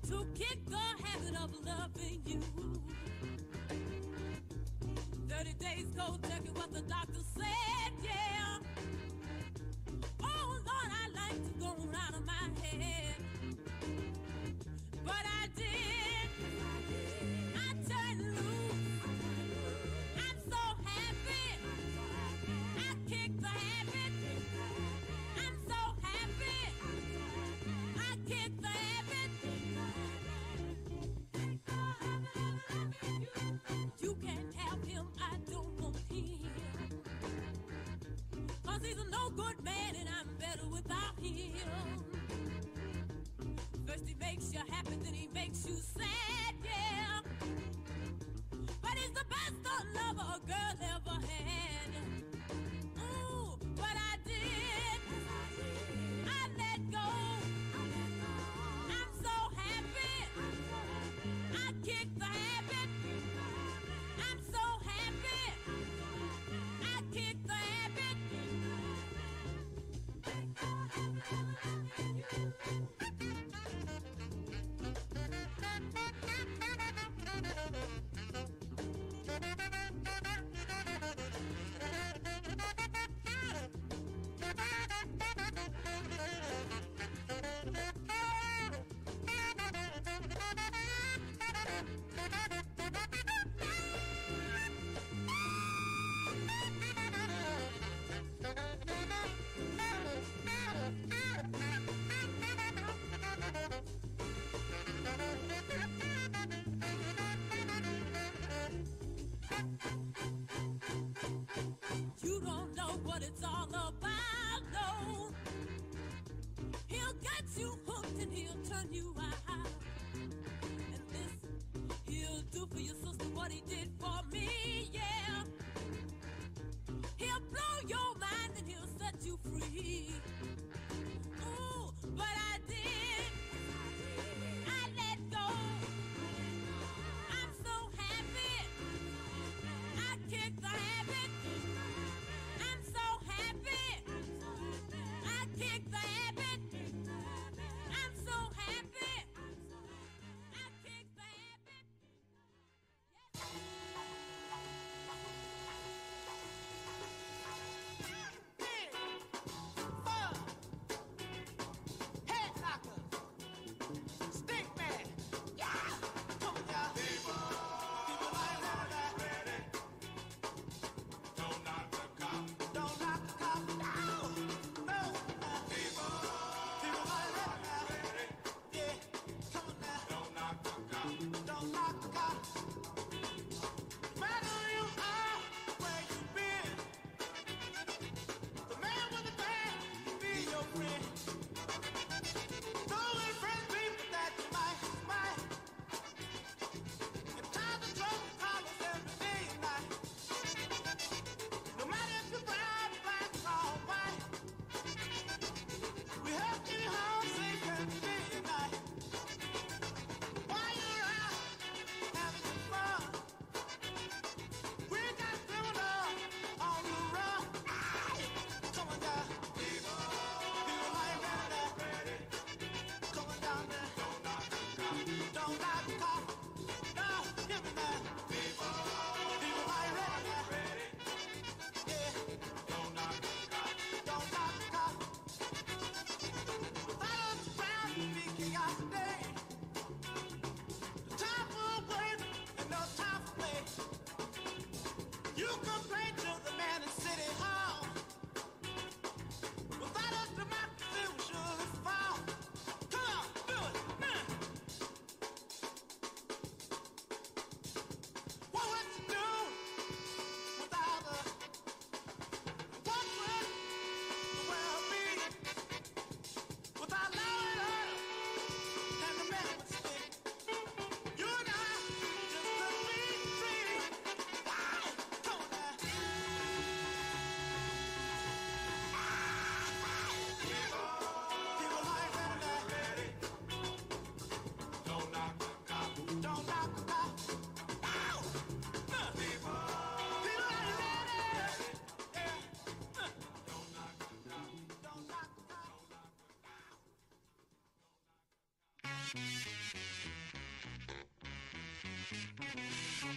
to kick the habit of loving you. 30 days cold turkey, what the doctor said, yeah. Oh Lord, I like to go out of my head, but I did. I turned loose. I'm so happy. I kicked the habit. I'm so happy. I kicked the habit. You can't have him, I don't want him. 'Cause he's a no good man and I'm better without him. First he makes you happy, then he makes you sad, yeah. But he's the best lover a girl ever had. Ooh, but I did. I let go. I'm so happy. I kicked the habit. I'm so happy. I kicked the habit. You don't know what it's all about, no. He'll get you hooked and he'll turn you out. And this, he'll do for your sister what he did for me, yeah. He'll blow your mind and he'll set you free. Ooh, but I did. I let go. I'm so happy. I kicked the habit. I'm so happy. I kicked the habit. I'm so happy. I kicked the habit.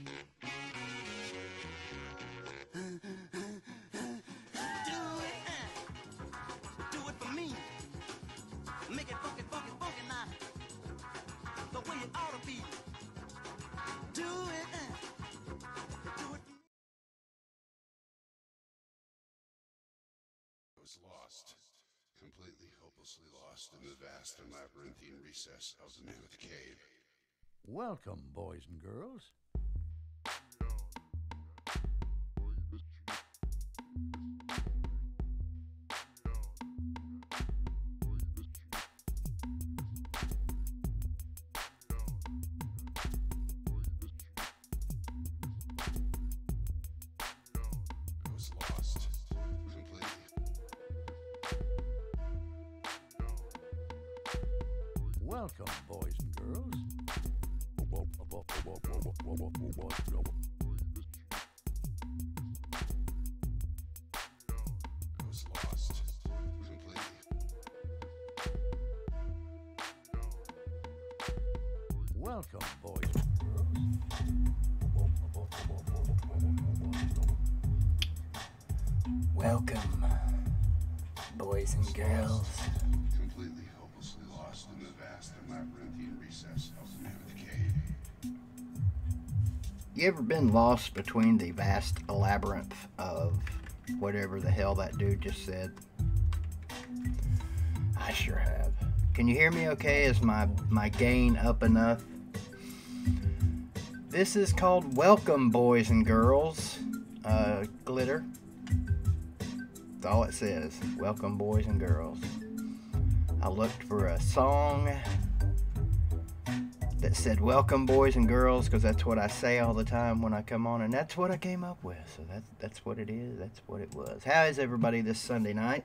Do it for me. Make it funky, funky, funky now. The way it ought to be. Do it. Do it for me. I was lost, completely hopelessly lost in the vast and labyrinthine recess of the Mammoth Cave. Welcome, boys and girls. I was lost, completely. Welcome, boys and girls. I was lost, completely. Welcome, boys and girls. Welcome, boys and girls. Completely hopelessly lost in the vast and labyrinthine recess of the Mammoth Cave. You ever been lost between the vast labyrinth of whatever the hell that dude just said? I sure have. Can you hear me okay? Is my gain up enough? This is called Welcome, Boys and Girls. Glitter. That's all it says. Welcome, boys and girls. I looked for a song that said welcome, boys and girls, because that's what I say all the time when I come on, and that's what I came up with. So that's what it is. That's what it was. How is everybody this Sunday night?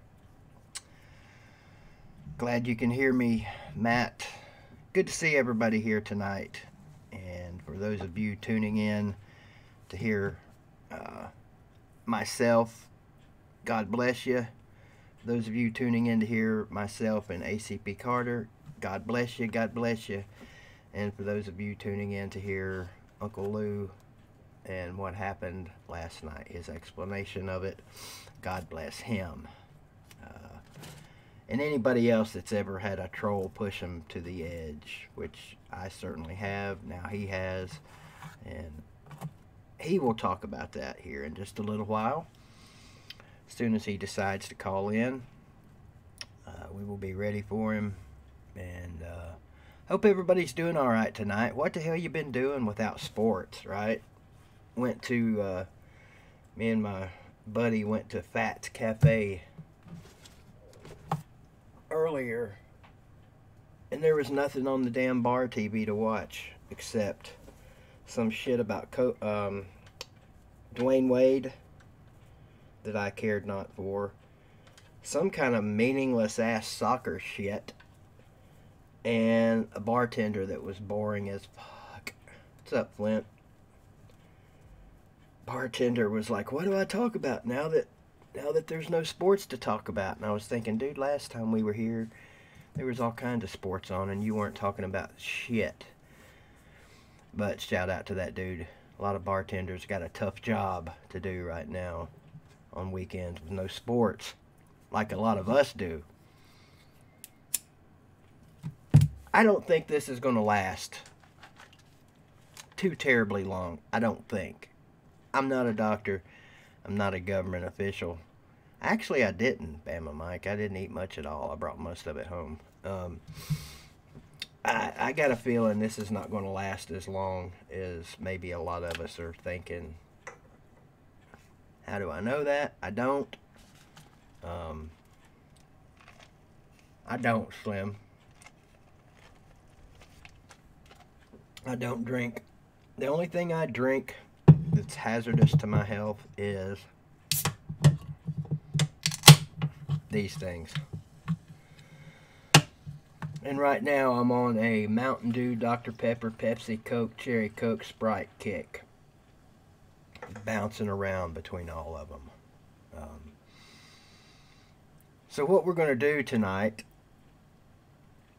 Glad you can hear me, Matt. Good to see everybody here tonight. And for those of you tuning in to hear myself, God bless you. For those of you tuning in to hear myself and ACP Carter, God bless you, God bless you. And for those of you tuning in to hear Uncle Lou and what happened last night, his explanation of it, God bless him. And anybody else that's ever had a troll push him to the edge, which I certainly have, now he has, and he will talk about that here in just a little while. As soon as he decides to call in, we will be ready for him. And hope everybody's doing all right tonight. What the hell you been doing without sports, right? Went to, me and my buddy went to Fats Cafe earlier, and there was nothing on the damn bar TV to watch except some shit about Dwayne Wade that I cared not for, some kind of meaningless ass soccer shit, and a bartender that was boring as fuck. What's up, Flint? Bartender was like, what do I talk about now that there's no sports to talk about? And I was thinking, dude, last time we were here, there was all kinds of sports on, and you weren't talking about shit. But shout out to that dude. A lot of bartenders got a tough job to do right now on weekends with no sports, like a lot of us do. I don't think this is going to last too terribly long. I don't think. I'm not a doctor. I'm not a government official. Actually, I didn't, Bama Mike. I didn't eat much at all. I brought most of it home. I got a feeling this is not going to last as long as maybe a lot of us are thinking. How do I know that? I don't. I don't, Slim. I don't drink. The only thing I drink that's hazardous to my health is these things. And right now I'm on a Mountain Dew, Dr. Pepper, Pepsi, Coke, Cherry Coke, Sprite kick. Bouncing around between all of them. So what we're going to do tonight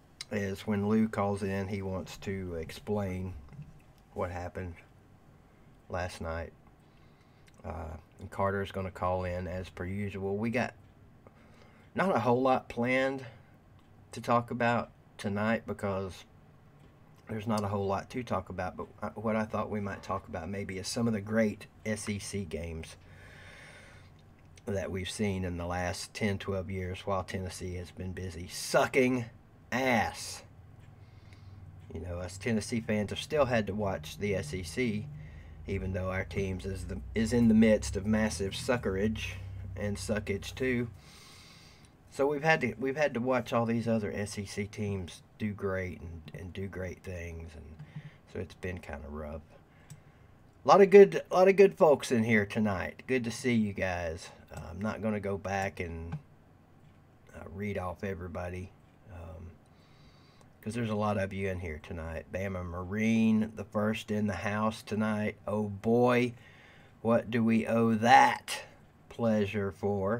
is when Lou calls in, he wants to explain what happened last night. And Carter's going to call in as per usual. We got not a whole lot planned to talk about tonight because there's not a whole lot to talk about, but what I thought we might talk about maybe is some of the great SEC games that we've seen in the last 10, 12 years while Tennessee has been busy sucking ass. You know, us Tennessee fans have still had to watch the SEC, even though our teams is in the midst of massive suckerage and suckage too. So we've had to watch all these other SEC teams do great and do great things, and so it's been kind of rough. A lot of good folks in here tonight. Good to see you guys. I'm not going to go back and read off everybody because there's a lot of you in here tonight. Bama Marine, the first in the house tonight. Oh boy, what do we owe that pleasure for?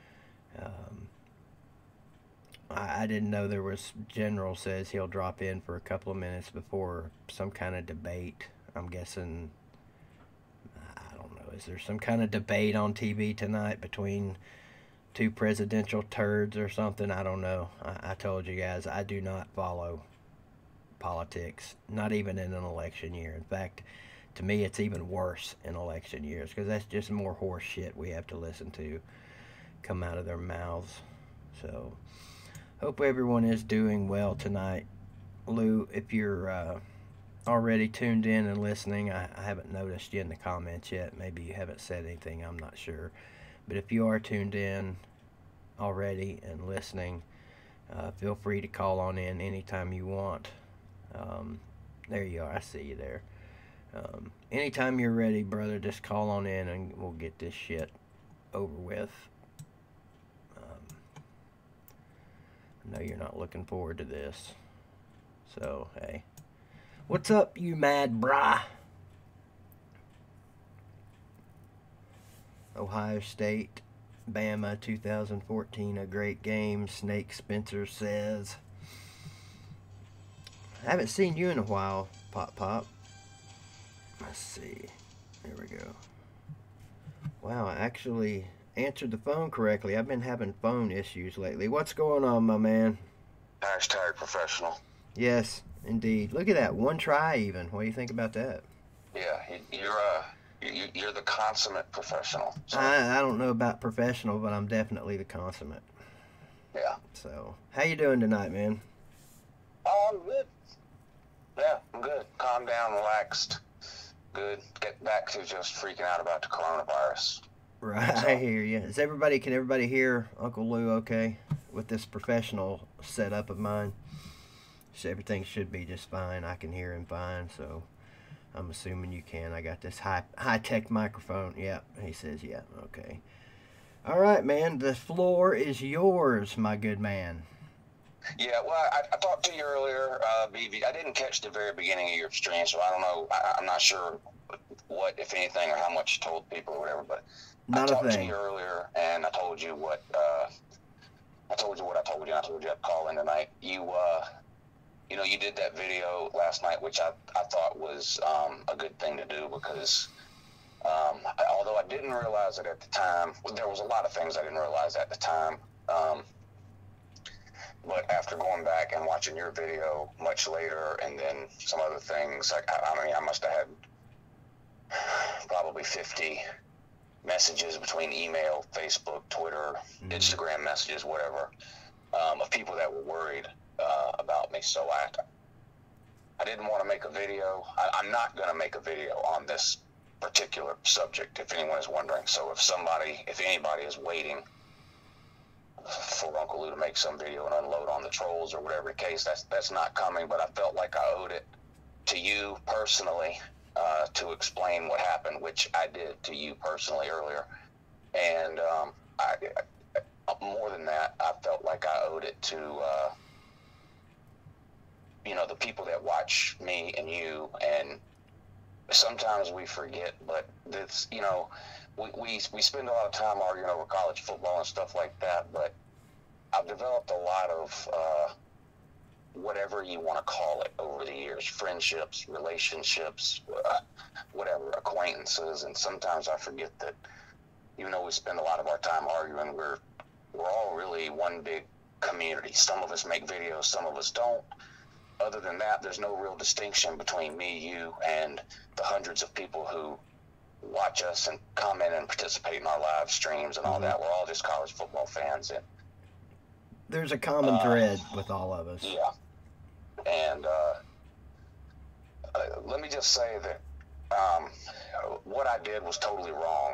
I didn't know there was. General says he'll drop in for a couple of minutes before some kind of debate. I'm guessing, I don't know, is there some kind of debate on TV tonight between two presidential turds or something? I don't know. I told you guys, I do not follow politics, not even in an election year. In fact, to me, it's even worse in election years because that's just more horse shit we have to listen to come out of their mouths. So, hope everyone is doing well tonight. Lou, if you're already tuned in and listening, I haven't noticed you in the comments yet. Maybe you haven't said anything, I'm not sure. But if you are tuned in already and listening, feel free to call on in anytime you want. There you are, I see you there. Anytime you're ready, brother, just call on in and we'll get this shit over with. I know you're not looking forward to this. So, hey. What's up, you mad brah? Ohio State, Bama 2014, a great game, Snake Spencer says. I haven't seen you in a while, Pop. Let's see. There we go. Wow, I actually answered the phone correctly. I've been having phone issues lately. What's going on, my man? Hashtag professional. Yes, indeed. Look at that. One try even. What do you think about that? Yeah, you're the consummate professional. So. I don't know about professional, but I'm definitely the consummate. Yeah. So, how you doing tonight, man? Oh, I'm good. Yeah, I'm good. Calm down, relaxed. Good. Get back to just freaking out about the coronavirus. Right, I hear you. Can everybody hear Uncle Lou okay with this professional setup of mine? So everything should be just fine. I can hear him fine, so I'm assuming you can. I got this high-tech microphone. Yep, he says, yeah, okay. All right, man, the floor is yours, my good man. Yeah, well, I talked to you earlier, BV. I didn't catch the very beginning of your stream, so I don't know. I'm not sure what, if anything, or how much you told people or whatever, but Not I a talked thing. to you earlier, and I told you what I told you. I told you I'd call in tonight. You did that video last night, which I thought was a good thing to do because although I didn't realize it at the time, there was a lot of things I didn't realize at the time. But after going back and watching your video much later and then some other things, I must have had probably 50 messages between email, Facebook, Twitter, Instagram messages, whatever, of people that were worried about me. So I didn't want to make a video. I'm not going to make a video on this particular subject, if anyone is wondering. So if anybody is waiting for Uncle Lou to make some video and unload on the trolls or whatever the case, that's not coming. But I felt like I owed it to you personally to explain what happened, which I did to you personally earlier. And more than that, I felt like I owed it to the people that watch me and you. And sometimes we forget, but this, we spend a lot of time arguing over college football and stuff like that, but I've developed a lot of whatever you want to call it over the years, friendships, relationships, whatever, acquaintances, and sometimes I forget that even though we spend a lot of our time arguing, we're all really one big community. Some of us make videos, some of us don't. Other than that, there's no real distinction between me, you, and the hundreds of people who watch us and comment and participate in our live streams and all that. We're all just college football fans. And there's a common thread with all of us. yeah. And let me just say that what I did was totally wrong.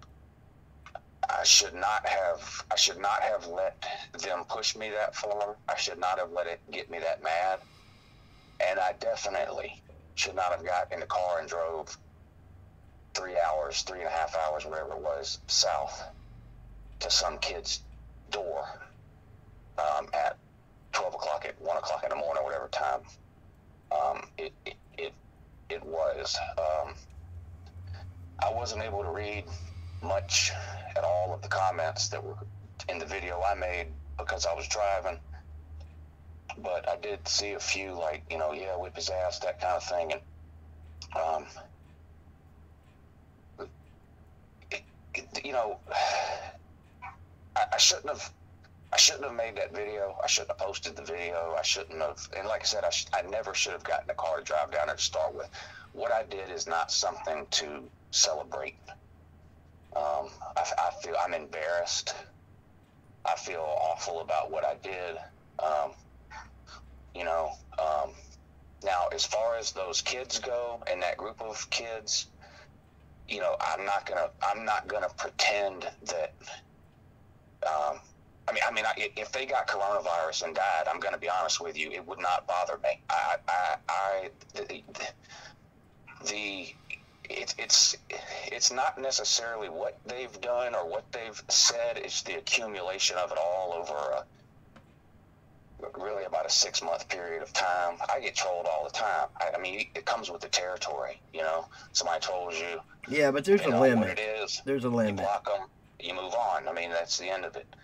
I should not have let them push me that far. I should not have let it get me that mad. And I definitely should not have got in the car and drove 3 hours, 3.5 hours, whatever it was, south to some kid's door at 12 o'clock, at 1 o'clock in the morning, whatever time it was. I wasn't able to read much at all of the comments that were in the video I made because I was driving, but I did see a few, like, you know, yeah, whip his ass, that kind of thing. And you know, I shouldn't have made that video. I shouldn't have posted the video. I shouldn't have. And like I said, I never should have gotten in the car to drive down there to start with. What I did is not something to celebrate. I feel I'm embarrassed. I feel awful about what I did. You know, now as far as those kids go and that group of kids, you know, I'm not gonna pretend that. I mean, if they got coronavirus and died, I'm gonna be honest with you, it would not bother me. It's not necessarily what they've done or what they've said. It's the accumulation of it all over really about a 6-month period of time. I get trolled all the time. I mean, it comes with the territory, you know. Somebody trolls you. Yeah, but there's a limit. What it is. There's a limit. You block them, you move on. I mean, that's the end of it.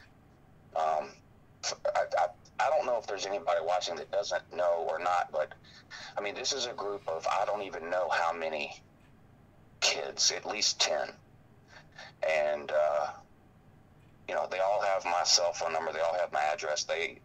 I don't know if there's anybody watching that doesn't know or not, but I mean, this is a group of, I don't even know how many kids, at least 10. And, you know, they all have my cell phone number. They all have my address. They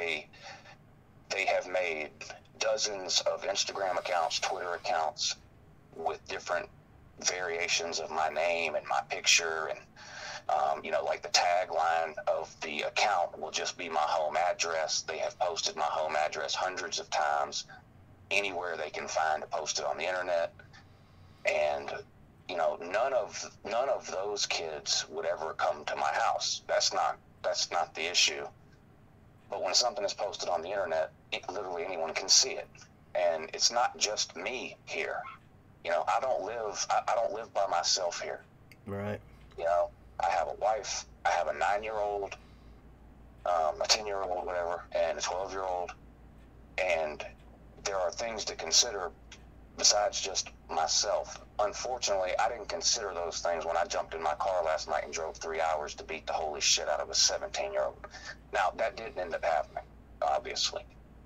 have made dozens of Instagram accounts, Twitter accounts with different variations of my name and my picture. And, you know, like the tagline of the account will just be my home address. They have posted my home address hundreds of times anywhere they can find to post it on the internet. And, you know, none of those kids would ever come to my house. That's not the issue. But when something is posted on the internet, literally anyone can see it. And it's not just me here. You know, I don't live by myself here. Right. You know, I have a wife, I have a 9-year-old, a 10-year-old, whatever, and a 12-year-old. And there are things to consider besides just myself. Unfortunately, I didn't consider those things when I jumped in my car last night and drove 3 hours to beat the holy shit out of a 17-year-old. Now, that didn't end up happening, obviously.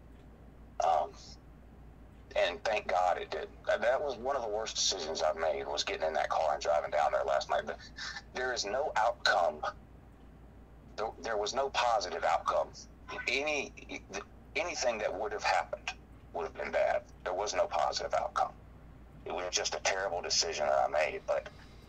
And thank God it did. That was one of the worst decisions I've made, was getting in that car and driving down there last night. But there is no outcome. There was no positive outcome. Anything that would have happened would have been bad. There was no positive outcome. It was just a terrible decision that I made. But,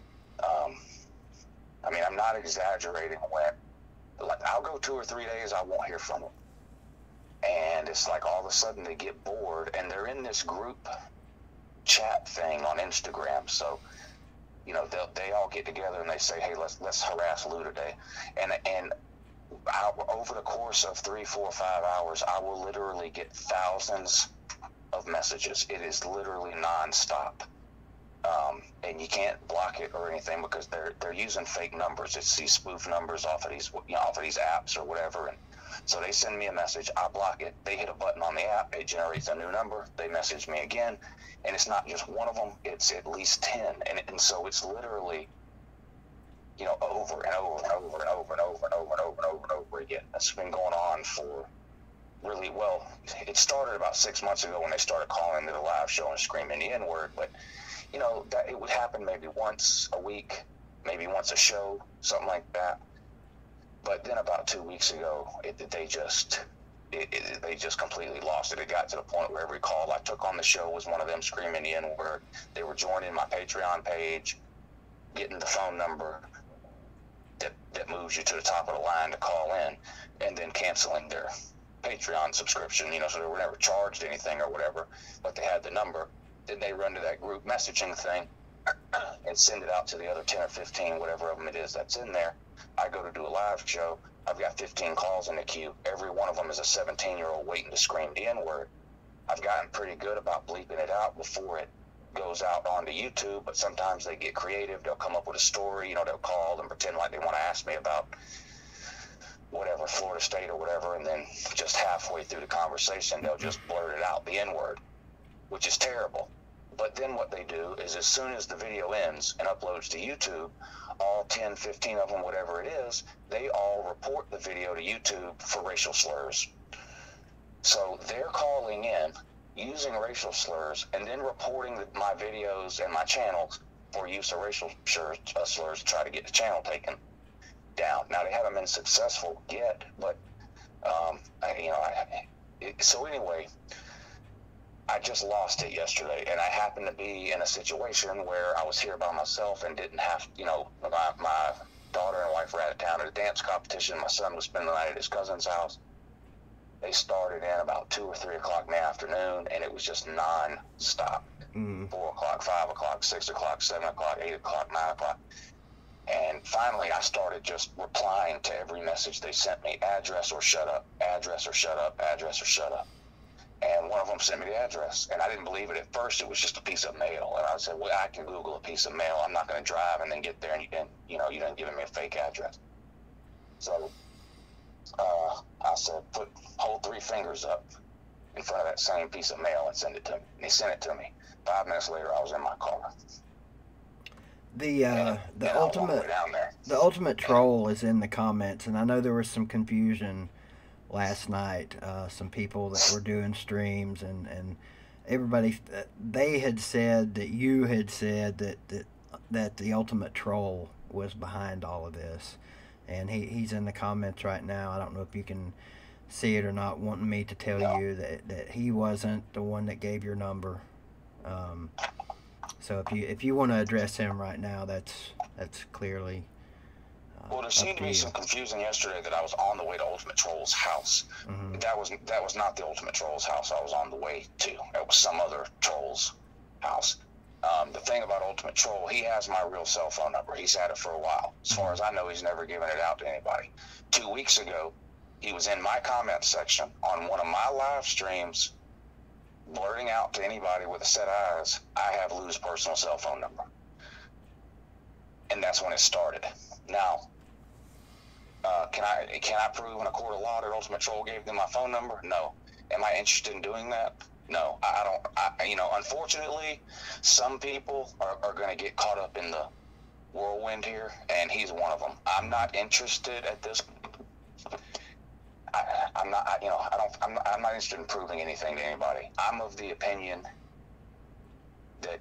I mean, I'm not exaggerating when, like, I'll go 2 or 3 days, I won't hear from them. And it's like all of a sudden they get bored, and they're in this group chat thing on Instagram. So, you know, they all get together and they say, hey, let's harass Lou today. And over the course of 3, 4, 5 hours, I will literally get thousands of messages. It is literally nonstop. And you can't block it or anything because they're using fake numbers. It's these spoof numbers off of these apps or whatever. And so they send me a message, I block it. They hit a button on the app, it generates a new number. They message me again, and it's not just one of them; it's at least 10. And so it's literally, you know, over and over and over and over and over and over and over and over and over again. It's been going on for really, well, it started about 6 months ago when they started calling into the live show and screaming the N-word, but you know, that it would happen maybe once a week, maybe once a show, something like that. But then about 2 weeks ago, they just completely lost it. It got to the point where every call I took on the show was one of them screaming the N-word. They were joining my Patreon page, getting the phone number that moves you to the top of the line to call in, and then canceling their Patreon subscription, you know, so they were never charged anything or whatever, but they had the number. Then they run to that group messaging thing and send it out to the other 10 or 15, whatever of them it is that's in there. I go to do a live show. I've got 15 calls in the queue. Every one of them is a 17-year-old waiting to scream the N-word. I've gotten pretty good about bleeping it out before it goes out onto YouTube, but sometimes they get creative. They'll come up with a story, you know, they'll call and pretend like they want to ask me about whatever, Florida State or whatever, and then just halfway through the conversation, they'll just blurt it out, the N-word, which is terrible. But then what they do is as soon as the video ends and uploads to YouTube, all 10, 15 of them, whatever it is, they all report the video to YouTube for racial slurs. So they're calling in using racial slurs and then reporting my videos and my channels for use of racial slurs to try to get the channel taken down. Now, they haven't been successful yet, but, so anyway, I just lost it yesterday, and I happened to be in a situation where I was here by myself and didn't have, you know, my daughter and wife were out of town at a dance competition. My son was spending the night at his cousin's house. They started in about 2 or 3 o'clock in the afternoon, and it was just non-stop. 4 o'clock, 5 o'clock, 6 o'clock, 7 o'clock, 8 o'clock, 9 o'clock. And finally, I started just replying to every message they sent me. Address or shut up, address or shut up, address or shut up. And one of them sent me the address, and I didn't believe it at first. It was just a piece of mail, and I said, "Well, I can Google a piece of mail. I'm not going to drive and then get there, and you didn't give me a fake address." So I said, hold 3 fingers up in front of that same piece of mail and send it to me. And he sent it to me. 5 minutes later, I was in my car. The ultimate troll is in the comments, and I know there was some confusion last night. Some people that were doing streams and everybody, they had said that you had said that the ultimate troll was behind all of this, and he's in the comments right now. I don't know if you can see it or not, wanting me to tell you that he wasn't the one that gave your number. So if you want to address him right now, that's clearly. Well, there seemed to be some confusion yesterday that I was on the way to Ultimate Troll's house. Mm-hmm. That was not the Ultimate Troll's house I was on the way to. It was some other troll's house. The thing about Ultimate Troll, he has my real cell phone number. He's had it for a while. As far as I know, he's never given it out to anybody. 2 weeks ago, he was in my comment section on one of my live streams, blurting out to anybody with a set of eyes, "I have Lou's personal cell phone number." And that's when it started. Now, can I prove in a court of law that Ultimate Troll gave them my phone number? No. Am I interested in doing that? No. I don't. Unfortunately, some people are going to get caught up in the whirlwind here, and he's one of them. I'm not interested at this. I'm not interested in proving anything to anybody. I'm of the opinion that,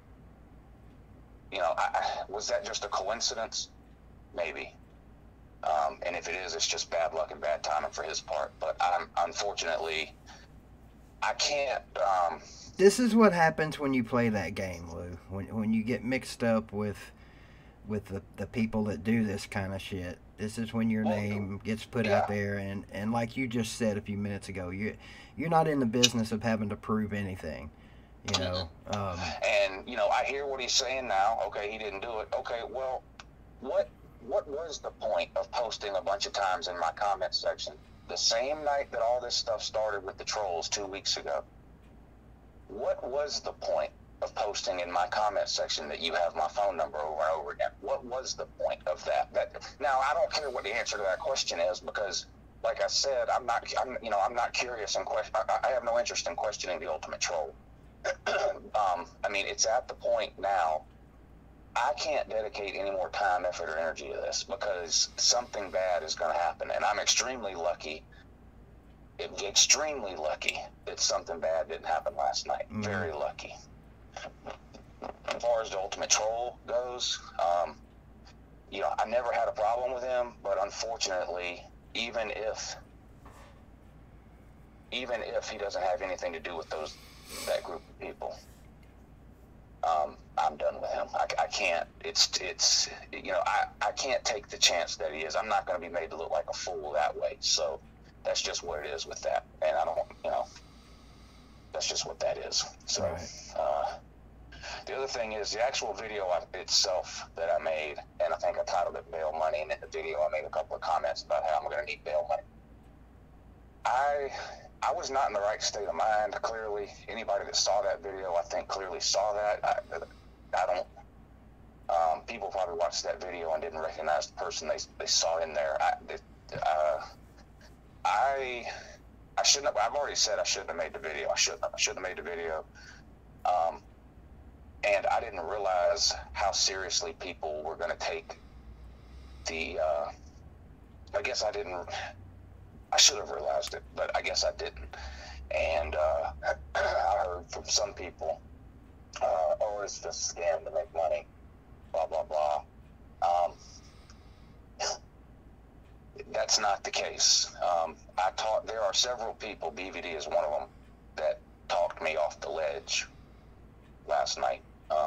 was that just a coincidence? Maybe. And if it is, it's just bad luck and bad timing for his part. But unfortunately, I can't. This is what happens when you play that game, Lou. When you get mixed up with the people that do this kind of shit. This is when your name gets put out there, and like you just said a few minutes ago, you're not in the business of having to prove anything, And I hear what he's saying now. Okay, he didn't do it. Okay, well, what was the point of posting a bunch of times in my comment section the same night that all this stuff started with the trolls 2 weeks ago? What was the point of posting in my comment section that you have my phone number over and over again? What was the point of that? Now, I don't care what the answer to that question is, because, like I said, I'm not curious and I have no interest in questioning the Ultimate Troll. It's at the point now. I can't dedicate any more time, effort, or energy to this, because something bad is going to happen, and I'm extremely lucky that something bad didn't happen last night. Very lucky. as far as the ultimate troll goes, you know, I never had a problem with him, but unfortunately, even if he doesn't have anything to do with that group of people, I'm done with him. I can't. It's you know, I can't take the chance that he is. I'm not going to be made to look like a fool that way. So that's just what it is with that. And I don't, you know, that's just what that is. So Right. The other thing is the actual video itself that I made, and I think I titled it "Bail Money," and in the video I made a couple of comments about how I'm going to need bail money. I was not in the right state of mind, clearly. Anybody that saw that video, I think, clearly saw that. I don't... people probably watched that video and didn't recognize the person they saw in there. I shouldn't have... I've already said I shouldn't have made the video. I shouldn't have made the video. And I didn't realize how seriously people were going to take the... I guess I didn't... I should have realized it, but I guess I didn't. And I heard from some people, oh, it's just a scam to make money, blah, blah, blah. That's not the case. There are several people, BVD is one of them, that talked me off the ledge last night.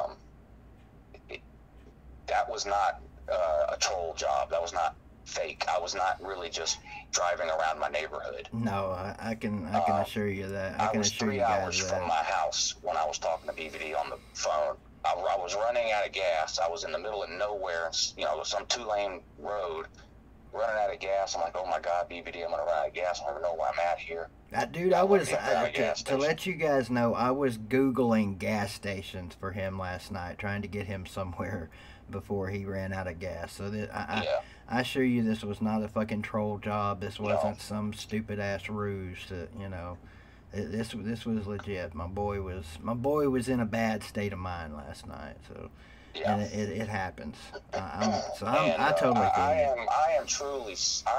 That was not a troll job. That was not fake. I was not really just driving around my neighborhood. No, I can assure you that. I can was assure 3 you guys hours that. from my house when I was talking to BVD on the phone. I was running out of gas. I was in the middle of nowhere, you know, some 2-lane road, running out of gas. I'm like, oh my God, BVD, I'm gonna run out of gas. I don't even know where I'm at here. Dude, I was to let you guys know, I was Googling gas stations for him last night, trying to get him somewhere before he ran out of gas. So that I assure you, this was not a fucking troll job. This wasn't some stupid ass ruse. To, you know, this was legit. My boy was in a bad state of mind last night. So. Yeah. And it happens. I totally feel you. I am truly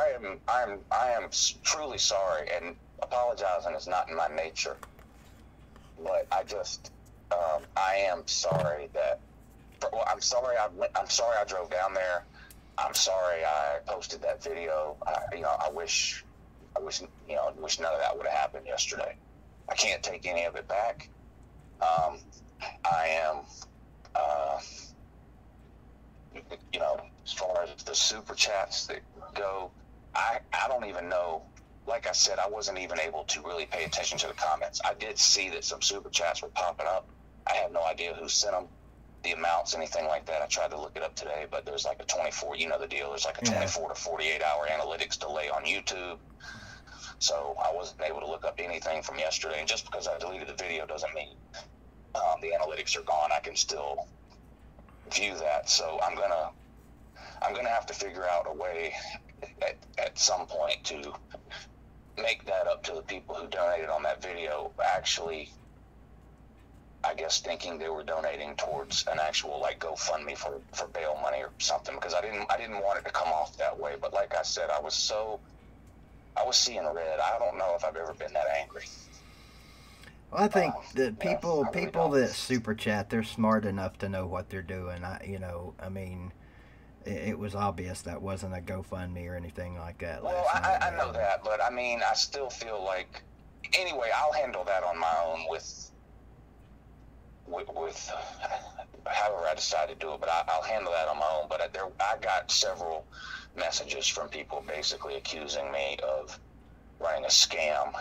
sorry, and apologizing is not in my nature. But I just, I am sorry that. Well, I'm sorry I drove down there. I'm sorry I posted that video. I wish none of that would have happened yesterday. I can't take any of it back. I am. As far as the super chats that go, I don't even know. Like I said, I wasn't even able to really pay attention to the comments. I did see that some super chats were popping up. I have no idea who sent them, the amounts, anything like that. I tried to look it up today, but there's like a 24, you know the deal, there's like a 24 to 48 hour analytics delay on YouTube. So I wasn't able to look up anything from yesterday. And just because I deleted the video doesn't mean the analytics are gone. I can still view that. So I'm gonna have to figure out a way at some point to make that up to the people who donated on that video, actually, I guess, thinking they were donating towards an actual like GoFundMe for bail money or something, because I didn't want it to come off that way. But like I said, I was seeing red. I don't know if I've ever been that angry. Well, I think that people that super chat, they're smart enough to know what they're doing. It was obvious that wasn't a GoFundMe or anything like that. Well, I know that, but I mean, I still feel like, anyway, I'll handle that on my own with however I decide to do it, but I'll handle that on my own. But I got several messages from people basically accusing me of running a scam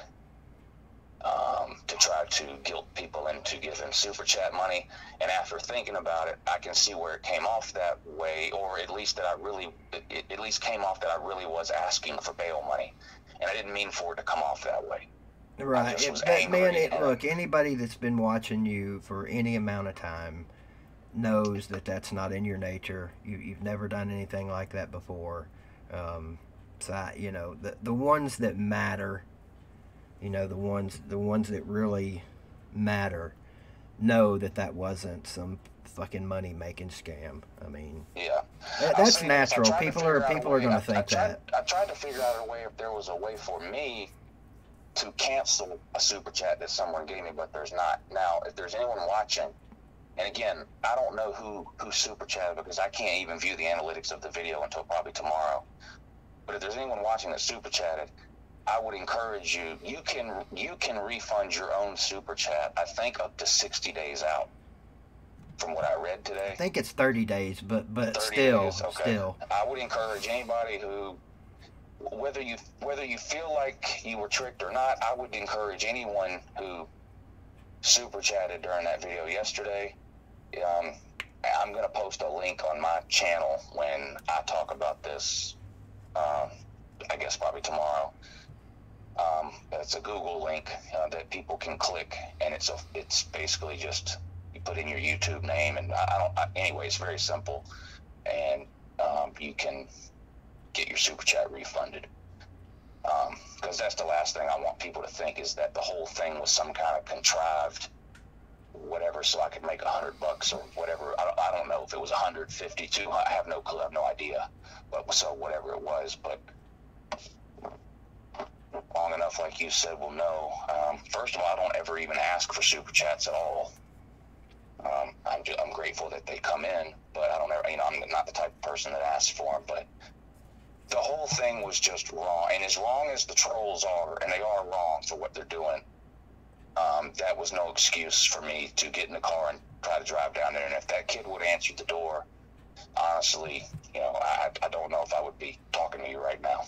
to try to guilt people into giving super chat money. And after thinking about it, I can see where it came off that way, or at least that it came off that I really was asking for bail money, and I didn't mean for it to come off that way. Right. Look, anybody that's been watching you for any amount of time knows that that's not in your nature. You've never done anything like that before. The ones that matter, the ones that really matter, know that wasn't some fucking money making scam. I mean, yeah, that's natural. People are going to think that. I tried to figure out a way, if there was a way for me to cancel a super chat that someone gave me, but there's not. Now, if there's anyone watching And again, I don't know who super chatted because I can't even view the analytics of the video until probably tomorrow. But if there's anyone watching that super chatted, I would encourage you. You can refund your own super chat. I think up to 60 days out. From what I read today, I think it's 30 days, but 30 still, days, okay. still. I would encourage anybody who, whether you feel like you were tricked or not, I would encourage anyone who super chatted during that video yesterday. I'm going to post a link on my channel when I talk about this. I guess probably tomorrow. It's a Google link that people can click, and it's basically just you put in your YouTube name, and anyway, it's very simple, and you can get your super chat refunded. Because that's the last thing I want people to think, is that the whole thing was some kind of contrived whatever, so I could make $100 or whatever. I don't know if it was 150 too. I have no clue. I have no idea. But so whatever it was, but long enough, like you said, we'll know. First of all, I don't ever even ask for super chats at all. I'm grateful that they come in, but I don't ever, I'm not the type of person that asks for them. But the whole thing was just wrong, and as wrong as the trolls are, and they are wrong for what they're doing, that was no excuse for me to get in the car and try to drive down there. And if that kid would have answered the door, honestly, I don't know if I would be talking to you right now.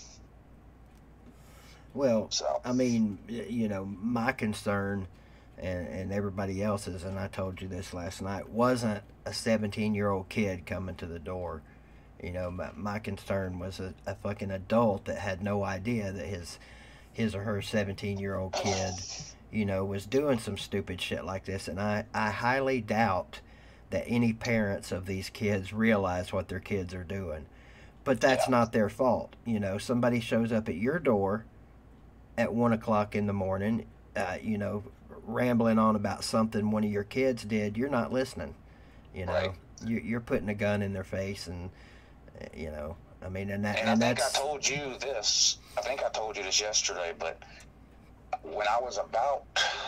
Well, So. I mean, my concern and everybody else's, and I told you this last night, wasn't a 17-year-old kid coming to the door. My concern was a fucking adult that had no idea that his or her 17-year-old kid, was doing some stupid shit like this. And I highly doubt that any parents of these kids realize what their kids are doing. But that's not their fault. Somebody shows up at your door at 1 o'clock in the morning, rambling on about something one of your kids did. You're not listening. Right. You're putting a gun in their face, and I mean, and I think I told you this. I think I told you this yesterday, but when I was about,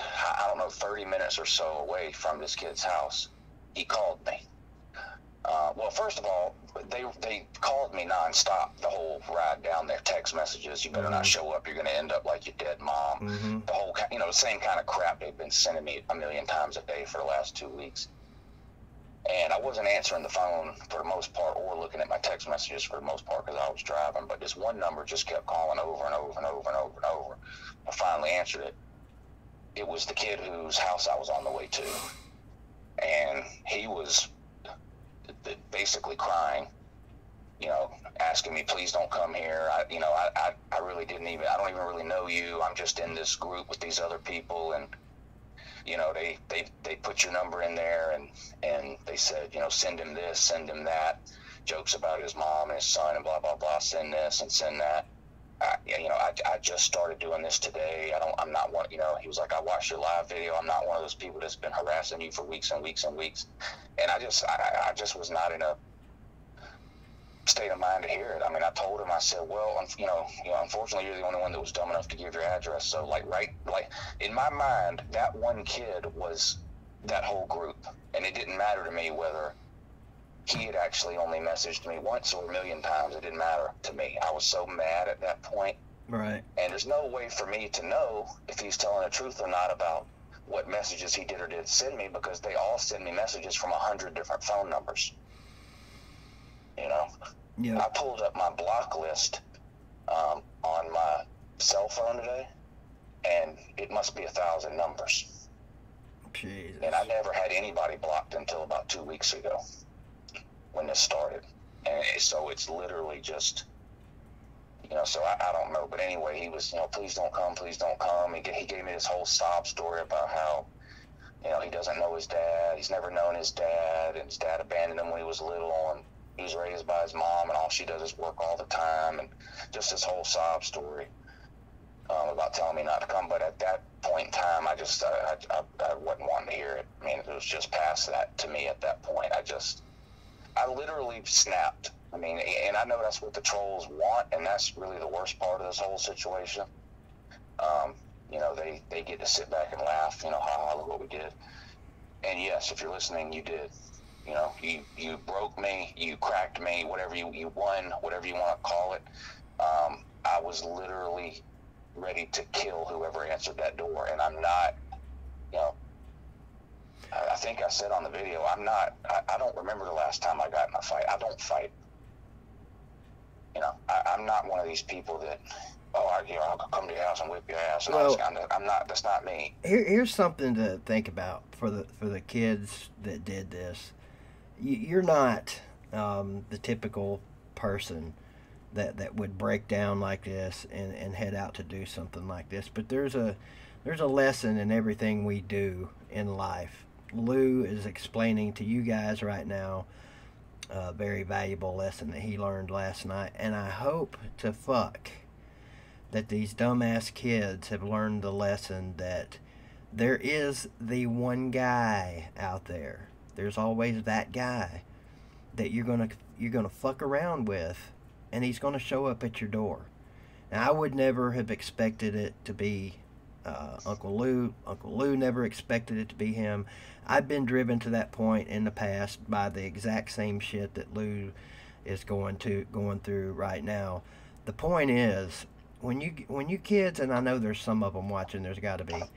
30 minutes or so away from this kid's house, he called me. Well, first of all, they called me nonstop the whole ride down there. Text messages: "You better not show up. You're going to end up like your dead mom." Mm-hmm. The whole, the same kind of crap they've been sending me a million times a day for the last 2 weeks. And I wasn't answering the phone for the most part, or looking at my text messages for the most part, because I was driving. But this one number just kept calling over and over and over and over and over. I finally answered it. It was the kid whose house I was on the way to, and he was basically crying, asking me, "Please don't come here. I really I don't even really know you. I'm just in this group with these other people, and they put your number in there, and they said, send him this, send him that, jokes about his mom and his son and blah blah blah, send this and send that." I just started doing this today. I'm not one. He was like, "I watched your live video. I'm not one of those people that's been harassing you for weeks and weeks and weeks." And I just was not in a state of mind to hear it. I mean, I told him, I said, "Well, unfortunately, you're the only one that was dumb enough to give your address." So, like in my mind, that one kid was that whole group, and it didn't matter to me whether he had actually only messaged me once or a million times. It didn't matter to me. I was so mad at that point. Right. And there's no way for me to know if he's telling the truth or not about what messages he did or didn't send me, because they all send me messages from 100 different phone numbers. Yeah. I pulled up my block list on my cell phone today, and it must be 1,000 numbers. Jesus. And I never had anybody blocked until about 2 weeks ago, when this started. And so it's literally just, so I don't know. But anyway, he was, "Please don't come, please don't come." He gave me this whole sob story about how, he doesn't know his dad. He's never known his dad, and his dad abandoned him when he was little, and he was raised by his mom, and all she does is work all the time, and just this whole sob story about telling me not to come. But at that point in time, I wasn't wanting to hear it. I mean, it was just past that to me at that point. I literally snapped. I mean, and I know that's what the trolls want, and that's really the worst part of this whole situation. They get to sit back and laugh, ha, look what we did. And yes, if you're listening, you did. You know, you broke me, you cracked me, whatever you won, whatever you want to call it. I was literally ready to kill whoever answered that door, and I'm not, you know, I think I said on the video, I don't remember the last time I got in a fight. I don't fight. You know, I'm not one of these people that, I'll come to your house and whip your ass. And Well, I'm not, that's not me. Here's something to think about for the kids that did this. You're not the typical person that would break down like this and head out to do something like this. But there's a lesson in everything we do in life. Lou is explaining to you guys right now a very valuable lesson that he learned last night, and I hope to fuck that these dumbass kids have learned the lesson that there is the one guy out there. There's always that guy that you're gonna fuck around with, and he's gonna show up at your door. Now, I would never have expected it to be Uncle Lou. Uncle Lou never expected it to be him. I've been driven to that point in the past by the exact same shit that Lou is going through right now. The point is, when you kids, and I know there's some of them watching, there's got to be,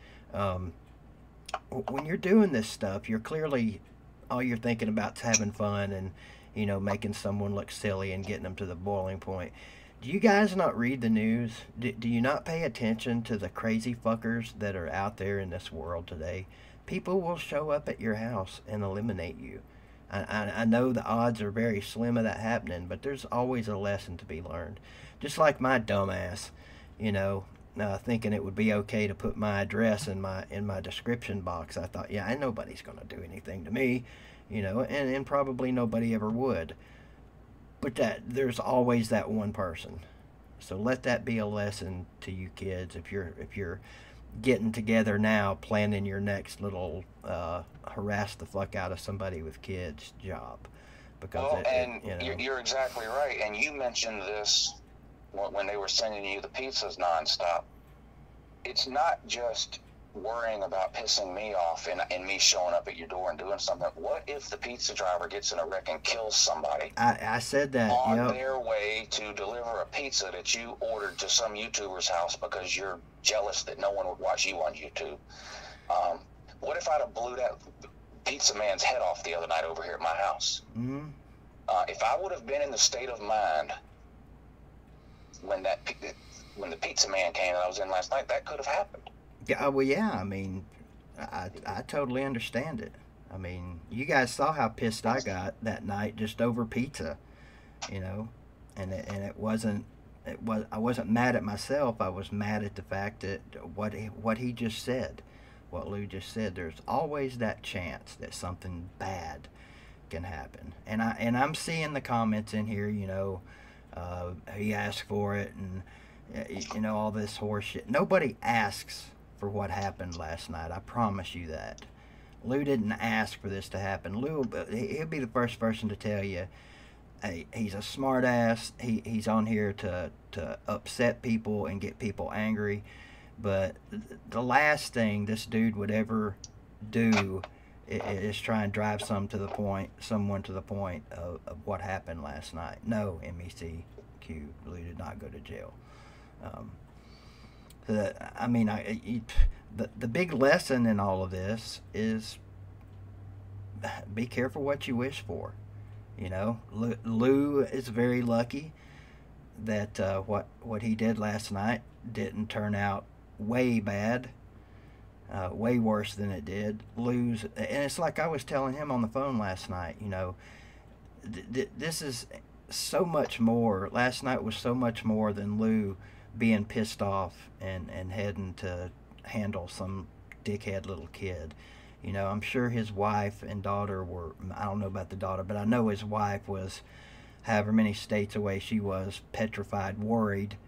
when you're doing this stuff, you're clearly, all you're thinking about is having fun and, you know, making someone look silly and getting them to the boiling point. Do you guys not read the news? Do you not pay attention to the crazy fuckers that are out there in this world today? People will show up at your house and eliminate you. I know the odds are very slim of that happening, but there's always a lesson to be learned. Just like my dumbass, you know, thinking it would be okay to put my address in my description box. I thought, yeah, nobody's going to do anything to me, you know, and probably nobody ever would. But there's always that one person. So let that be a lesson to you kids. If you're getting together now, planning your next little harass the fuck out of somebody with kids job, because you're exactly right. And you mentioned this when they were sending you the pizzas nonstop. It's not just worrying about pissing me off and me showing up at your door and doing something. What if the pizza driver gets in a wreck and kills somebody? I said that on their way to deliver a pizza that you ordered to some YouTuber's house because you're jealous that no one would watch you on YouTube. What if I'd have blew that pizza man's head off the other night over here at my house? Mm-hmm. If I would have been in the state of mind when the pizza man came that I was in last night, that could have happened. Yeah, well, yeah. I mean, I totally understand it. I mean, you guys saw how pissed I got that night just over pizza, you know, and I wasn't mad at myself. I was mad at the fact that what he just said, what Lou just said. There's always that chance that something bad can happen, and I'm seeing the comments in here, you know, he asked for it, and you know, all this horse shit. Nobody asks for what happened last night. I promise you that. Lou didn't ask for this to happen. Lou, he'll be the first person to tell you, hey, he's a smart ass. He's on here to upset people and get people angry. But the last thing this dude would ever do is try and drive someone to the point of what happened last night. No, MECQ, Lou did not go to jail. I mean, the big lesson in all of this is be careful what you wish for. You know, Lou is very lucky that what he did last night didn't turn out way bad, way worse than it did. And it's like I was telling him on the phone last night, you know, this is so much more. Last night was so much more than Lou being pissed off and heading to handle some dickhead little kid. You know, I'm sure his wife and daughter were, I don't know about the daughter, but I know his wife was however many states away she was, petrified, worried.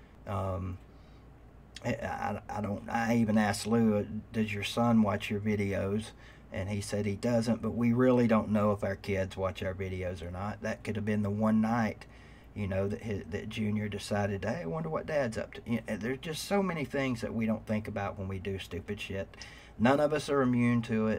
I even asked Lou, does your son watch your videos? And he said he doesn't, but we really don't know if our kids watch our videos or not. That could have been the one night, you know, that Junior decided, hey, I wonder what Dad's up to. You know, there's just so many things that we don't think about when we do stupid shit. None of us are immune to it.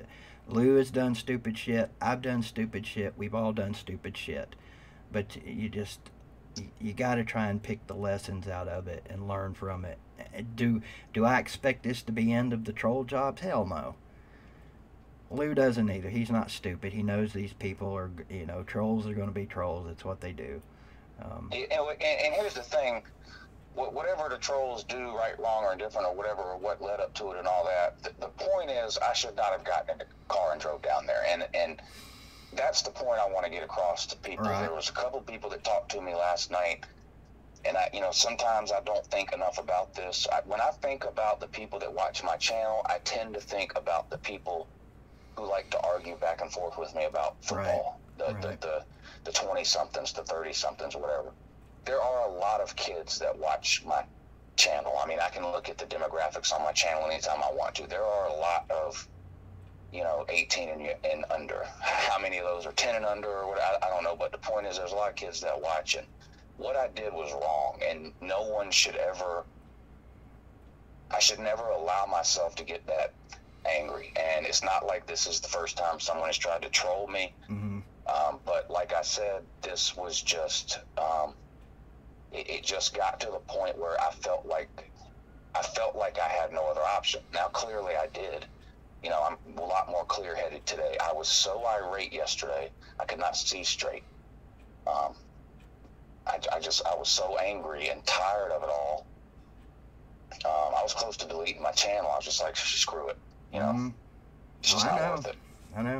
Lou has done stupid shit. I've done stupid shit. We've all done stupid shit. But you got to try and pick the lessons out of it and learn from it. Do I expect this to be end of the troll jobs? Hell no. Lou doesn't either. He's not stupid. He knows these people are, trolls are going to be trolls. It's what they do. And here's the thing. Whatever the trolls do, right, wrong, or indifferent, or whatever, or what led up to it and all that, the point is I should not have gotten in the car and drove down there. And that's the point I want to get across to people. Right. There was a couple people that talked to me last night, and sometimes I don't think enough about this. When I think about the people that watch my channel, I tend to think about the people who like to argue back and forth with me about football. Right. The 20-somethings, the 30-somethings, whatever. There are a lot of kids that watch my channel. I mean, I can look at the demographics on my channel anytime I want to. There are a lot of, 18 and under. How many of those are 10 and under or what? I don't know. But the point is there's a lot of kids that watch, and what I did was wrong, and no one should ever, I should never allow myself to get that angry. And it's not like this is the first time someone has tried to troll me. Mm-hmm. But like I said, this was just, it just got to the point where I felt like I had no other option. Now, clearly I did. I'm a lot more clear-headed today. I was so irate yesterday, I could not see straight. I was so angry and tired of it all. I was close to deleting my channel. I was just like, screw it. It's just not worth it. I know.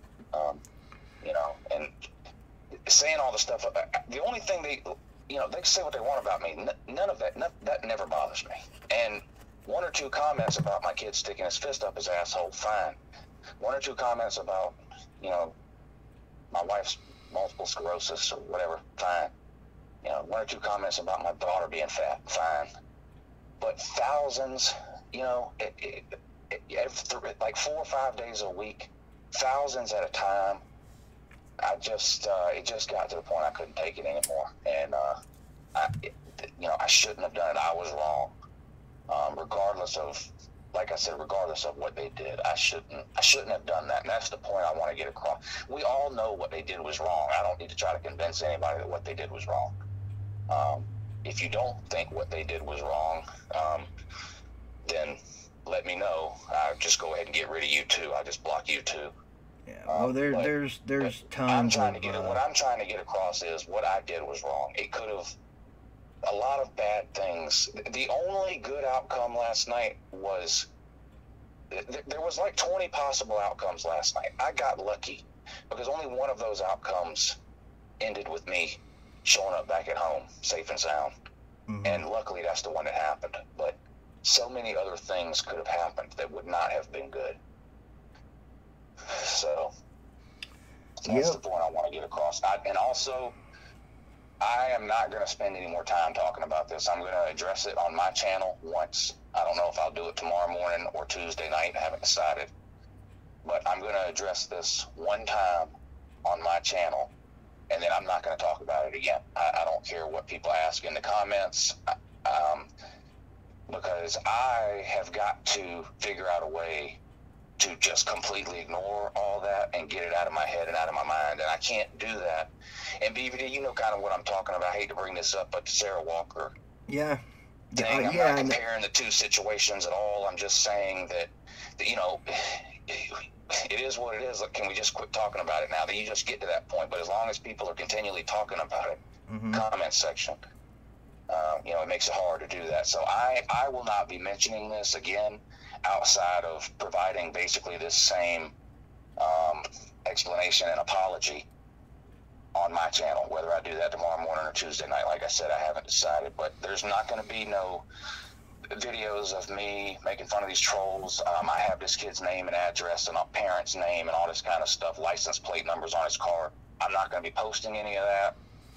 And saying all the stuff, the only thing they can say what they want about me. None of that, that never bothers me. And one or two comments about my kid sticking his fist up his asshole, fine. One or two comments about, my wife's multiple sclerosis or whatever, fine. One or two comments about my daughter being fat, fine. But thousands, like 4 or 5 days a week, thousands at a time, it just got to the point I couldn't take it anymore. And, I shouldn't have done it. I was wrong. Regardless of what they did, I shouldn't have done that. And that's the point I want to get across. We all know what they did was wrong. I don't need to try to convince anybody that what they did was wrong. If you don't think what they did was wrong, then let me know. I'll just go ahead and get rid of you too. I'll just block you too. Yeah. Well, there's tons. What I'm trying to get across is what I did was wrong. It could have a lot of bad things. The only good outcome last night was there was like 20 possible outcomes last night. I got lucky because only one of those outcomes ended with me showing up back at home safe and sound. Mm-hmm. And luckily that's the one that happened. But so many other things could have happened that would not have been good. So that's the point I want to get across. And also, I am not going to spend any more time talking about this. I'm going to address it on my channel once. I don't know if I'll do it tomorrow morning or Tuesday night. I haven't decided. But I'm going to address this one time on my channel, and then I'm not going to talk about it again. I don't care what people ask in the comments, because I have got to figure out a way to just completely ignore all that and get it out of my head and out of my mind. And I can't do that. And BVD, you know kind of what I'm talking about. I hate to bring this up, but the Sarah Walker thing, I'm not comparing the two situations at all. I'm just saying that it is what it is. Like, can we just quit talking about it now? That you just get to that point. But as long as people are continually talking about it, comment section, it makes it hard to do that. So I will not be mentioning this again outside of providing basically this same explanation and apology on my channel. Whether I do that tomorrow morning or Tuesday night, like I said, I haven't decided. But there's not going to be no videos of me making fun of these trolls. I have this kid's name and address and a parent's name and all this kind of stuff, license plate numbers on his car. I'm not going to be posting any of that.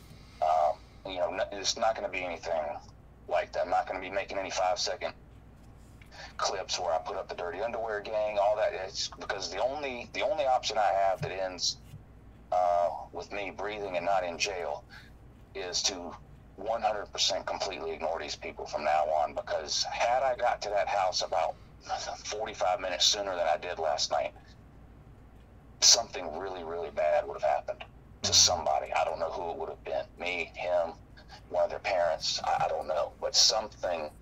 It's not going to be anything like that. I'm not going to be making any 5-second clips where I put up the dirty underwear gang, all that. It's because the only option I have that ends with me breathing and not in jail is to 100% completely ignore these people from now on. Because had I got to that house about 45 minutes sooner than I did last night, something really, really bad would have happened to somebody. I don't know who it would have been. Me, him, one of their parents. I don't know. But something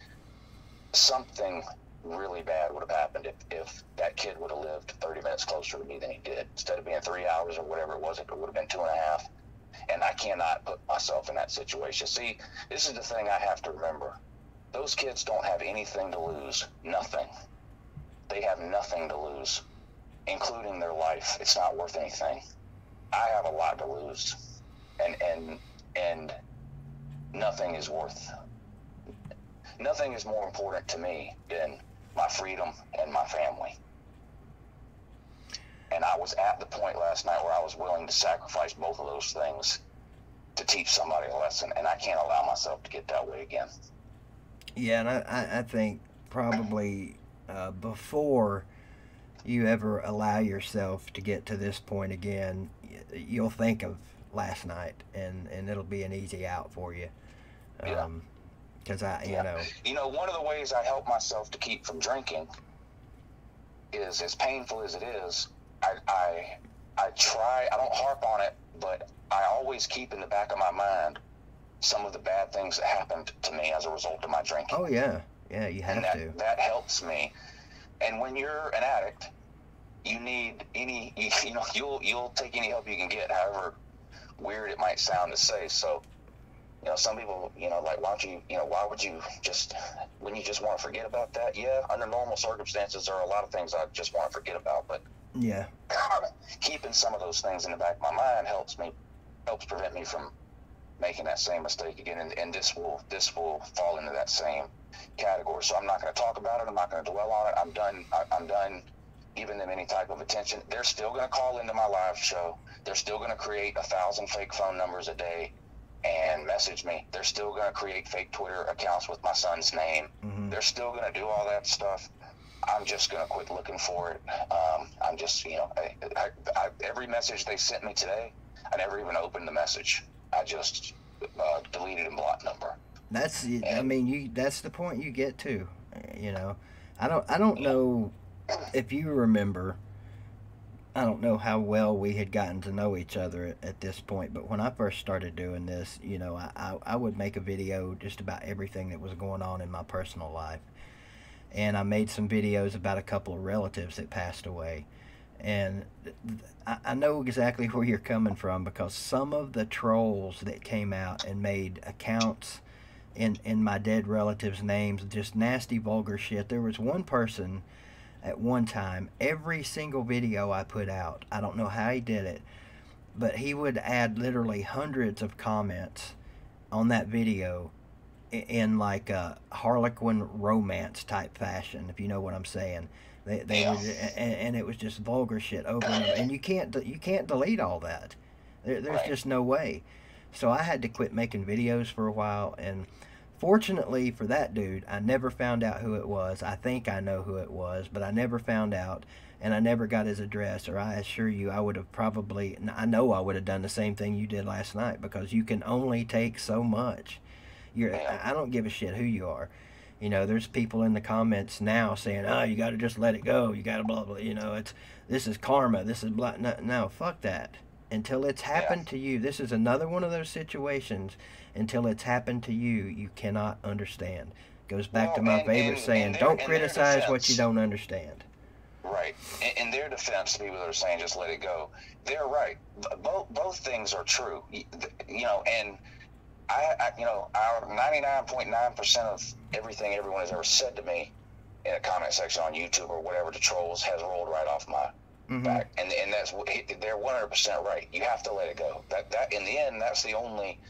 really bad would have happened if that kid would have lived 30 minutes closer to me than he did. Instead of being 3 hours or whatever it was, it would have been 2.5. And I cannot put myself in that situation. See, this is the thing I have to remember. Those kids don't have anything to lose. Nothing. They have nothing to lose, including their life. It's not worth anything. I have a lot to lose, and nothing is more important to me than my freedom and my family. And I was at the point last night where I was willing to sacrifice both of those things to teach somebody a lesson, and I can't allow myself to get that way again. Yeah, and I think probably before you ever allow yourself to get to this point again, you'll think of last night, and it'll be an easy out for you. Because you know, one of the ways I help myself to keep from drinking is, as painful as it is, I try. I don't harp on it, but I always keep in the back of my mind some of the bad things that happened to me as a result of my drinking. Oh yeah, you have to. That helps me. And when you're an addict, you need you'll take any help you can get, however weird it might sound to say. So, some people, like, why would you just, when you just want to forget about that? Yeah, under normal circumstances, there are a lot of things I just want to forget about, but yeah, keeping some of those things in the back of my mind helps prevent me from making that same mistake again, and this will fall into that same category. So I'm not going to talk about it. I'm not going to dwell on it. I'm done giving them any type of attention. They're still going to call into my live show. They're still going to create 1,000 fake phone numbers a day and message me. They're still going to create fake Twitter accounts with my son's name. Mm-hmm. They're still going to do all that stuff. I'm just going to quit looking for it. I'm just, every message they sent me today, I never even opened the message. I just deleted and blocked number. That's the point you get to. I don't know if you remember. I don't know how well we had gotten to know each other at this point, but when I first started doing this, I would make a video just about everything that was going on in my personal life. And I made some videos about a couple of relatives that passed away. And I know exactly where you're coming from, because some of the trolls that came out and made accounts in my dead relatives' names, just nasty, vulgar shit. There was one person at one time, every single video I put out, I don't know how he did it, but he would add literally hundreds of comments on that video in like a Harlequin romance type fashion, if you know what I'm saying. They would, and it was just vulgar shit over and over, and you can't delete all that. There's just no way. So I had to quit making videos for a while, and fortunately for that dude, I never found out who it was. I think I know who it was, but I never found out, and I never got his address, or I assure you I would have I know I would have done the same thing you did last night, because you can only take so much. I don't give a shit who you are. There's people in the comments now saying, oh, you got to just let it go. You got to blah, blah, this is karma. This is blah. No, fuck that. Until it's happened to you. This is another one of those situations. Until it's happened to you, you cannot understand. Goes back to my favorite saying, don't criticize what you don't understand. Right. In their defense, people that are saying just let it go, they're right. Both things are true. And our 99.9% of everything everyone has ever said to me in a comment section on YouTube or whatever, the trolls, has rolled right off my back. And that's, they're 100% right. You have to let it go. That in the end, that's the only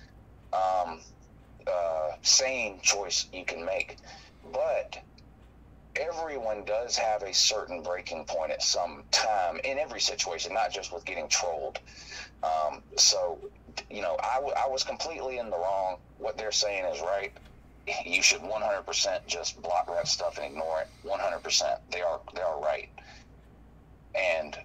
sane choice you can make. But everyone does have a certain breaking point at some time in every situation, not just with getting trolled. So, I was completely in the wrong. What they're saying is right. You should 100% just block that stuff and ignore it. 100%. They are right. And,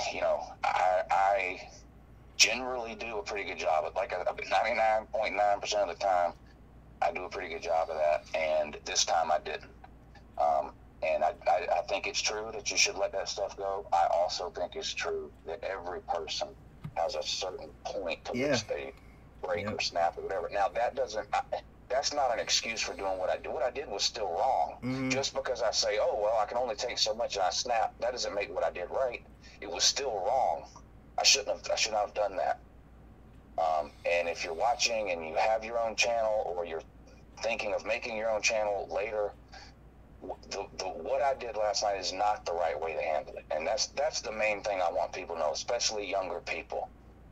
I generally do a pretty good job of, 99.9% of the time, I do a pretty good job of that. And this time I didn't. And I think it's true that you should let that stuff go. I also think it's true that every person has a certain point to which they break or snap or whatever. Now, that's not an excuse for doing what I do. What I did was still wrong. Just because I say, oh, well, I can only take so much and I snap, that doesn't make what I did right. It was still wrong. I should not have done that. And if you're watching and you have your own channel, or you're thinking of making your own channel later, what I did last night is not the right way to handle it. And that's the main thing I want people to know, especially younger people.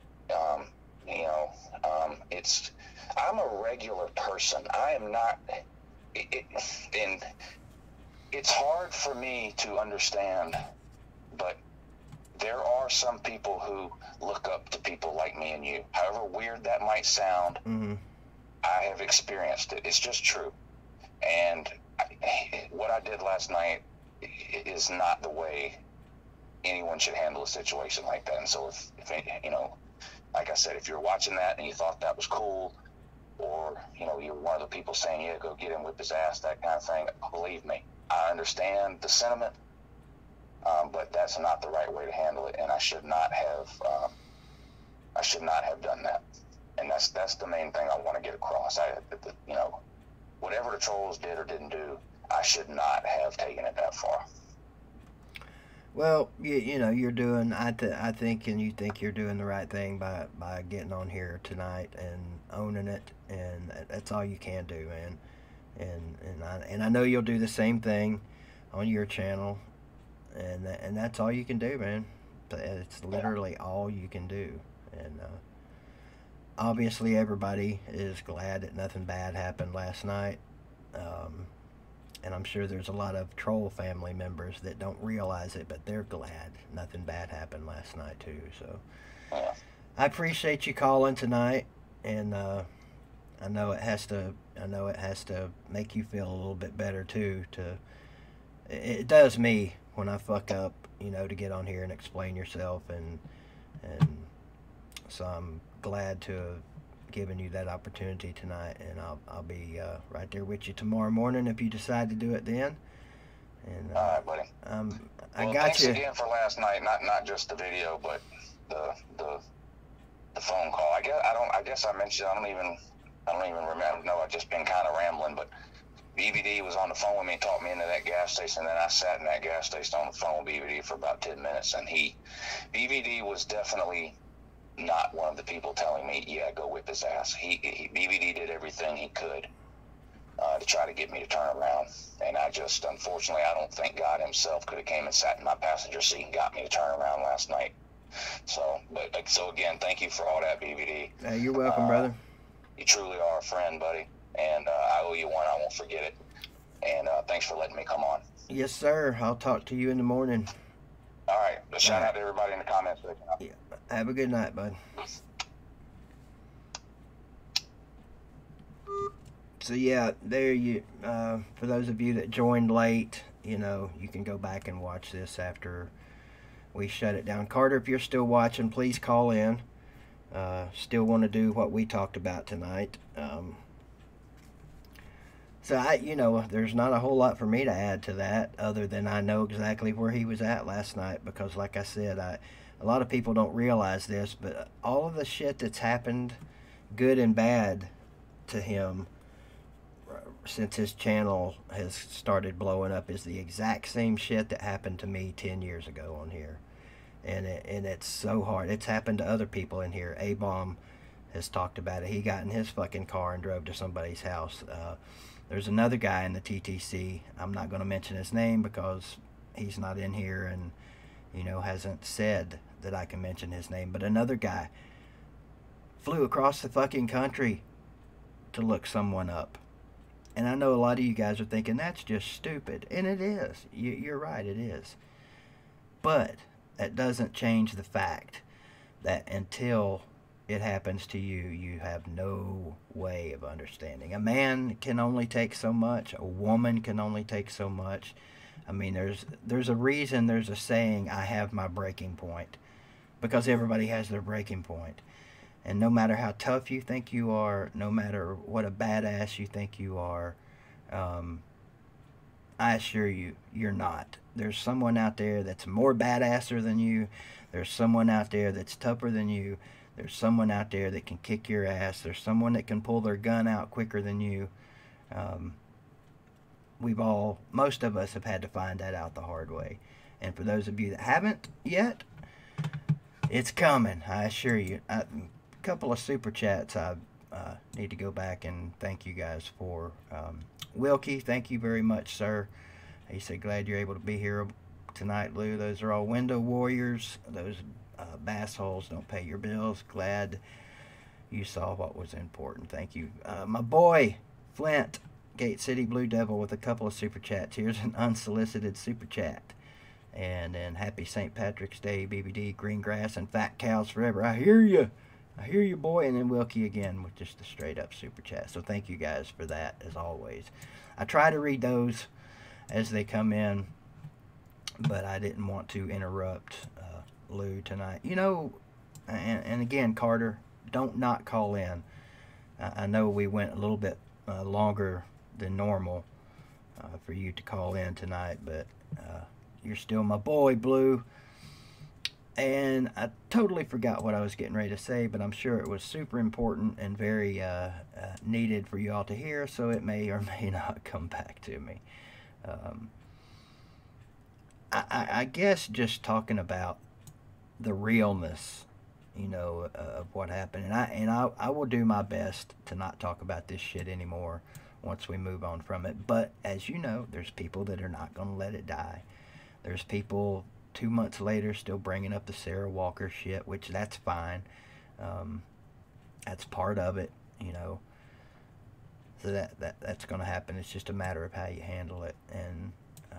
I'm a regular person. I am not, and it's hard for me to understand, but there are some people who look up to people like me and you. However weird that might sound, I have experienced it. It's just true. And what I did last night is not the way anyone should handle a situation like that. And so if like I said, if you're watching that and you thought that was cool, or, you're one of the people saying, yeah, go get him, whip his ass, that kind of thing, believe me, I understand the sentiment, but that's not the right way to handle it, and I should not have done that. And that's the main thing I want to get across. Whatever the trolls did or didn't do, I should not have taken it that far. Well, you're doing, I think, and you think you're doing the right thing by getting on here tonight and owning it, and that's all you can do, man. And I know you'll do the same thing on your channel, and that's all you can do, man. It's literally all you can do. And obviously everybody is glad that nothing bad happened last night. And I'm sure there's a lot of troll family members that don't realize it, but they're glad nothing bad happened last night too. So I appreciate you calling tonight, and I know it has to make you feel a little bit better too. It does me when I fuck up, to get on here and explain yourself, and so I'm glad to have given you that opportunity tonight, and I'll be right there with you tomorrow morning if you decide to do it then. And all right, buddy. I got thanks you again for last night. Not just the video, but the phone call. I guess I mentioned. I don't even remember. No, I've just been kind of rambling. But BVD was on the phone with me and talked me into that gas station. And then I sat in that gas station on the phone with BVD for about 10 minutes, and BVD was definitely not one of the people telling me, yeah, go whip his ass. BVD did everything he could to try to get me to turn around. And unfortunately, I don't think God himself could have came and sat in my passenger seat and got me to turn around last night. So again, thank you for all that, BVD. You're welcome, brother. You truly are a friend, buddy. And I owe you one. I won't forget it. And thanks for letting me come on. Yes, sir. I'll talk to you in the morning. All right. Shout out to everybody in the comments section. Yeah. Have a good night, bud. So yeah, there you. For those of you that joined late, you can go back and watch this after we shut it down. Carter, if you're still watching, please call in. Still want to do what we talked about tonight. So there's not a whole lot for me to add to that, other than I know exactly where he was at last night, because like I said, a lot of people don't realize this, but all of the shit that's happened, good and bad, to him since his channel has started blowing up is the exact same shit that happened to me 10 years ago on here. And it's so hard. It's happened to other people in here. A-Bomb has talked about it. He got in his fucking car and drove to somebody's house. There's another guy in the TTC. I'm not going to mention his name because he's not in here and, hasn't said that I can mention his name. But another guy flew across the fucking country to look someone up. And I know a lot of you guys are thinking that's just stupid. And it is. You're right, it is. But that doesn't change the fact that until it happens to you, you have no way of understanding. A man can only take so much. A woman can only take so much. I mean, there's a reason, there's a saying, I have my breaking point. Because everybody has their breaking point. And no matter how tough you think you are, no matter what a badass you think you are, I assure you, you're not. There's someone out there that's more badasser than you. There's someone out there that's tougher than you. There's someone out there that can kick your ass. There's someone that can pull their gun out quicker than you. Most of us have had to find that out the hard way. And for those of you that haven't yet, it's coming, I assure you. A couple of super chats I need to go back and thank you guys for. Wilkie, thank you very much, sir. He said, glad you're able to be here tonight, Lou. Those are all window warriors. Those bass holes don't pay your bills. Glad you saw what was important. Thank you. My boy, Flint, Gate City Blue Devil, with a couple of super chats. Here's an unsolicited super chat. And then happy St. Patrick's Day, BVD, green grass, and fat cows forever. I hear you. I hear you, boy. And then Wilkie again with just a straight up super chat. So thank you guys for that, as always. I try to read those as they come in, but I didn't want to interrupt Lou tonight. You know, and again, Carter, don't not call in. I know we went a little bit longer than normal for you to call in tonight, but you're still my boy, Blue. And I totally forgot what I was getting ready to say, but I'm sure it was super important and very needed for you all to hear, so it may or may not come back to me. I guess just talking about the realness, you know, of what happened. And I will do my best to not talk about this shit anymore once we move on from it. But as you know, there's people that are not going to let it die. There's people 2 months later still bringing up the Sarah Walker shit, which that's fine. That's part of it, you know. So that's going to happen. It's just a matter of how you handle it. And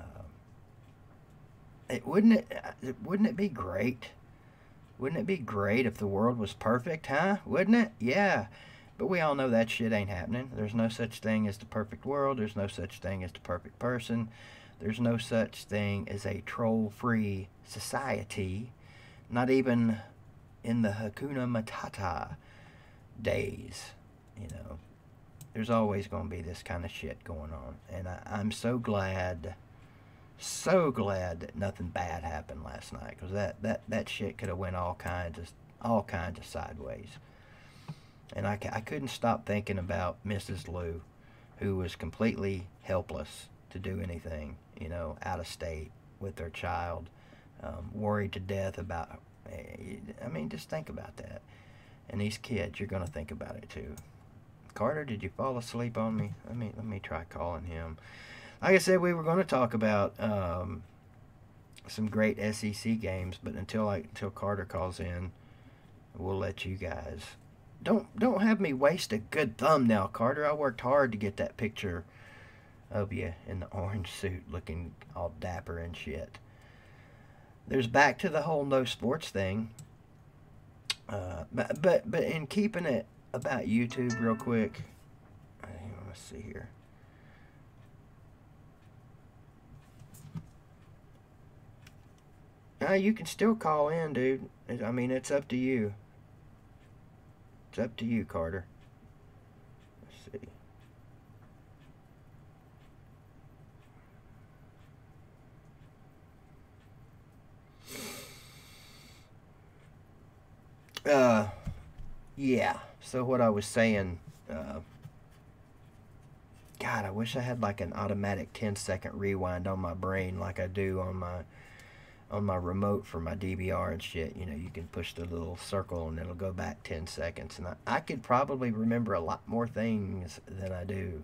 wouldn't it be great? Wouldn't it be great if the world was perfect, huh? Wouldn't it? Yeah. But we all know that shit ain't happening. There's no such thing as the perfect world. There's no such thing as the perfect person. There's no such thing as a troll-free society. Not even in the Hakuna Matata days, you know. There's always going to be this kind of shit going on. And I'm so glad that nothing bad happened last night. Because that shit could have went all kinds of sideways. And I couldn't stop thinking about Mrs. Lou, who was completely helpless to do anything, you know, out of state with their child, worried to death about, I mean, just think about that. And these kids, you're going to think about it too. Carter, did you fall asleep on me? Let me try calling him. Like I said, we were going to talk about some great SEC games, but until Carter calls in, we'll let you guys. Don't have me waste a good thumbnail, Carter. I worked hard to get that picture of you in the orange suit looking all dapper and shit. There's back to the whole no sports thing. But in keeping it about YouTube real quick, let's see here. You can still call in, dude. I mean, it's up to you. It's up to you, Carter. Let's see. Yeah. So what I was saying, God, I wish I had like an automatic 10-second rewind on my brain like I do on my remote for my DVR and shit. You know, you can push the little circle and it'll go back 10 seconds. And I could probably remember a lot more things than I do.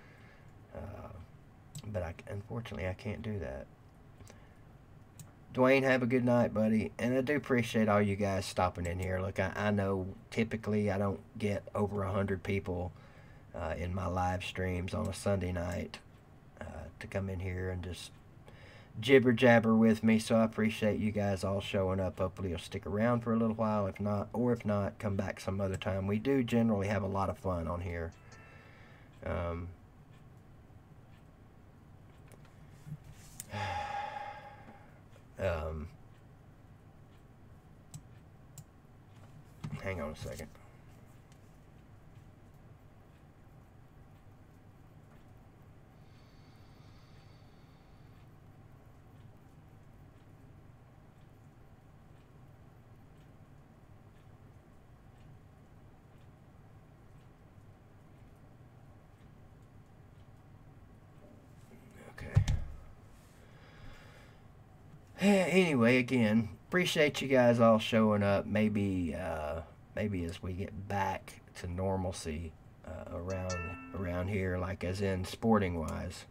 But unfortunately, I can't do that. Dwayne, have a good night, buddy. And I do appreciate all you guys stopping in here. Look, I know typically I don't get over 100 people in my live streams on a Sunday night to come in here and just jibber jabber with me. So I appreciate you guys all showing up. Hopefully you'll stick around for a little while. If not, come back some other time. We do generally have a lot of fun on here. Hang on a second. Anyway, again, appreciate you guys all showing up. Maybe as we get back to normalcy around here, like as in sporting wise.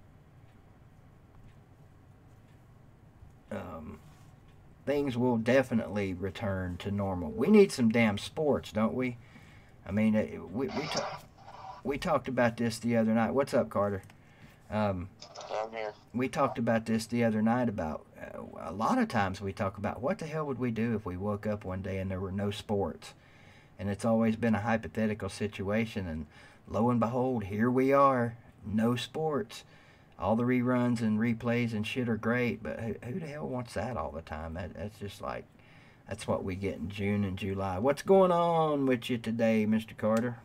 Things will definitely return to normal. We need some damn sports, don't we? I mean, we talked about this the other night. What's up, Carter? I'm here. We talked about this the other night about a lot of times we talk about what the hell would we do if we woke up one day and there were no sports. And it's always been a hypothetical situation, and lo and behold, here we are, no sports. All the reruns and replays and shit are great, but who the hell wants that all the time? That's just like, that's what we get in June and July. What's going on with you today, Mr. Carter?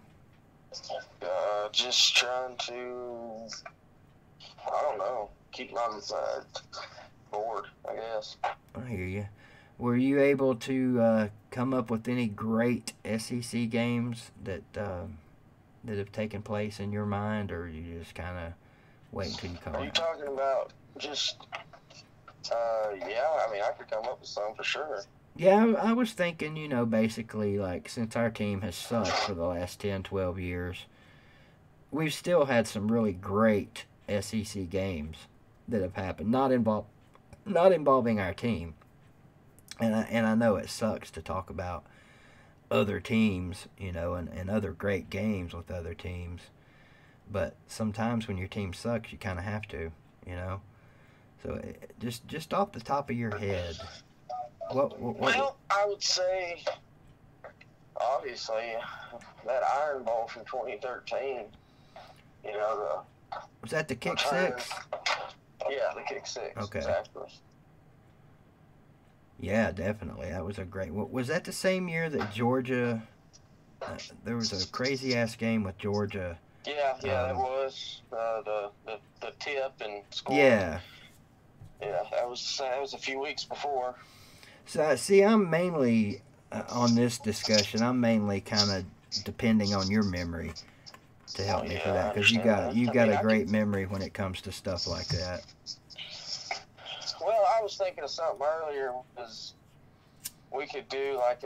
Just trying to, I don't know, keep my bored, I guess. I hear you. Were you able to come up with any great SEC games that have taken place in your mind, or you just kind of wait until you call Are you it? talking about just, yeah, I mean, I could come up with some for sure. Yeah, I was thinking, basically, like, since our team has sucked for the last 10, 12 years, we've still had some really great SEC games that have happened, not involving our team. And I know it sucks to talk about other teams, and other great games with other teams. But sometimes when your team sucks, you kind of have to, So just off the top of your head, what? Well, I would say, obviously, that Iron Bowl from 2013, Was that the kick return, six? Yeah, the kick six. Okay. Exactly. Yeah, definitely. That was a great. Was that the same year that Georgia? There was a crazy ass game with Georgia. Yeah, that was the tip and score. Yeah. Yeah, that was a few weeks before. So see, I'm mainly on this discussion. I'm mainly kind of depending on your memory to help me for that, because you got a great memory when it comes to stuff like that. Well, I was thinking of something earlier. Was we could do like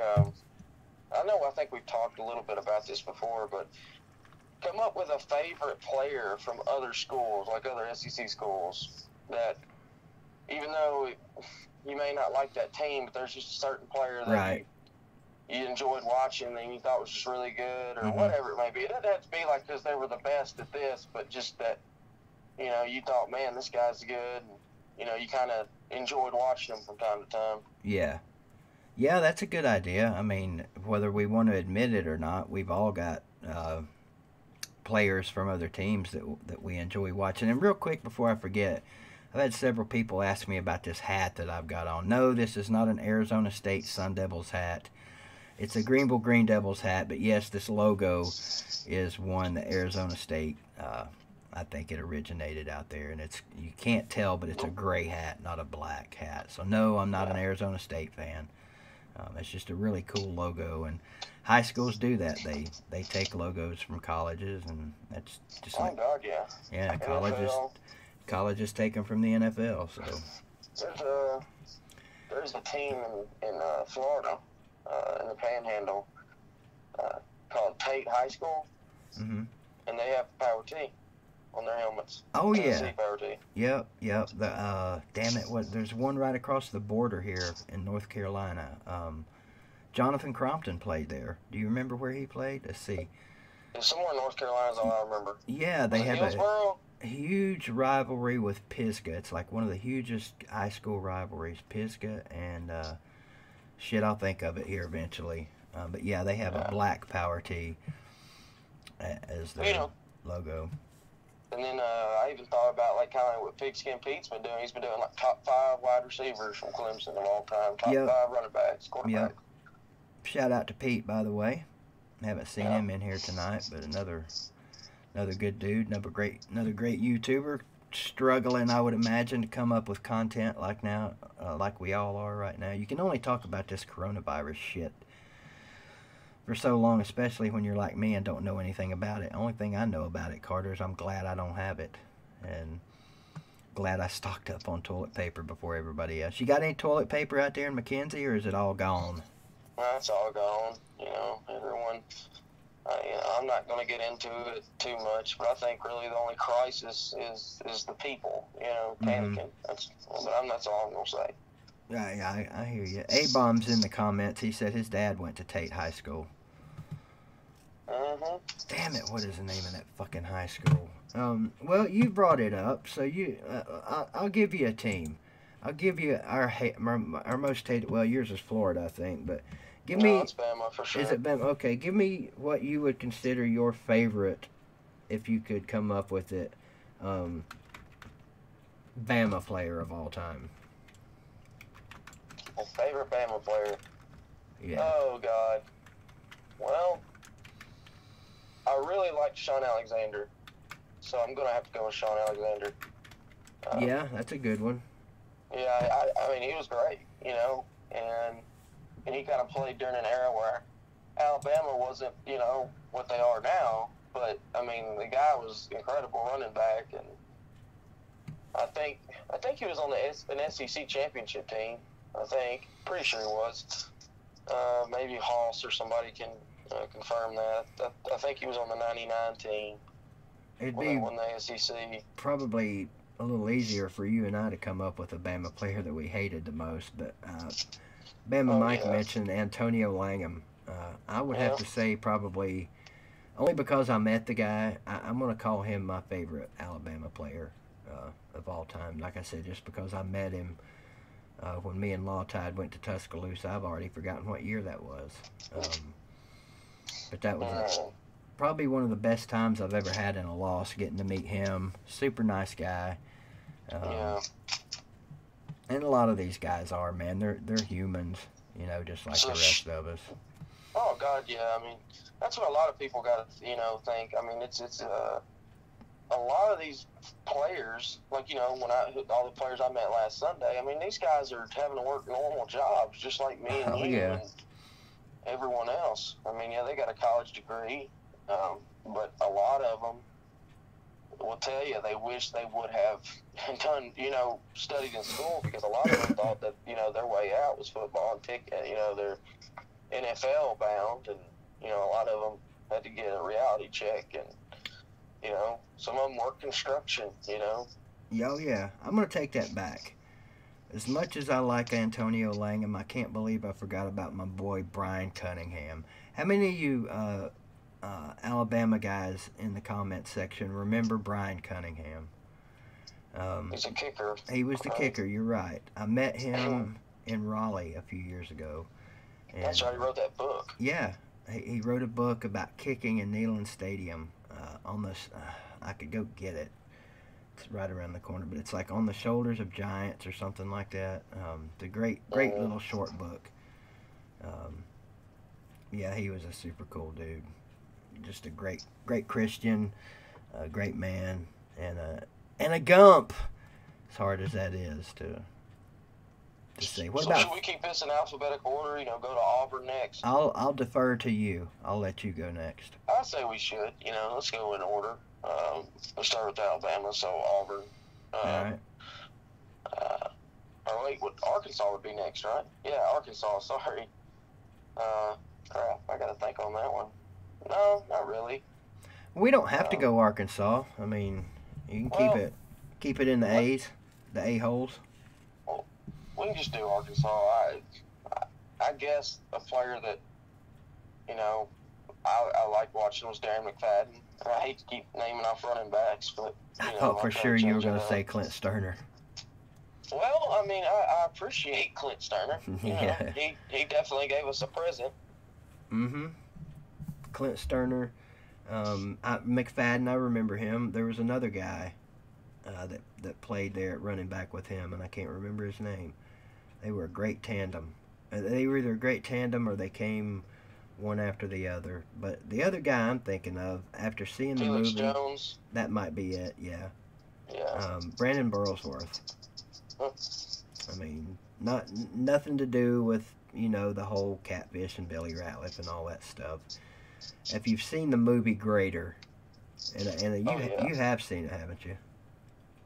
I think we've talked a little bit about this before, but come up with a favorite player from other schools, like other SEC schools, that even though you may not like that team, but there's just a certain player that you enjoyed watching and you thought was just really good, or whatever it may be. It doesn't have to be like because they were the best at this, but just that, you thought, man, this guy's good. And, you kind of enjoyed watching them from time to time. Yeah. Yeah, that's a good idea. I mean, whether we want to admit it or not, we've all got players from other teams that we enjoy watching. And real quick before I forget, I've had several people ask me about this hat that I've got on. No, this is not an Arizona State Sun Devils hat. It's a Greenville Green Devils hat, but yes, this logo is one that Arizona State, I think it originated out there, and you can't tell, but it's a gray hat, not a black hat. So no, I'm not an Arizona State fan. It's just a really cool logo, and high schools do that. They take logos from colleges, and that's just like, God, yeah. Yeah, NFL. colleges take them from the NFL. So there's a team in Florida, in the Panhandle, called Tate High School, and they have Power T on their helmets. Oh Tennessee yeah. Power T. Yep. Damn it! There's one right across the border here in North Carolina. Jonathan Crompton played there. Do you remember where he played? Let's see. It's somewhere in North Carolina is all I remember. Yeah, they have Hillsboro? a huge rivalry with Pisgah. It's like one of the hugest high school rivalries. Pisgah and shit, I'll think of it here eventually. But yeah, they have a black Power T as their logo. And then I even thought about like kind of what Pigskin Pete's been doing. He's been doing like top 5 wide receivers from Clemson of all time, top 5 running backs, quarterback. Yep. Shout out to Pete, by the way. Haven't seen him in here tonight, but another good dude, another great YouTuber, struggling, I would imagine, to come up with content like we all are right now. You can only talk about this coronavirus shit for so long, especially when you're like me and don't know anything about it. Only thing I know about it, Carter, is I'm glad I don't have it. And glad I stocked up on toilet paper before everybody else. You got any toilet paper out there in McKenzie, or is it all gone? Well, it's all gone. You know, everyone. I'm not going to get into it too much, but I think really the only crisis is the people. You know, panicking. That's all I'm going to say. Yeah, I hear you. A-Bomb's in the comments. He said his dad went to Tate High School. Damn it, what is the name of that fucking high school? Well, you brought it up, so I'll give you a team. I'll give you our most hated. Well, yours is Florida, I think, but give me. It's Bama for sure. Is it Bama? Okay, give me what you would consider your favorite, if you could come up with it, Bama player of all time. My favorite Bama player. Yeah. Oh God. Well, I really liked Sean Alexander, so I'm gonna have to go with Sean Alexander. Yeah, that's a good one. Yeah, I mean, he was great, you know, and he kind of played during an era where Alabama wasn't, you know, what they are now, but I mean, the guy was incredible running back, and I think he was on an SEC championship team. Pretty sure he was. Maybe Hoss or somebody can confirm that. I think he was on the 99 team. It'd when be they won the SEC. Probably a little easier for you and I to come up with a Bama player that we hated the most, but Bama Mike mentioned Antonio Langham. I would have to say probably, only because I met the guy, I'm going to call him my favorite Alabama player of all time. Like I said, just because I met him when me and Lawtide went to Tuscaloosa. I've already forgotten what year that was. But that was probably one of the best times I've ever had in a loss, getting to meet him. Super nice guy. And a lot of these guys are, man. They're humans, you know, just like the rest of us. Oh God, yeah. I mean, that's what a lot of people got to, you know, think. I mean, it's a lot of these players, like, you know, all the players I met last Sunday. I mean, these guys are having to work normal jobs, just like me and you and everyone else. I mean, yeah, they got a college degree, but a lot of them will tell you they wish they would have done, you know, studied in school, because a lot of them thought that, you know, their way out was football and you know, they're NFL bound, and, you know, a lot of them had to get a reality check, and, you know, some of them work construction, you know. Oh, yeah. I'm going to take that back. As much as I like Antonio Langham, I can't believe I forgot about my boy Brian Cunningham. How many of you Alabama guys in the comment section remember Brian Cunningham? He's a kicker. He was the kicker, you're right. I met him in Raleigh a few years ago. And, that's right, he wrote that book. Yeah. He wrote a book about kicking in Neyland Stadium. On this, I could go get it. It's right around the corner, but it's like On the Shoulders of Giants or something like that. It's a great little short book. Yeah, he was a super cool dude. Just a great Christian, a great man, and a gump. As hard as that is to say. What about? Should we keep this in alphabetical order? You know, go to Auburn next. I'll defer to you. I'll let you go next. I say we should. You know, let's go in order. Let's start with Alabama. So Auburn. All right. Or wait, Arkansas would be next, right? Yeah, Arkansas. Sorry. Crap. I got to think on that one. No, not really. We don't have to go Arkansas. I mean, you can keep it in the A's, the A-holes. We can just do Arkansas. I guess a player that, you know, I like watching was Darren McFadden. I hate to keep naming off running backs, but, you know, I thought for sure you were going to say Clint Sterner. Well, I mean, I appreciate Clint Sterner. You know, he definitely gave us a present. Mm-hmm. Clint Sterner. McFadden, I remember him. There was another guy that played there at running back with him, and I can't remember his name. They were a great tandem. They were either a great tandem or they came one after the other. But the other guy I'm thinking of, after seeing the movie, Jones. That might be it, yeah. Yeah. Brandon Burlesworth. I mean, nothing to do with, you know, the whole Catfish and Billy Ratliff and all that stuff. If you've seen the movie Greater, and you have seen it, haven't you? Oh, of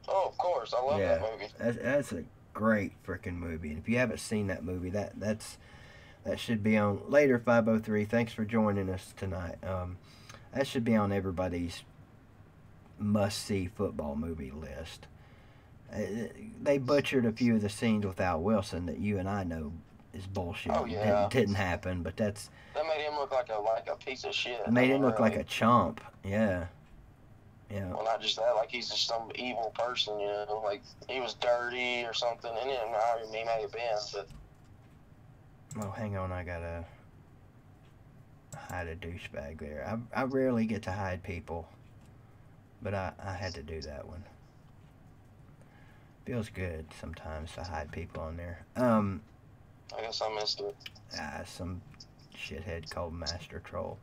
course. I love that movie. That's a great freaking movie. And if you haven't seen that movie, that should be on later. 503. Thanks for joining us tonight. That should be on everybody's must-see football movie list. They butchered a few of the scenes with Al Wilson that you and I know is bullshit. Oh, yeah. Didn't happen, but that made him look like a piece of shit. made him look like a chump. Yeah. Yeah. Well, not just that, like he's just some evil person, you know, like he was dirty or something, and then he may have been, but... Oh, hang on, I gotta hide a douchebag there. I rarely get to hide people, but I had to do that one. Feels good sometimes to hide people on there. I guess I missed it. Some shithead called Master Troll.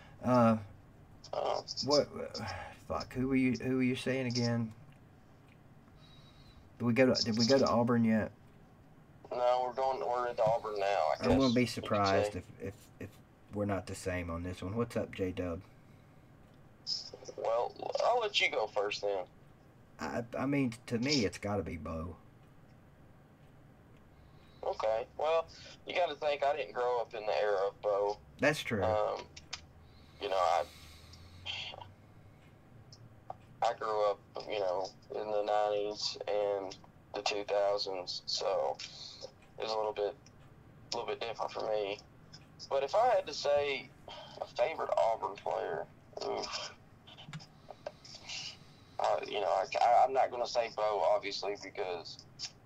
What? Fuck. Who were you saying again? Did we go to Auburn yet? No, we're at Auburn now, I guess. I'm gonna be surprised if we're not the same on this one. What's up, J-Dub? Well, I'll let you go first then. I mean, to me, it's got to be Bo. Okay. Well, you got to think I didn't grow up in the era of Bo. That's true. You know, I grew up, you know, in the 90s and the 2000s, so it was a little bit different for me. But if I had to say a favorite Auburn player, you know, I'm not going to say Bo, obviously, because...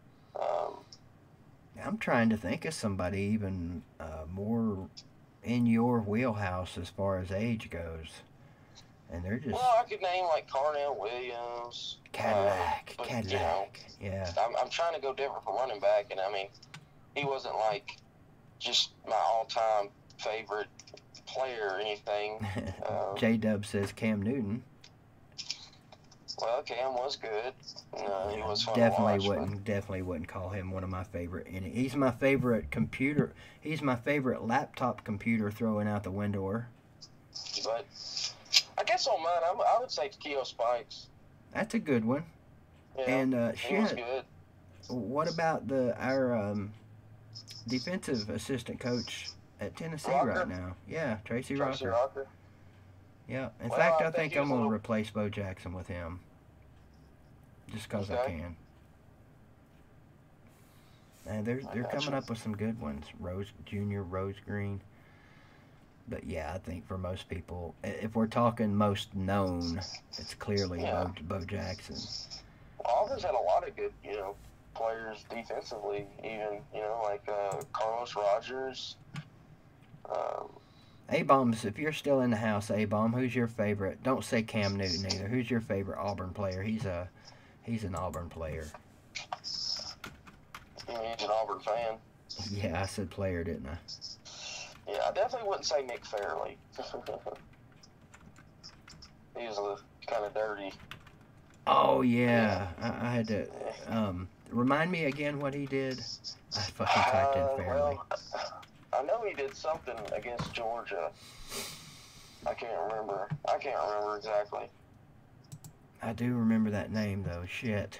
I'm trying to think of somebody even more in your wheelhouse as far as age goes. And they're just... Well, I could name, like, Carnell Williams. Cadillac. You know, yeah. I'm trying to go different from running back, and, I mean, he wasn't, like, just my all-time favorite player or anything. J-Dub says Cam Newton. Well, Cam was good. He was fun definitely to watch, definitely wouldn't call him one of my favorite. And he's my favorite computer. He's my favorite laptop computer throwing out the window. But I guess on mine, I would say Keo Spikes. That's a good one. Yeah, and he was good. What about our defensive assistant coach at Tennessee right now? Yeah, Tracy Rocker. Yeah. In fact, I think I'm gonna replace Bo Jackson with him. Just because I can. And they're coming up with some good ones. Rose Green. But yeah, I think for most people, if we're talking most known, it's clearly Bo Jackson. Well, Auburn's had a lot of good, you know, players defensively, even, you know, like Carlos Rogers. A-Bombs, if you're still in the house, A-Bomb, who's your favorite? Don't say Cam Newton either. Who's your favorite Auburn player? He's an Auburn player. He's an Auburn fan. Yeah, I said player, didn't I? Yeah, I definitely wouldn't say Nick Fairley. He was kind of dirty. Oh, yeah. I had to... remind me again what he did. I fucking typed in Fairley. Well, I know he did something against Georgia. I can't remember exactly. I do remember that name, though. Shit.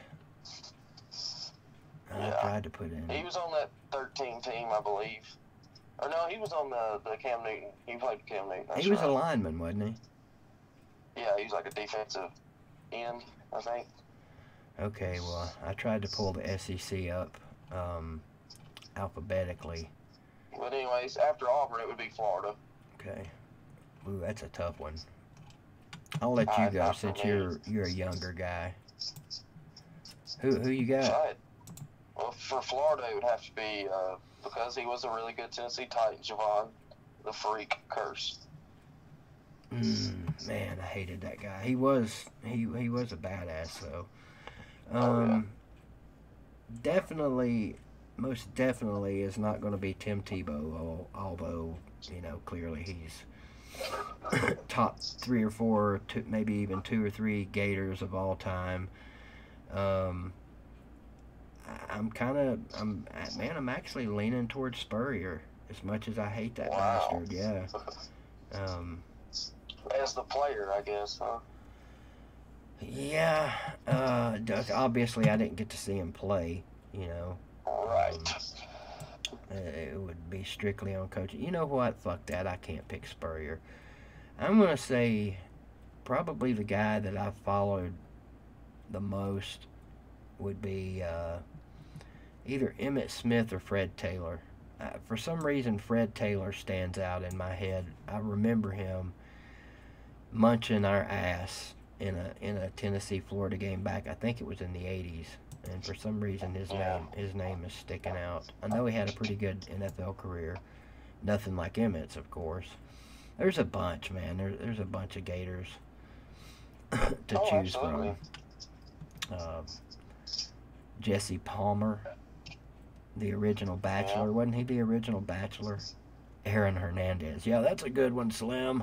I tried to put in. He was on that 13 team, I believe. Or no, he was on the Cam Newton. He played Cam Newton. He was a lineman, wasn't he? Yeah, he was like a defensive end, I think. Okay, well, I tried to pull the SEC up alphabetically. But anyways, after Auburn, it would be Florida. Okay. Ooh, that's a tough one. I'll let you go since you're a younger guy. Who you got? Right. Well, for Florida, it would have to be because he was a really good Tennessee Titan, Javon the Freak Curse. Man, I hated that guy. He was a badass though. Definitely, most definitely is not going to be Tim Tebow, although you know clearly he's top 3 or 4, maybe even 2 or 3 Gators of all time. I'm actually leaning towards Spurrier as much as I hate that bastard. Yeah. As the player, I guess, huh? Yeah, obviously I didn't get to see him play, you know. Right. It would be strictly on coaching. You know what? Fuck that. I can't pick Spurrier. I'm going to say probably the guy that I followed the most would be either Emmitt Smith or Fred Taylor. For some reason, Fred Taylor stands out in my head. I remember him munching our ass in a Tennessee-Florida game back. I think it was in the 80s. And for some reason, his name is sticking out. I know he had a pretty good NFL career. Nothing like Emmitt's, of course. There's a bunch, man. There's a bunch of Gators to choose absolutely. from. Jesse Palmer, the original Bachelor. Wasn't he the original Bachelor? Aaron Hernandez. Yeah, that's a good one, Slim.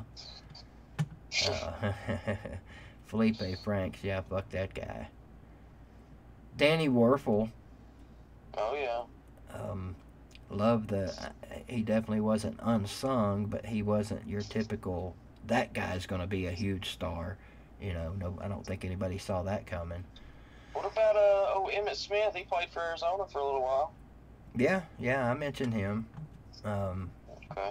Felipe Franks. Yeah, fuck that guy. Danny Werfel. Oh, yeah. Love he definitely wasn't unsung, but he wasn't your typical, that guy's going to be a huge star. You know, no, I don't think anybody saw that coming. What about Emmitt Smith? He played for Arizona for a little while. Yeah, I mentioned him. Okay.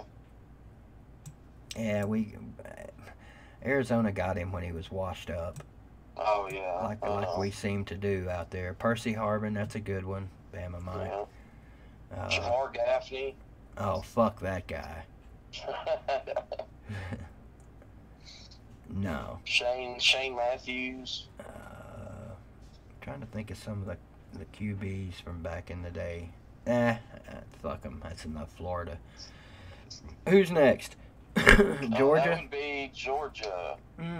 Yeah, Arizona got him when he was washed up. Oh, yeah. Like we seem to do out there. Percy Harvin, that's a good one. Bama Mike. Yeah. Jamar Gaffney. Oh, fuck that guy. No. Shane Matthews. Trying to think of some of the QBs from back in the day. Fuck them. That's enough Florida. Who's next? Georgia? That would be Georgia.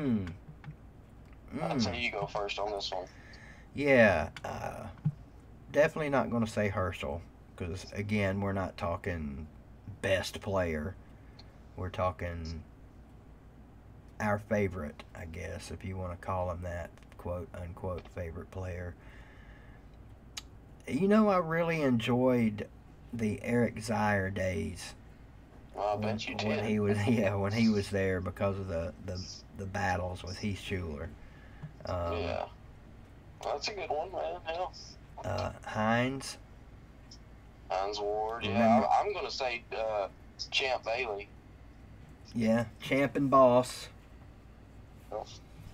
I'll tell you go first on this one. Yeah. Definitely not going to say Herschel. Because, again, we're not talking best player. We're talking our favorite, I guess, if you want to call him that, quote, unquote, favorite player. You know, I really enjoyed the Eric Zier days. Well, I bet you did. When he was there because of the battles with Heath Schuler. Yeah. That's a good one, man. Yeah. Hines Ward. Yeah, I'm going to say Champ Bailey. Yeah, Champ and Boss. Oh.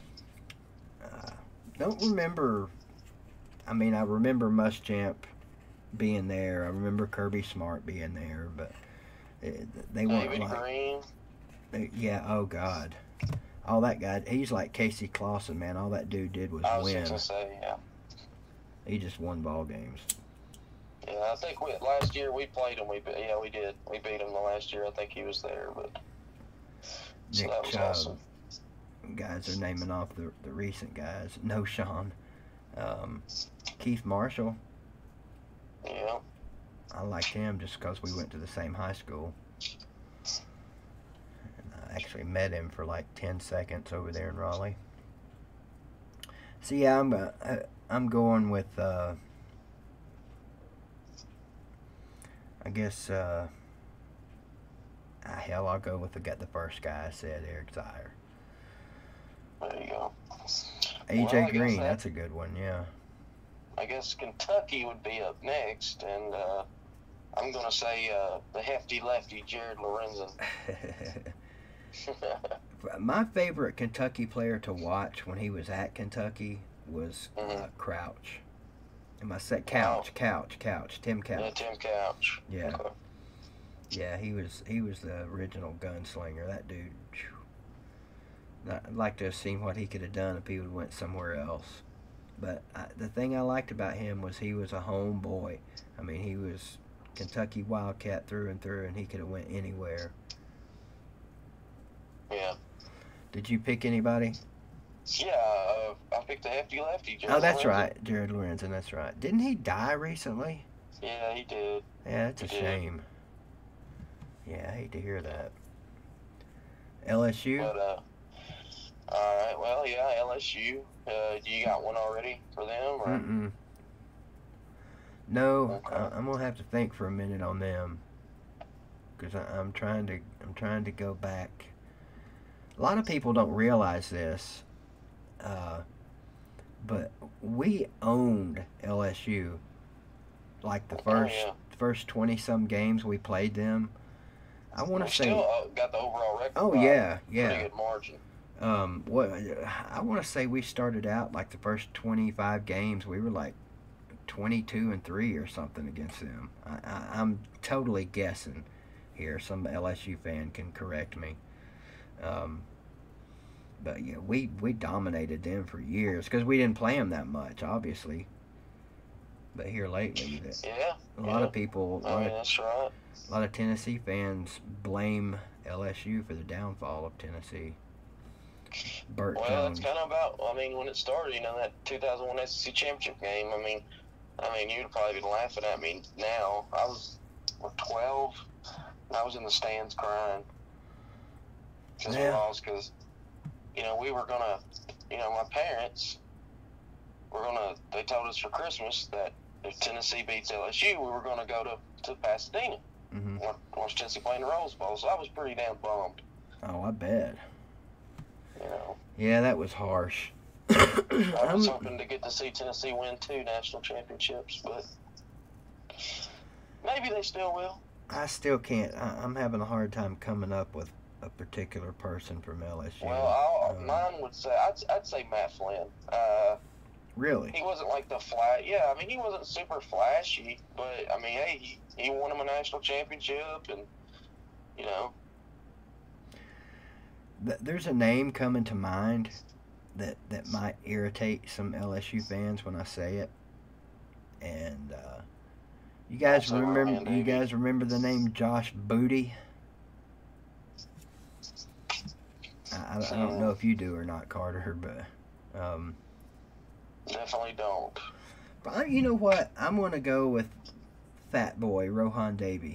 Don't remember. I mean, I remember Muschamp being there. I remember Kirby Smart being there, but they weren't David like. Green. Yeah. Oh God. All that guy. He's like Casey Clausen, man. All that dude did was I was win. going to say, yeah. He just won ball games. Yeah, I think last year we played him. We did. We beat him the last year. I think he was there, but so Nick that was Chubb. awesome. Guys are naming off the recent guys. No Sean. Keith Marshall. Yeah. I liked him just because we went to the same high school. And I actually met him for like 10 seconds over there in Raleigh. So yeah, I'm going with I guess hell, I'll go with the first guy I said, Eric Zier. There you go. AJ Green, that's a good one, yeah. I guess Kentucky would be up next, and I'm going to say the hefty lefty, Jared Lorenzen. My favorite Kentucky player to watch when he was at Kentucky was Crouch. Am I said Couch? Tim Couch. Yeah, Tim Couch. Yeah. Okay. Yeah, he was the original gunslinger. That dude. Whew. I'd like to have seen what he could have done if he would have went somewhere else. But the thing I liked about him was he was a homeboy. I mean, he was Kentucky Wildcat through and through, and he could have went anywhere. Yeah. Did you pick anybody? Yeah, I picked the hefty lefty, Jared Oh, that's Lorenzen. right. Jared Lorenzen, that's right. Didn't he die recently? Yeah, he did. Yeah, that's a shame. Yeah, I hate to hear that. LSU? But, all right, well, yeah, LSU. Do you got one already for them? Or? Mm-mm. No, Okay. I'm gonna have to think for a minute on them, because I'm trying to go back. A lot of people don't realize this. but we owned LSU. Like the first 20-some games we played them. I want to say still got the overall record. Oh yeah. Pretty good margin. I want to say we started out like the first 25 games we were like 22-3 or something against them. I'm totally guessing here. Some LSU fan can correct me. But yeah, we dominated them for years because we didn't play them that much, obviously. But here lately, a lot of people, that's right. A lot of Tennessee fans blame LSU for the downfall of Tennessee. Burt Jones. That's kind of about. I mean, when it started, that 2001 SEC championship game. I mean, you'd probably be laughing at me now. I was 12. And I was in the stands crying because we lost. Because we were gonna. My parents were gonna. They told us for Christmas that if Tennessee beats LSU, we were gonna go to Pasadena. Mm-hmm. Watch Tennessee play in the Rose Bowl. So I was pretty damn bummed. Oh, I bet. Yeah, that was harsh. I was hoping to get to see Tennessee win 2 national championships, but maybe they still will. I still can't. I'm having a hard time coming up with a particular person from LSU. Well, mine would say, I'd say Matt Flynn. Really? He wasn't like the flash. Yeah, I mean, he wasn't super flashy, but I mean, hey, he won him a national championship, and There's a name coming to mind that might irritate some LSU fans when I say it, and you guys remember the name Josh Booty? I don't know if you do or not, Carter, but definitely don't. But you know what? I'm gonna go with Fat Boy Rohan Davey.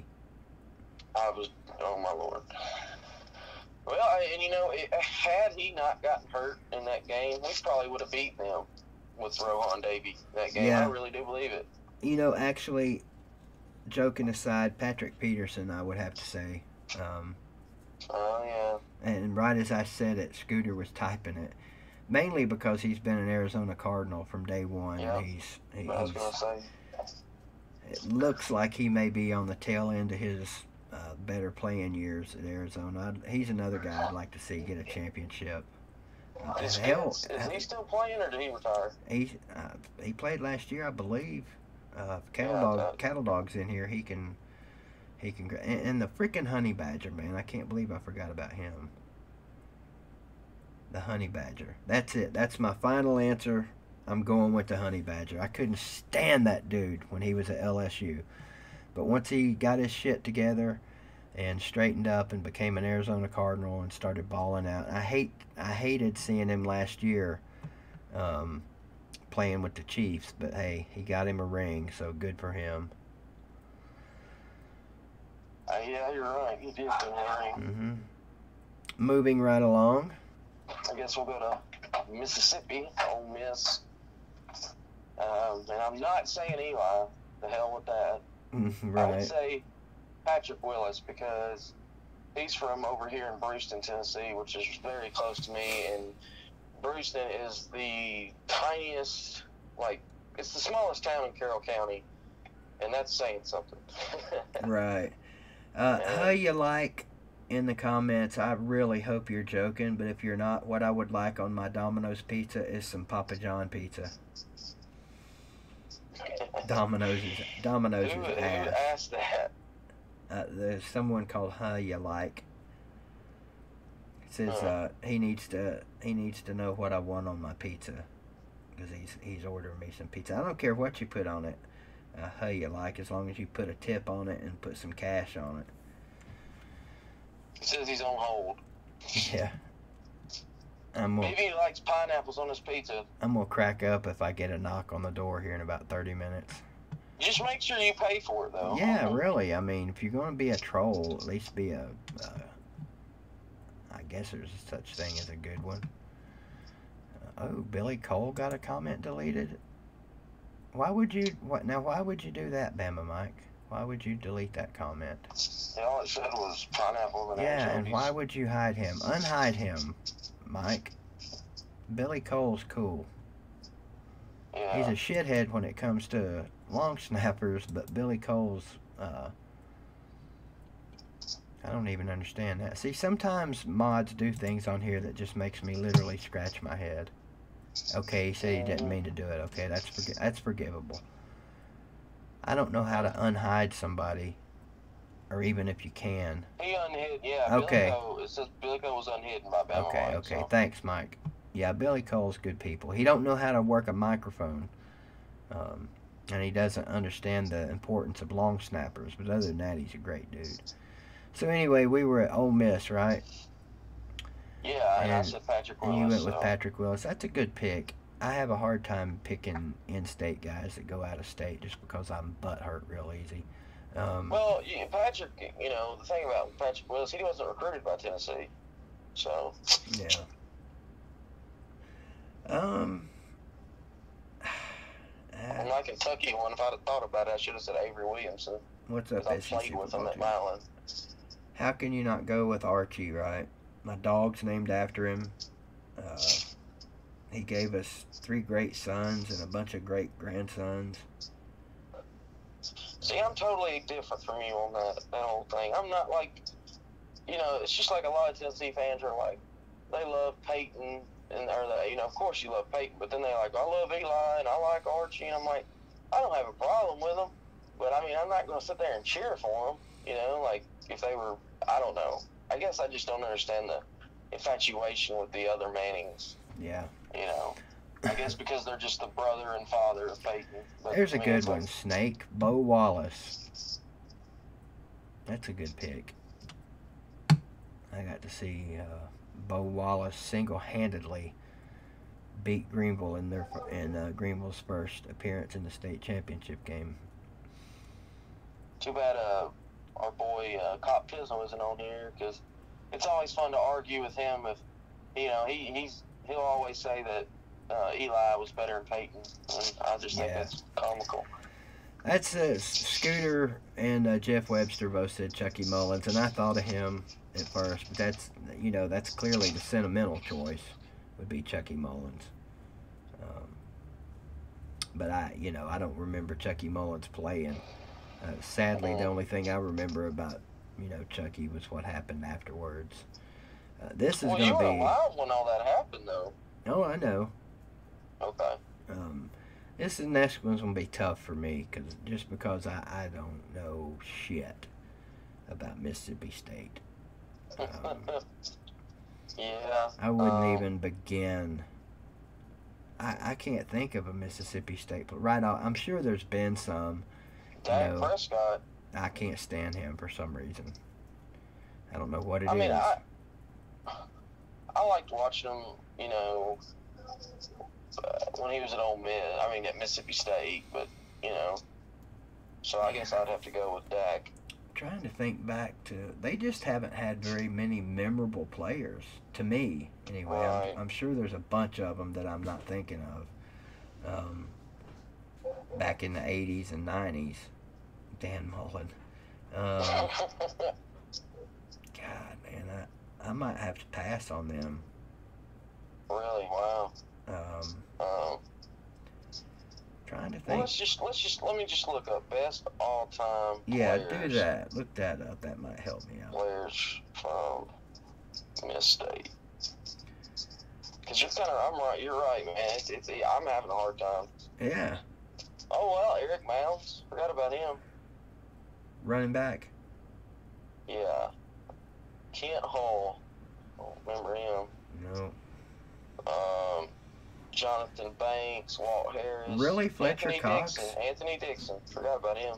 Oh my Lord. Well, and had he not gotten hurt in that game, we probably would have beaten them with Rohan Davey that game. Yeah. I really do believe it. Actually, joking aside, Patrick Peterson, I would have to say. Yeah. And right as I said it, Scooter was typing it. Mainly because he's been an Arizona Cardinal from day one. Yeah, and I was going to say. It looks like he may be on the tail end of his better playing years at Arizona. He's another guy I'd like to see get a championship. Is he still playing, or did he retire? He played last year, I believe. Cattle Dog's in here. He can, and the freaking Honey Badger, man. I can't believe I forgot about him. The Honey Badger. That's it. That's my final answer. I'm going with the Honey Badger. I couldn't stand that dude when he was at LSU. But once he got his shit together and straightened up and became an Arizona Cardinal and started balling out, I hated seeing him last year playing with the Chiefs. But hey, he got him a ring, so good for him. Yeah, you're right. He did get a ring. Mm-hmm. Moving right along. I guess we'll go to Mississippi, Ole Miss. And I'm not saying Eli. The hell with that. Right. I would say Patrick Willis, because he's from over here in Brewston, Tennessee, which is very close to me. And Brewston is the tiniest, it's the smallest town in Carroll County. And that's saying something. Right. How you like in the comments, I really hope you're joking, but if you're not, what I would like on my Domino's pizza is some Papa John pizza. Domino's is ass. Who asked that? There's someone called How You Like. It says he needs to know what I want on my pizza, because he's ordering me some pizza. I don't care what you put on it. How you like, as long as you put a tip on it and put some cash on it. He says he's on hold. Yeah. Maybe he likes pineapples on his pizza. I'm going to crack up if I get a knock on the door here in about 30 minutes. Just make sure you pay for it, though. Yeah, really. I mean, if you're going to be a troll, at least be a... I guess there's such thing as a good one. Oh, Billy Cole got a comment deleted? Why would you... Why would you do that, Bama Mike? Why would you delete that comment? Yeah, all it said was pineapple and yeah, anchovies. And why would you hide him? Unhide him, Mike. Billy Cole's cool. Yeah. He's a shithead when it comes to long snappers, but Billy Cole's, I don't even understand that. See, sometimes mods do things on here that just makes me literally scratch my head. Okay, he said he didn't mean to do it. Okay, that's forgivable. I don't know how to unhide somebody, or even if you can. He unhid, yeah. Okay. It says Billy Cole was unhidden by Bama Okay, Mike, okay. so. Thanks, Mike. Yeah, Billy Cole's good people. He don't know how to work a microphone, and he doesn't understand the importance of long snappers. But other than that, he's a great dude. So anyway, we were at Ole Miss, right? Yeah, and I said Patrick Willis. And you went with Patrick Willis. That's a good pick. I have a hard time picking in-state guys that go out of state just because I'm butthurt real easy. Well, Patrick, the thing about Patrick Willis, he wasn't recruited by Tennessee, so. Yeah. And my Kentucky one, if I'd have thought about it, I should have said Avery Williamson. What's up, I SEC played with him football at team? Milan. How can you not go with Archie, right? My dog's named after him. He gave us 3 great sons and a bunch of great grandsons. See, I'm totally different from you on that whole thing. I'm not like, it's just like a lot of Tennessee fans are like, they love Peyton, of course you love Peyton, but then they're like, I love Eli and I like Archie, and I'm like, I don't have a problem with them, but I mean, I'm not going to sit there and cheer for them, like if they were, I don't know. I guess I just don't understand the infatuation with the other Mannings. Yeah. I guess because they're just the brother and father of Peyton. But, There's a good one, Snake. Bo Wallace. That's a good pick. I got to see Bo Wallace single-handedly beat Greenville in Greenville's first appearance in the state championship game. Too bad our boy Cop Tism isn't on here, because it's always fun to argue with him. If he'll always say that Eli was better than Peyton, and I just think that's comical. That's Scooter and Jeff Webster both said Chucky Mullins, and I thought of him at first, but that's clearly the sentimental choice would be Chucky Mullins. But I don't remember Chucky Mullins playing. Sadly, the only thing I remember about Chucky was what happened afterwards. This is going to be. You were alive when all that happened, though. Oh, I know. Okay. This next one's going to be tough for me just because I don't know shit about Mississippi State. Yeah. I wouldn't even begin. I can't think of a Mississippi State, but right now, I'm sure there's been some. Dak Prescott. I can't stand him for some reason. I don't know what it is. I mean, I liked watching him, when he was at at Mississippi State, but, so I guess I'd have to go with Dak. Trying to think back to, they just haven't had very many memorable players, to me, anyway. Right. I'm sure there's a bunch of them that I'm not thinking of. Back in the 80s and 90s. Dan Mullen. God, man, I might have to pass on them. Really? Wow. Trying to think. Well, let me just look up best all-time Yeah, players. do that. Look that up. That might help me out. Players from Miss State. Because you're right, man. I'm having a hard time. Yeah. Oh, well, Eric Mounds. Forgot about him. Running back. Yeah. Kent Hull. Don't remember him. No. Jonathan Banks, Walt Harris. Really? Fletcher Cox? Anthony Dixon. Forgot about him.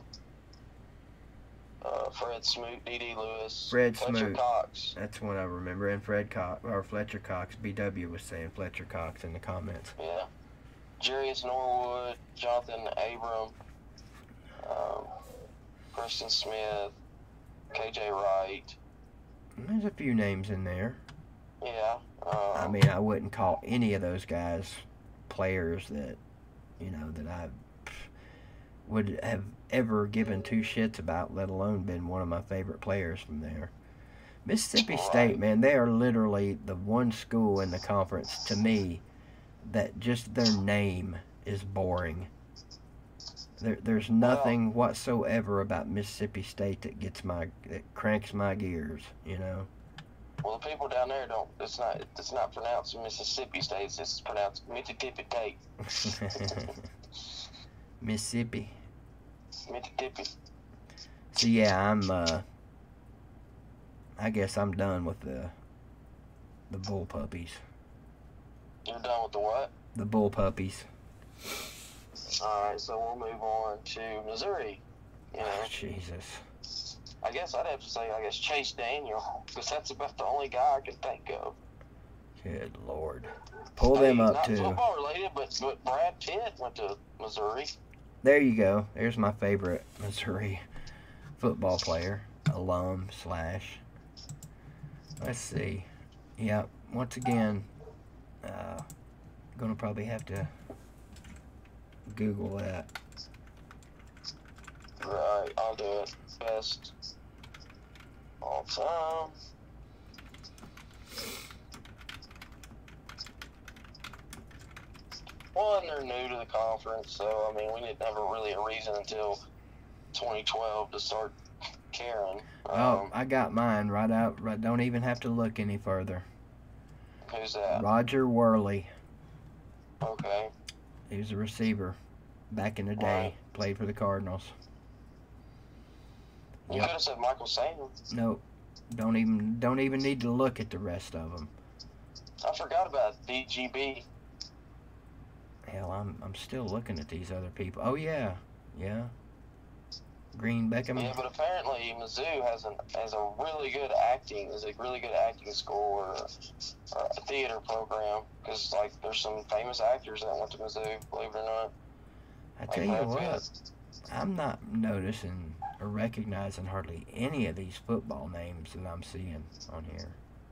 Fred Smoot, D.D. Lewis. Fletcher Smoot. Cox. That's one I remember. And Fletcher Cox. BW was saying Fletcher Cox in the comments. Yeah. Jarius Norwood, Jonathan Abram, Preston Smith, KJ Wright. There's a few names in there. Yeah. I mean, I wouldn't call any of those guys players that, that I would have ever given 2 shits about, let alone been one of my favorite players from there. Mississippi State, man, they are literally the one school in the conference, to me, that just their name is boring. There's nothing whatsoever about Mississippi State that cranks my gears, you know. Well, the people down there don't. It's not pronounced Mississippi State. It's pronounced Mississippi State. Mississippi. Mississippi. So yeah, I guess I'm done with the bull puppies. You're done with the what? The bull puppies. All right, so we'll move on to Missouri. You know, Oh, Jesus. I guess I'd have to say, Chase Daniel, because that's about the only guy I can think of. Good Lord. Pull them up, not too. Not football related, but Brad Pitt went to Missouri. There you go. There's my favorite Missouri football player. Alum / Let's see. Yeah, once again, gonna probably have to Google that. Right, I'll do it. Best all time. Well, and they're new to the conference, so, I mean, we didn't have really a reason until 2012 to start caring. I got mine right out. Don't even have to look any further. Who's that? Roger Worley. Okay. He was a receiver back in the day. Right. Played for the Cardinals. You could have said Michael Sam. Nope. Don't even need to look at the rest of them. I forgot about DGB. Hell, I'm still looking at these other people. Oh yeah. Green Beckham. Yeah, but apparently Mizzou has a really good acting school or a theater program, because there's some famous actors that went to Mizzou, believe it or not. I tell you what, I'm not noticing or recognizing hardly any of these football names that I'm seeing on here.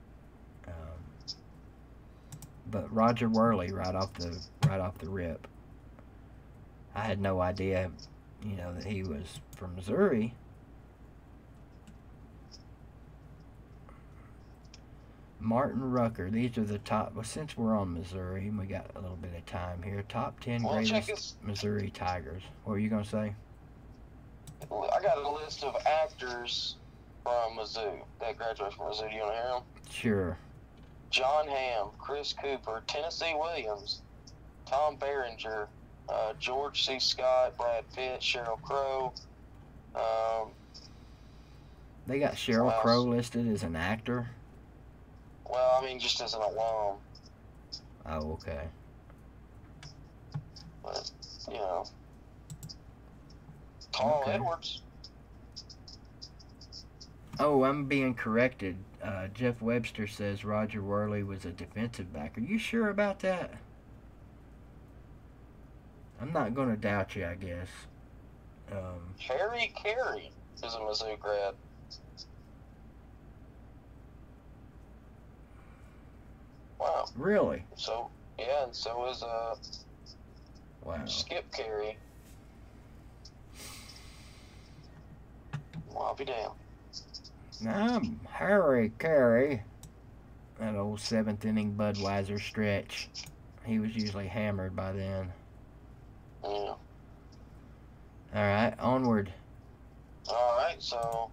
But Roger Worley, right off the rip, I had no idea, that he was from Missouri. Martin Rucker, these are the top. Well, since we're on Missouri, and we got a little bit of time here, top 10 greatest Missouri Tigers. What were you gonna say? I got a list of actors from Mizzou that graduated from Mizzou. Do you want to hear them? Sure. John Hamm, Chris Cooper, Tennessee Williams, Tom Berenger, George C. Scott, Brad Pitt, Sheryl Crow. They got Sheryl Crow listed as an actor. Well, I mean, just as an alum. Oh, okay. But, Carl Edwards. Oh, I'm being corrected. Jeff Webster says Roger Worley was a defensive back. Are you sure about that? I'm not going to doubt you, I guess. Harry Carey is a Mizzou grad. Wow. Really? So, yeah, and so is Skip Carey. Well, I'll be damned. I'm Harry Carey. That old 7th inning Budweiser stretch. He was usually hammered by then. Yeah. Alright, onward. Alright, so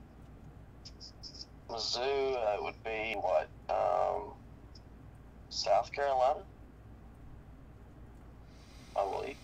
Mizzou, that would be what? South Carolina? I believe.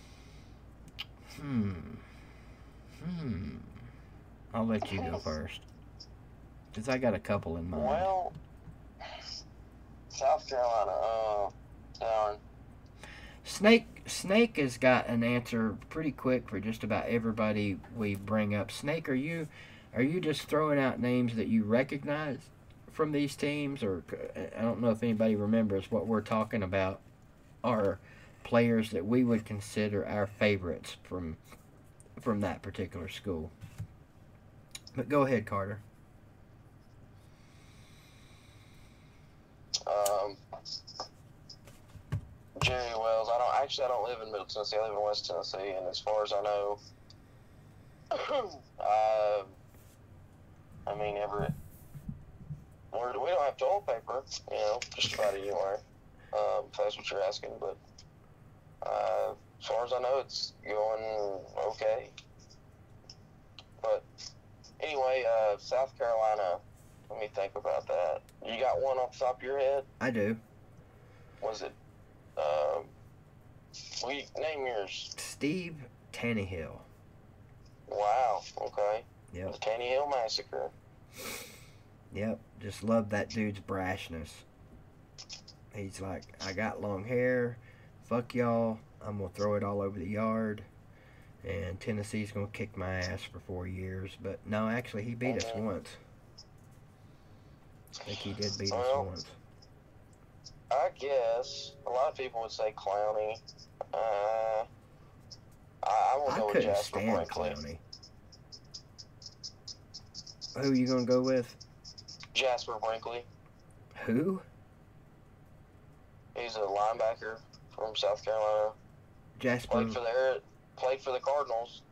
I'll let you go first. Because I got a couple in mind. Well, South Carolina, darn. Snake has got an answer pretty quick for just about everybody we bring up. Snake, are you just throwing out names that you recognize from these teams? Or I don't know if anybody remembers what we're talking about are players that we would consider our favorites from that particular school. But go ahead, Carter. Jerry Wells. I don't live in Middle Tennessee. I live in West Tennessee, and as far as I know, I mean, Everett. We don't have toilet paper, just about anywhere. If that's what you're asking, but as far as I know, it's going okay. But anyway, South Carolina, let me think about that. You got one off the top of your head? I do. Was it, name yours. Steve Tannehill. Wow, okay. Yep. The Tannehill Massacre. Yep. Just love that dude's brashness. He's like, I got long hair. Fuck y'all. I'm going to throw it all over the yard. And Tennessee's going to kick my ass for 4 years. But no, actually, he beat us once. I think he did beat us once. I guess a lot of people would say Clowney. I will go with Jasper Brinkley. Clowney. Who are you going to go with? Jasper Brinkley. Who? He's a linebacker from South Carolina. Jasper. Played for the Cardinals.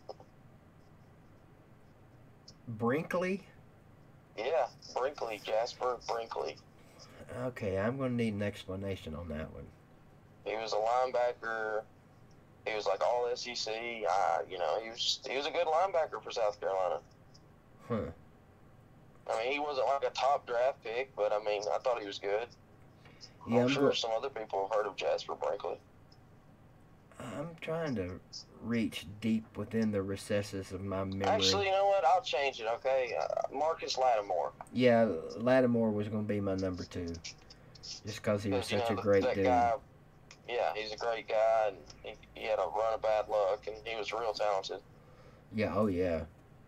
Brinkley? Yeah, Brinkley. Jasper Brinkley. Okay, I'm going to need an explanation on that one. He was a linebacker. He was like all SEC. He was a good linebacker for South Carolina. Huh. I mean, he wasn't like a top draft pick, but I mean, I thought he was good. Yeah, I'm sure some other people have heard of Jasper Brinkley. I'm trying to reach deep within the recesses of my memory. Actually, you know what? I'll change it, okay? Marcus Lattimore. Yeah, Lattimore was going to be my number 2. Just because he was such a great dude. Guy, yeah, he's a great guy, and he had a run of bad luck, and he was real talented. Yeah, oh yeah.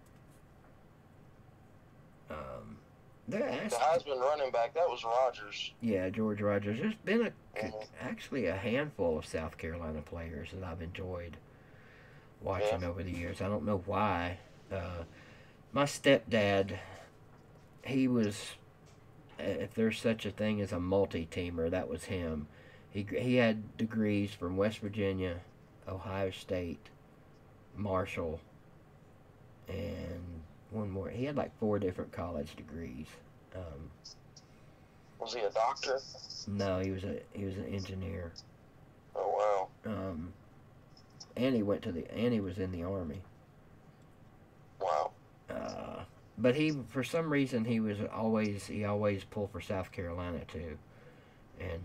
The Heisman running back, that was Rodgers. Yeah, George Rodgers. There's been actually a handful of South Carolina players that I've enjoyed watching over the years. I don't know why. My stepdad, he was, if there's such a thing as a multi-teamer, that was him. He had degrees from West Virginia, Ohio State, Marshall, and one more. He had like 4 different college degrees. Was he a doctor? No, he was an engineer. Oh wow. And he was in the Army. Wow. But for some reason he always pulled for South Carolina too. And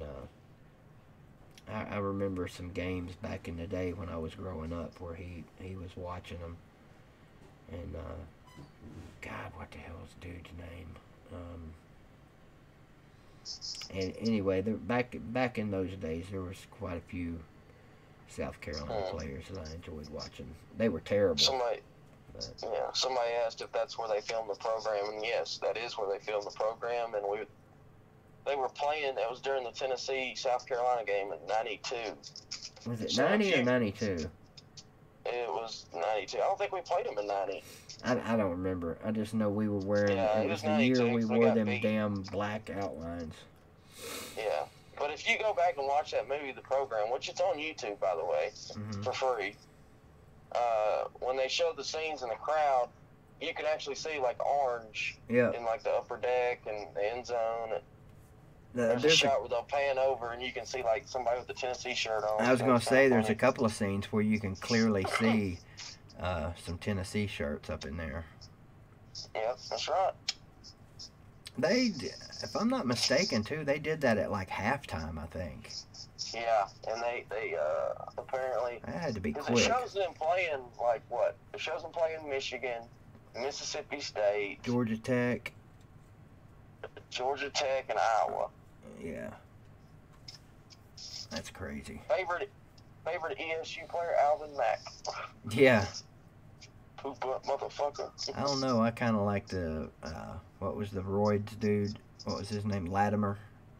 I remember some games back in the day when I was growing up where he was watching them. And God, what the hell is the dude's name? And anyway, back in those days, there was quite a few South Carolina players that I enjoyed watching. They were terrible. Somebody asked if that's where they filmed the program, and yes, that is where they filmed the program. And they were playing. It was during the Tennessee-South Carolina game in '92. Was it 90 or 92? It was 92. I don't think we played them in 90. I don't remember. I just know we were wearing. Yeah, it was the 92, year we wore them beat. damn black outlines. Yeah, but if you go back and watch that movie, The Program, which it's on YouTube, by the way, for free, when they showed the scenes in the crowd, you could actually see, like, orange in, like, the upper deck and the end zone. There's a shot where they'll pan over, and you can see, like, somebody with the Tennessee shirt on. I was going to say, there's a couple of scenes where you can clearly see some Tennessee shirts up in there. Yep, that's right. If I'm not mistaken, too, they did that at, like, halftime, I think. Yeah, and they apparently... That had to be quick. It shows them playing, like, what? It shows them playing Michigan, Mississippi State... Georgia Tech, and Iowa. Yeah. That's crazy. Favorite ESU player, Alvin Mack. Yeah. Poop up motherfucker. I don't know. I kind of like the, what was the roids dude? What was his name? Latimer?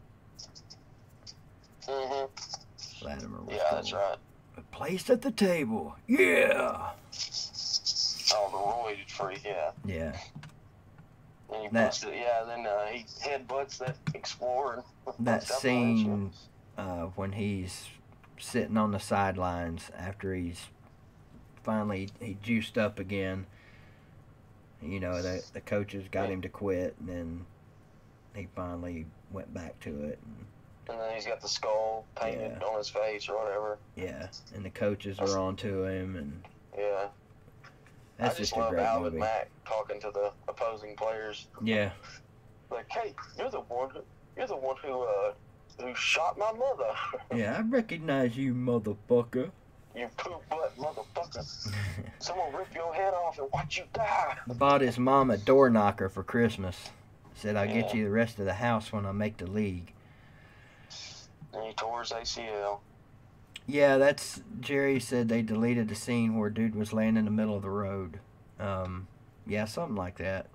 Latimer was cool. That's right. A place at the table. Yeah. Oh, the roided freak, yeah. Yeah. And he puts it, then he headbutts that Explorer. That scene when he's sitting on the sidelines after he juiced up again. You know, the coaches got him to quit, and then he finally went back to it. And And then he's got the skull painted on his face or whatever. Yeah, and the coaches are on to him, and yeah. that's I just a love great Alvin movie. Mack talking to the opposing players. Yeah. Like, hey, you're the one who shot my mother. Yeah, I recognize you, motherfucker. You poop butt motherfucker. Someone rip your head off and watch you die. Bought his mom a door knocker for Christmas. Said, I'll get Yeah. you the rest of the house when I make the league. And he tore his ACL. Yeah, that's... Jerry said they deleted the scene where dude was laying in the middle of the road. Yeah, something like that.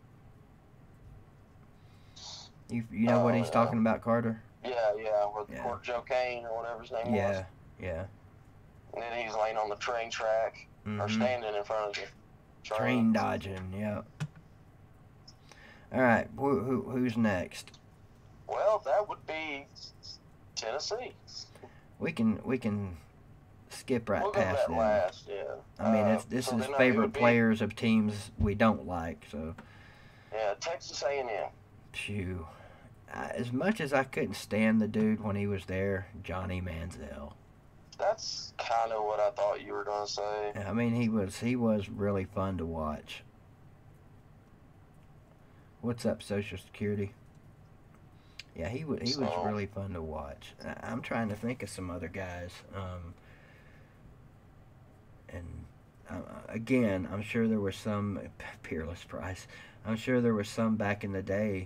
You know what he's talking about, Carter? Yeah, or Joe Kane or whatever his name was. Yeah. And then he's laying on the train track or standing in front of the Train dodging, yeah. All right, who's next? Well, that would be Tennessee. We can skip right We'll go past that them. last, yeah. I mean, this so is then it favorite would be- players of teams we don't like, so. Yeah, Texas A&M. Phew. As much as I couldn't stand the dude when he was there, Johnny Manziel. That's kind of what I thought you were going to say. I mean, he was really fun to watch. What's up, Social Security? Yeah, he was really fun to watch. I'm trying to think of some other guys. Again, I'm sure there was some Peerless Price. I'm sure there was some back in the day.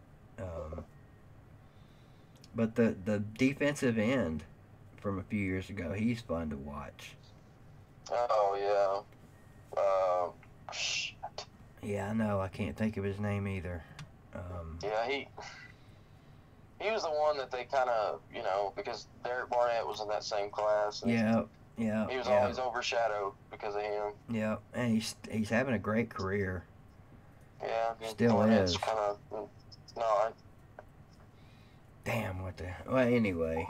But the defensive end from a few years ago, he's fun to watch. Oh, yeah. Shit. Yeah, I know. I can't think of his name either. Yeah, he was the one that they kind of, because Derek Barnett was in that same class. And Yeah. He was always overshadowed because of him. Yeah, and he's having a great career. Yeah. Still Barnett's is. kind of, Damn, well, anyway.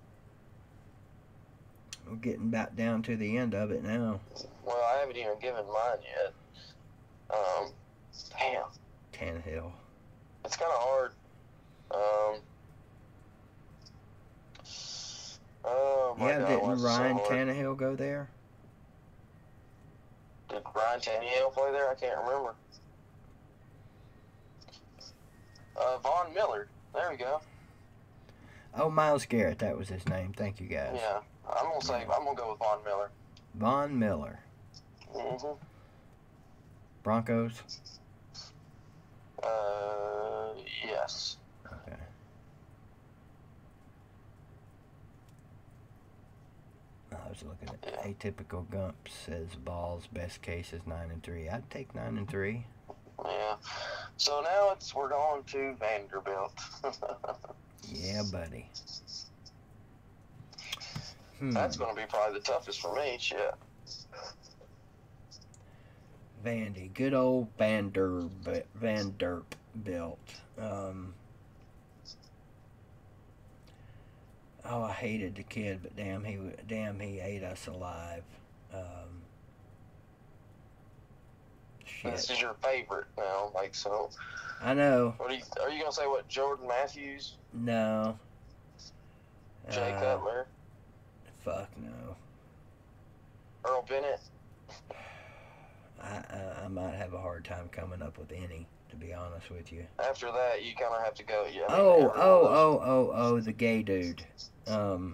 We're getting about down to the end of it now. Well, I haven't even given mine yet. Damn. Tannehill. It's kind of hard. Oh my Yeah, God, didn't what's so Ryan hard? Tannehill go there? Did Ryan Tannehill play there? I can't remember. Von Miller. There we go. Oh, Myles Garrett, that was his name. Thank you, guys. Yeah, I'm gonna go with Von Miller. Von Miller. Mm-hmm. Broncos? Yes. Okay. I was looking at Atypical Gump says Ball's best case is 9-3. I'd take 9-3. Yeah. So now we're going to Vanderbilt. Yeah, buddy. That's going to be probably the toughest for me. Shit. Vandy. Good old Vanderbilt. Oh, I hated the kid, but damn, he ate us alive. Shit. This is your favorite now, like so. I know. Are you gonna say what? Jordan Matthews, No. Jay Cutler, Fuck no. Earl Bennett? I might have a hard time coming up with any, to be honest with you. After that, you kind of have to go. Yeah. The gay dude. Oh.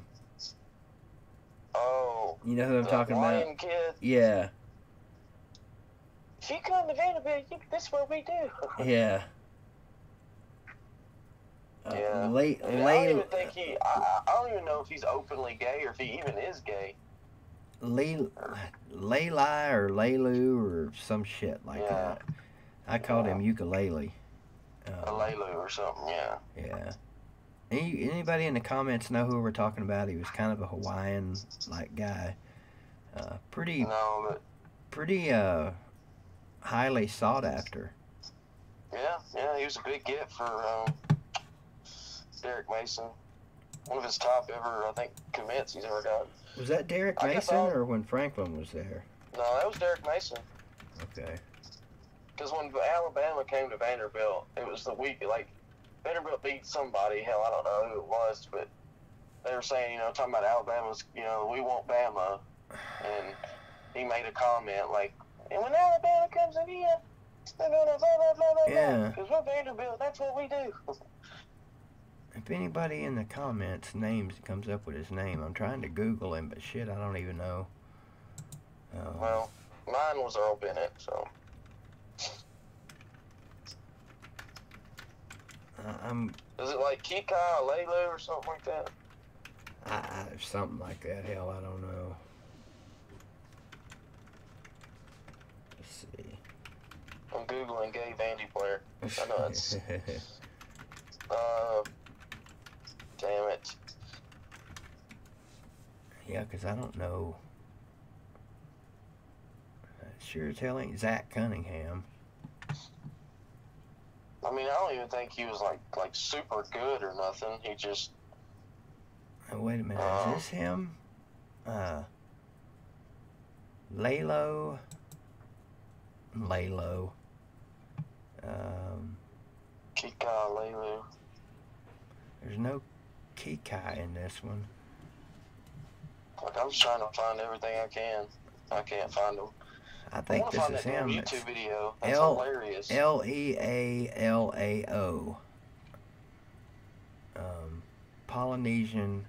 You know who I'm talking Lion about? Kid. Yeah. If you come to Vanderbilt, this is what we do. Yeah. Yeah. Late. I don't even think I don't even know if he's openly gay or if he even is gay. Layla or Laylu or some shit like that. I called him ukulele. A Laylu or something, yeah. Yeah. Anybody in the comments know who we're talking about? He was kind of a Hawaiian like guy. Pretty highly sought after. Yeah, he was a big get for Derek Mason. One of his top ever, I think, commits he's ever got. Was that Derek Mason or when Franklin was there? No, that was Derek Mason. Okay. Because when Alabama came to Vanderbilt, it was the week, like, Vanderbilt beat somebody. Hell, I don't know who it was, but they were saying, talking about Alabama's, we want Bama, and he made a comment like, and when Alabama comes in here, they're gonna blah blah blah blah Yeah. because we're Vanderbilt. That's what we do. If anybody in the comments comes up with his name, I'm trying to Google him, but shit, I don't even know. Well, mine was Earl Bennett, so. Is it like Kika Lelu or something like that? Something like that. Hell, I don't know. Let's see. I'm Googling gay Vandy player. I know it's. Damn it. Yeah, because I don't know. Sure as hell ain't Zach Cunningham. I mean, I don't even think he was like super good or nothing. He just. Oh, wait a minute, is this him? Lalo. Kika Lelu. There's no Kikai in this one. Like, I'm just trying to find everything I can. I can't find them. I think this is him. YouTube video. That's hilarious. Lealao. Polynesian.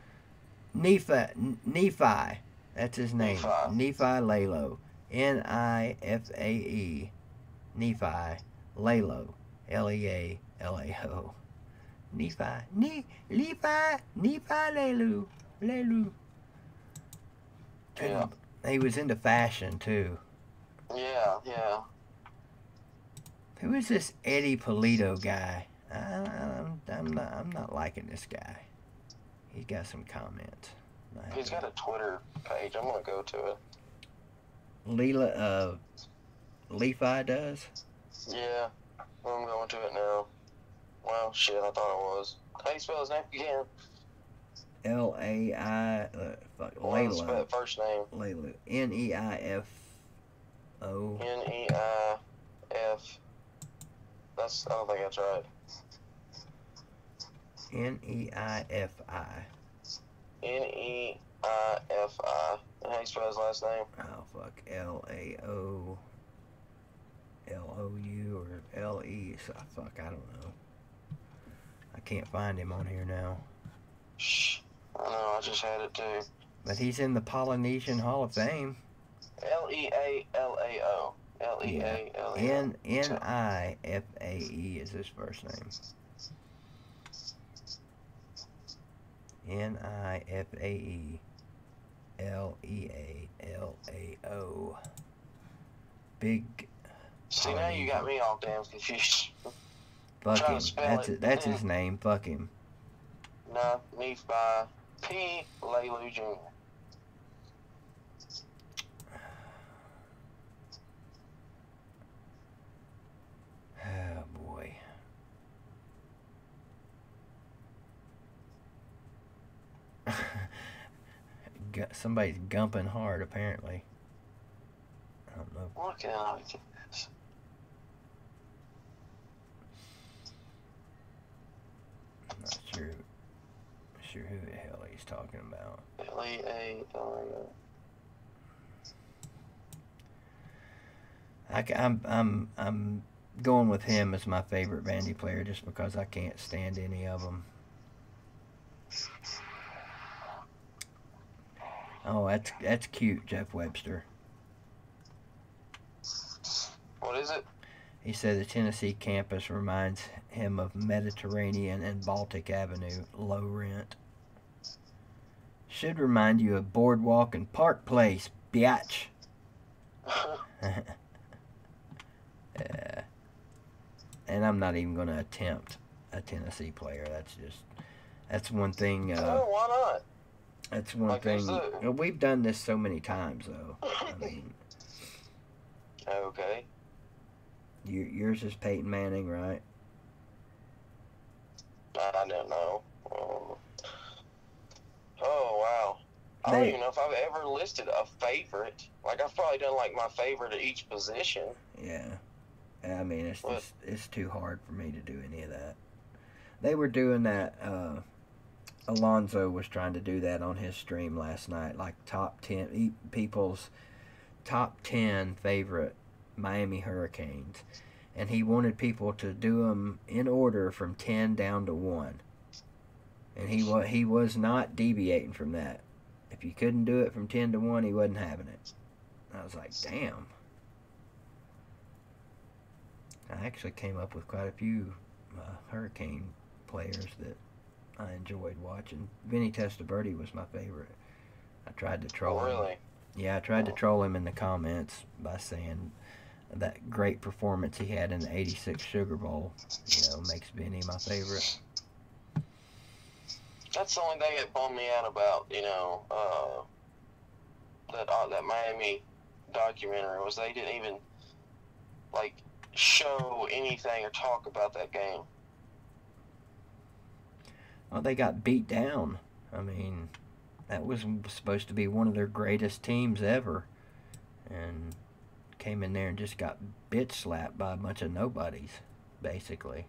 Nephi. That's his name. Nephi Lalo. Nifae. Nephi Lalo. Lealao. Nephi Lelu. Yeah. He was into fashion too. Yeah. Who is this Eddie Polito guy? I'm not liking this guy. He's got some comments. He's got a Twitter page. I'm gonna go to it. Lefi does? Yeah. I'm going to it now. Well, shit, I thought it was. How do you spell his name again? L-A-I... Laylo. First name. Laylo. Neifo. Neif. I don't think that's right. Neifi. Neifi. How do you spell his last name? Oh, fuck. L-A-O... L-O-U or L-E. Fuck, I don't know. I can't find him on here now. Shh. I know, I just had it too. But he's in the Polynesian Hall of Fame. Lealao. Lealao. Nifae is his first name. Nifae. Lealao. Big. See, now you got me all damn confused. Fuck him. That's his name. Fuck him. No, Nephi P. Lelu Jr. Oh, boy. Somebody's gumping hard, apparently. I don't know. Look at this. I'm not sure who the hell he's talking about. Lealao. I'm going with him as my favorite Vandy player just because I can't stand any of them. Oh, that's cute, Jeff Webster. What is it? He said the Tennessee campus reminds him of Mediterranean and Baltic Avenue, low rent. Should remind you of Boardwalk and Park Place, biatch. And I'm not even going to attempt a Tennessee player. That's one thing. Oh, why not? That's one thing. We've done this so many times, though. I mean. Okay. Yours is Peyton Manning, right? I don't know. Oh, wow. I don't even know if I've ever listed a favorite. Like, I've probably done, like, my favorite at each position. Yeah. I mean, it's too hard for me to do any of that. They were doing that, Alonzo was trying to do that on his stream last night, like top 10 people's top 10 favorite Miami Hurricanes, and he wanted people to do them in order from 10 down to 1, and he was not deviating from that. If you couldn't do it from 10 to 1, he wasn't having it. I was like, damn. I actually came up with quite a few Hurricane players that I enjoyed watching. Vinny Testaverde was my favorite. I tried to troll him. Really? Yeah, I tried to troll him in the comments by saying that great performance he had in the '86 Sugar Bowl, makes Vinny my favorite. That's the only thing that bummed me out about, that Miami documentary was they didn't even, show anything or talk about that game. Well, they got beat down. I mean, that was supposed to be one of their greatest teams ever, and came in there and just got bitch slapped by a bunch of nobodies, basically.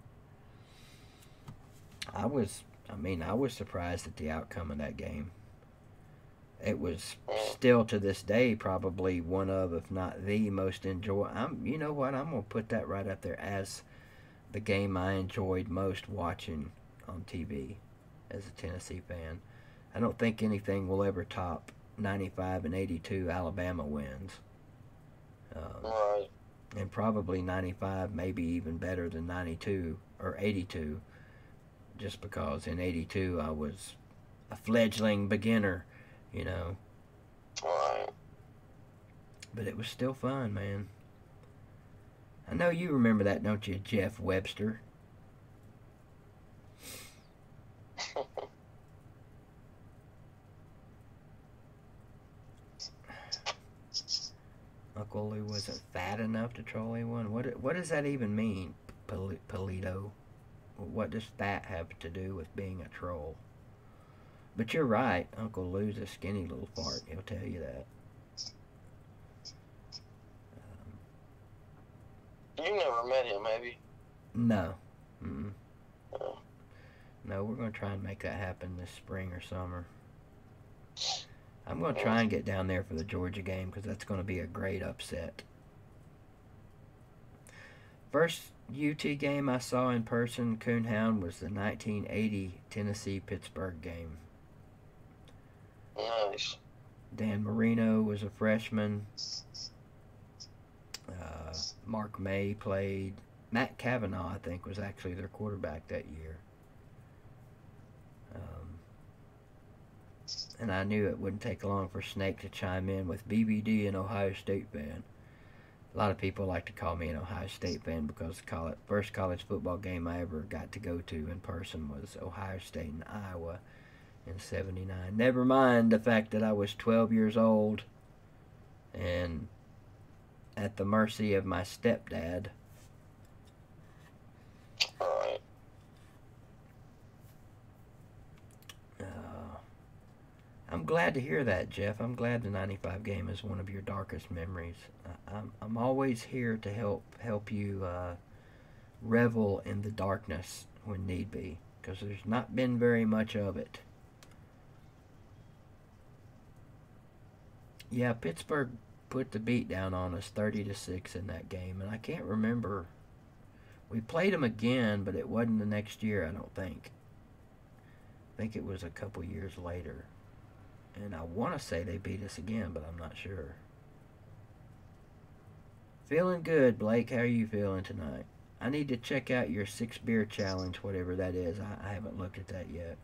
I was surprised at the outcome of that game. It was still to this day probably one of, if not the most you know what? I'm gonna put that right up there as the game I enjoyed most watching on TV as a Tennessee fan. I don't think anything will ever top 95 and 82 Alabama wins. Right. And probably 95 maybe even better than 92 or 82, just because in 82 I was a fledgling beginner, Right. But it was still fun, man. I know you remember that, don't you, Jeff Webster? Uncle Lou wasn't fat enough to troll anyone. What does that even mean, Polito? What does fat have to do with being a troll? But you're right. Uncle Lou's a skinny little fart. He'll tell you that. You never met him, have you? No. No, we're going to try and make that happen this spring or summer. I'm going to try and get down there for the Georgia game because that's going to be a great upset. First UT game I saw in person, Coonhound, was the 1980 Tennessee-Pittsburgh game. Nice. Dan Marino was a freshman. Mark May played. Matt Cavanaugh, I think, was actually their quarterback that year. And I knew it wouldn't take long for Snake to chime in with BVD, an Ohio State fan. A lot of people like to call me an Ohio State fan because the first college football game I ever got to go to in person was Ohio State and Iowa in '79. Never mind the fact that I was 12 years old and at the mercy of my stepdad. Right. I'm glad to hear that, Jeff. I'm glad the '95 game is one of your darkest memories. I'm always here to help you revel in the darkness when need be, because there's not been very much of it. Yeah, Pittsburgh put the beat down on us 30-6 in that game, and I can't remember. We played them again, but it wasn't the next year, I don't think. I think it was a couple years later. And I want to say they beat us again, but I'm not sure. Feeling good, Blake. How are you feeling tonight? I need to check out your 6-beer challenge, whatever that is. I haven't looked at that yet.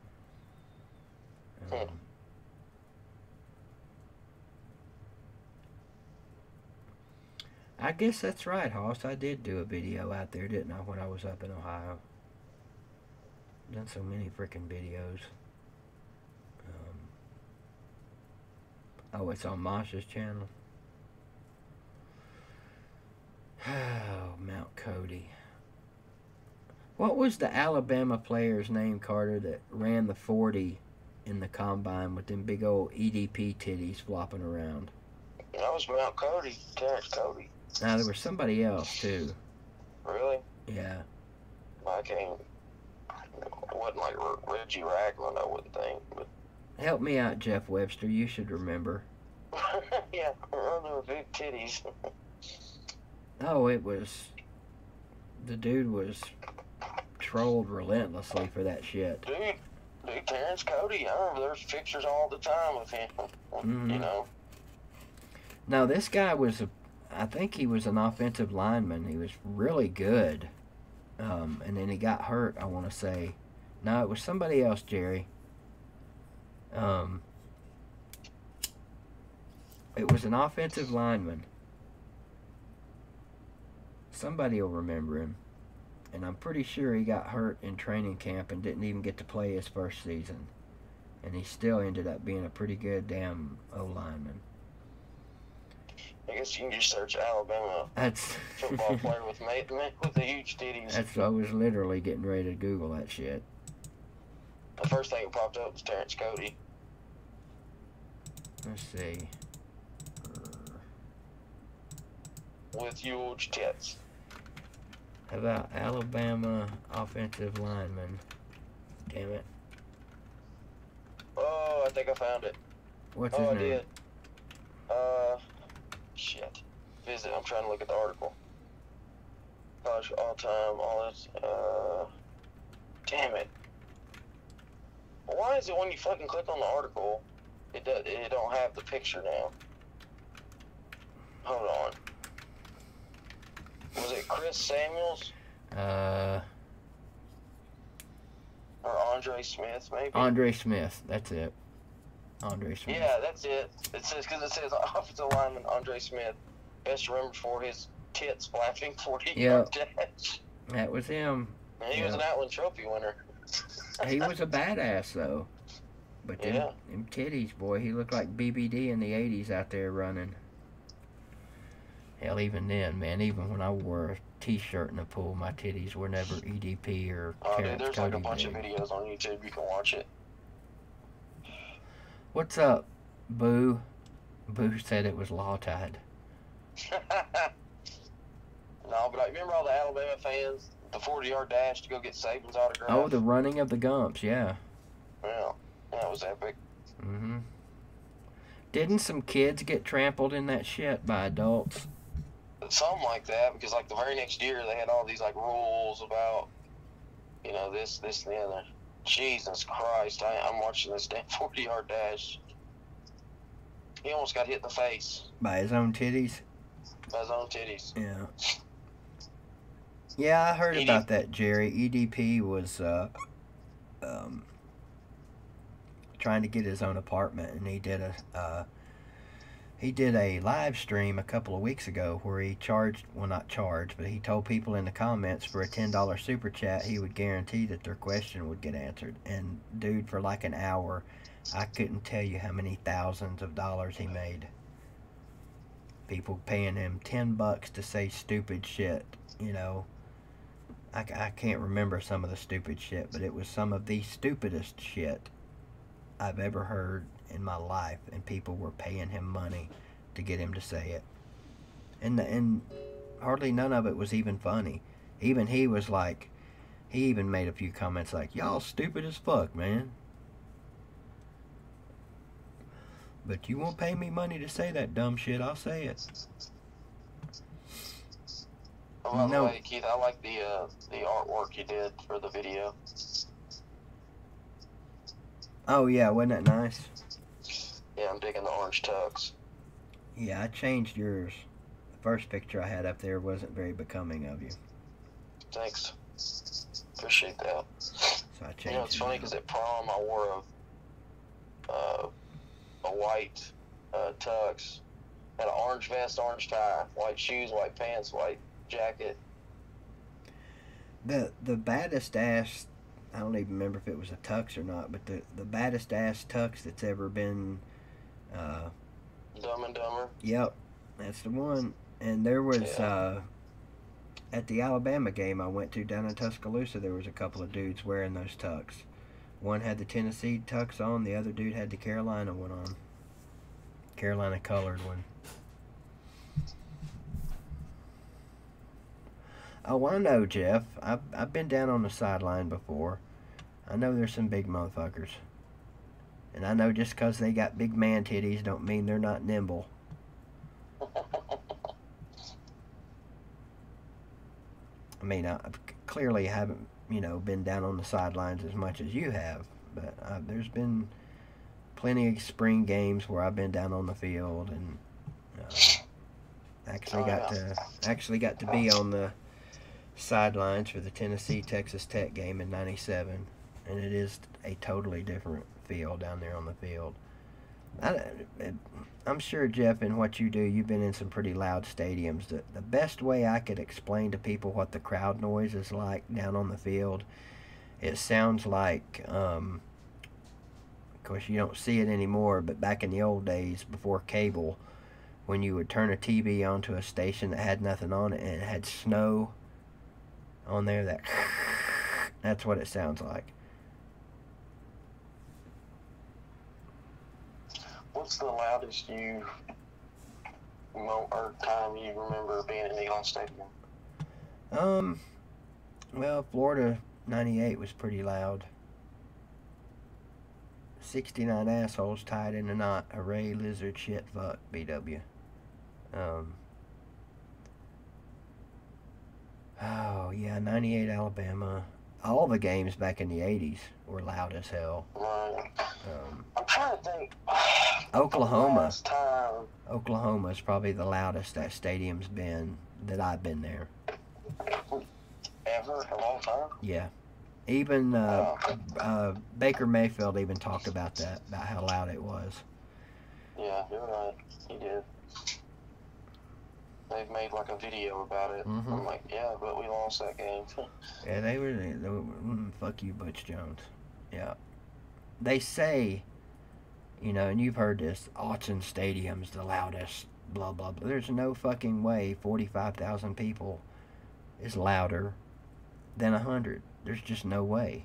I guess that's right, Hoss. I did do a video out there, didn't I, when I was up in Ohio? Done so many freaking videos. Oh, it's on Masha's channel. Oh, Mount Cody. What was the Alabama player's name, Carter, that ran the 40 in the combine with them big old EDP titties flopping around? That was Mount Cody, Terrence Cody. Now, there was somebody else, too. Really? Yeah. I can't. It wasn't like Reggie Ragland, I wouldn't think. But Help me out, Jeff Webster. You should remember. yeah, there were big titties. Oh, it was... The dude was trolled relentlessly for that shit. Dude, Terrence Cody, I remember there's pictures all the time of him. You know. Now, this guy was I think he was an offensive lineman. He was really good. And then he got hurt, I want to say. No, it was somebody else, Jerry. It was an offensive lineman. Somebody will remember him. And I'm pretty sure he got hurt in training camp and didn't even get to play his first season. And he still ended up being a pretty good damn O-lineman. I guess you can just search Alabama football player with the huge titties. I was literally getting ready to Google that shit. The first thing that popped up was Terrence Cody. Let's see. With huge tits. How about Alabama offensive lineman? Damn it. Oh, I think I found it. What's his name? I did. Shit. Visit. I'm trying to look at the article. College all time, all this. Damn it. Why is it when you fucking click on the article, it don't have the picture now? Hold on. Was it Chris Samuels? Or Andre Smith, maybe? Andre Smith. That's it. Andre Smith. Yeah, that's it. It says, because it says offensive lineman Andre Smith, best remembered for his tits flapping 40-yard dash. That was him. And he was an Outland Trophy winner. He was a badass, though. But them titties, boy, he looked like BVD in the 80s out there running. Hell, even then, man, even when I wore a t-shirt in the pool, my titties were never EDP or dude, there's like a bunch of videos on YouTube. You can watch it. What's up, Boo? Boo said it was law-tied. No, but I remember all the Alabama fans, the 40-yard dash to go get Saban's autograph. Oh, the running of the Gumps, yeah. Yeah, that was epic. Mm-hmm. Didn't some kids get trampled in that shit by adults? Something like that, because like the very next year they had all these like rules about, you know, this, and the other. Jesus Christ, I'm watching this damn 40-yard dash. He almost got hit in the face. By his own titties? By his own titties. Yeah. Yeah, I heard about that, Jerry. EDP was trying to get his own apartment, and he did a live stream a couple of weeks ago where he charged, well, not charged, but he told people in the comments for a $10 super chat he would guarantee that their question would get answered. And dude, for like an hour, I couldn't tell you how many thousands of dollars he made. People paying him $10 to say stupid shit, you know. I can't remember some of the stupid shit, but it was some of the stupidest shit I've ever heard in my life, and people were paying him money to get him to say it. And hardly none of it was even funny. Even he was like, he even made a few comments like, y'all stupid as fuck, man. But you won't pay me money to say that dumb shit, I'll say it. Oh, by the way, Keith, I like the artwork you did for the video. Oh yeah, wasn't that nice? Yeah, I'm digging the orange tux. Yeah, I changed yours. The first picture I had up there wasn't very becoming of you. Thanks. Appreciate that. So I changed. You know, it's funny because at prom I wore a white tux, had an orange vest, orange tie, white shoes, white pants, white jacket. The baddest ass, I don't even remember if it was a tux or not, but the baddest ass tux that's ever been Dumb and Dumber. Yep, that's the one. And there was at the Alabama game I went to down in Tuscaloosa, there was a couple of dudes wearing those tux. One had the Tennessee tux on, the other dude had the Carolina one on. Carolina colored one. Oh, I know, Jeff. I've been down on the sideline before. I know there's some big motherfuckers. And I know just because they got big man titties don't mean they're not nimble. I mean, I clearly haven't, been down on the sidelines as much as you have. But there's been plenty of spring games where I've been down on the field and actually got to be on the sidelines for the Tennessee-Texas Tech game in '97, and it is a totally different feel down there on the field. I'm sure, Jeff, in what you do, you've been in some pretty loud stadiums. The best way I could explain to people what the crowd noise is like down on the field, it sounds like, of course you don't see it anymore, but back in the old days before cable, when you would turn a TV onto a station that had nothing on it and it had snow on there, that's what it sounds like. What's the loudest time you remember being in Elon Stadium? Well, Florida 98 was pretty loud. 69 assholes tied in a knot. Hooray, lizard, shit, fuck, BW. Oh, yeah, 98 Alabama. All the games back in the 80s were loud as hell. Right. I'm trying to think. Oklahoma. Oklahoma is probably the loudest that stadium's been that I've been there. Ever? A long time? Yeah. Even Baker Mayfield even talked about that, about how loud it was. Yeah, you're right. He did. They've made like a video about it. Mm-hmm. I'm like, yeah, but we lost that game. Yeah, they were fuck you, Butch Jones. Yeah. They say, and you've heard this, Autzen Stadium's the loudest, blah, blah, blah. There's no fucking way 45,000 people is louder than 100. There's just no way.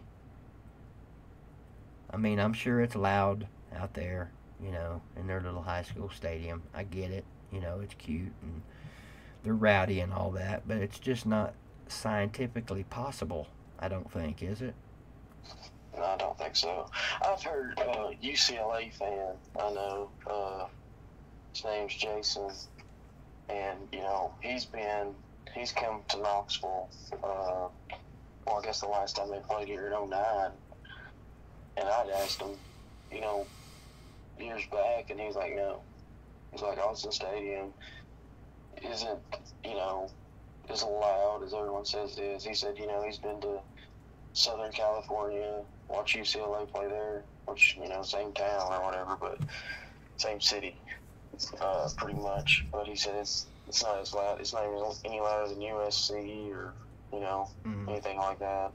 I mean, I'm sure it's loud out there, in their little high school stadium. I get it. It's cute and they're rowdy and all that, but it's just not scientifically possible, I don't think, is it? No, I don't think so. I've heard UCLA fan, I know, his name's Jason, and, he's come to Knoxville, I guess the last time they played here in '09, and I'd asked him, years back, and he's like, no. He's like, Austin Stadium isn't, as loud as everyone says it is. He said, he's been to Southern California, watch UCLA play there, which, same town or whatever, but same city, pretty much. But he said it's not as loud. It's not even any louder than USC or, anything like that.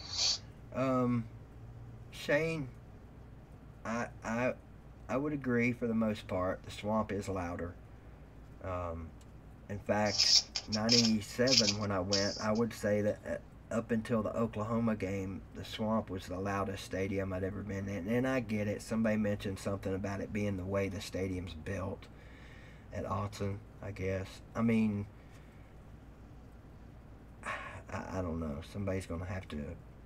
Shane, I would agree for the most part. The Swamp is louder. In fact, 97 when I went, I would say that up until the Oklahoma game, the Swamp was the loudest stadium I'd ever been in. And I get it. Somebody mentioned something about it being the way the stadium's built at Autzen, I guess. I mean, I don't know. Somebody's going to have to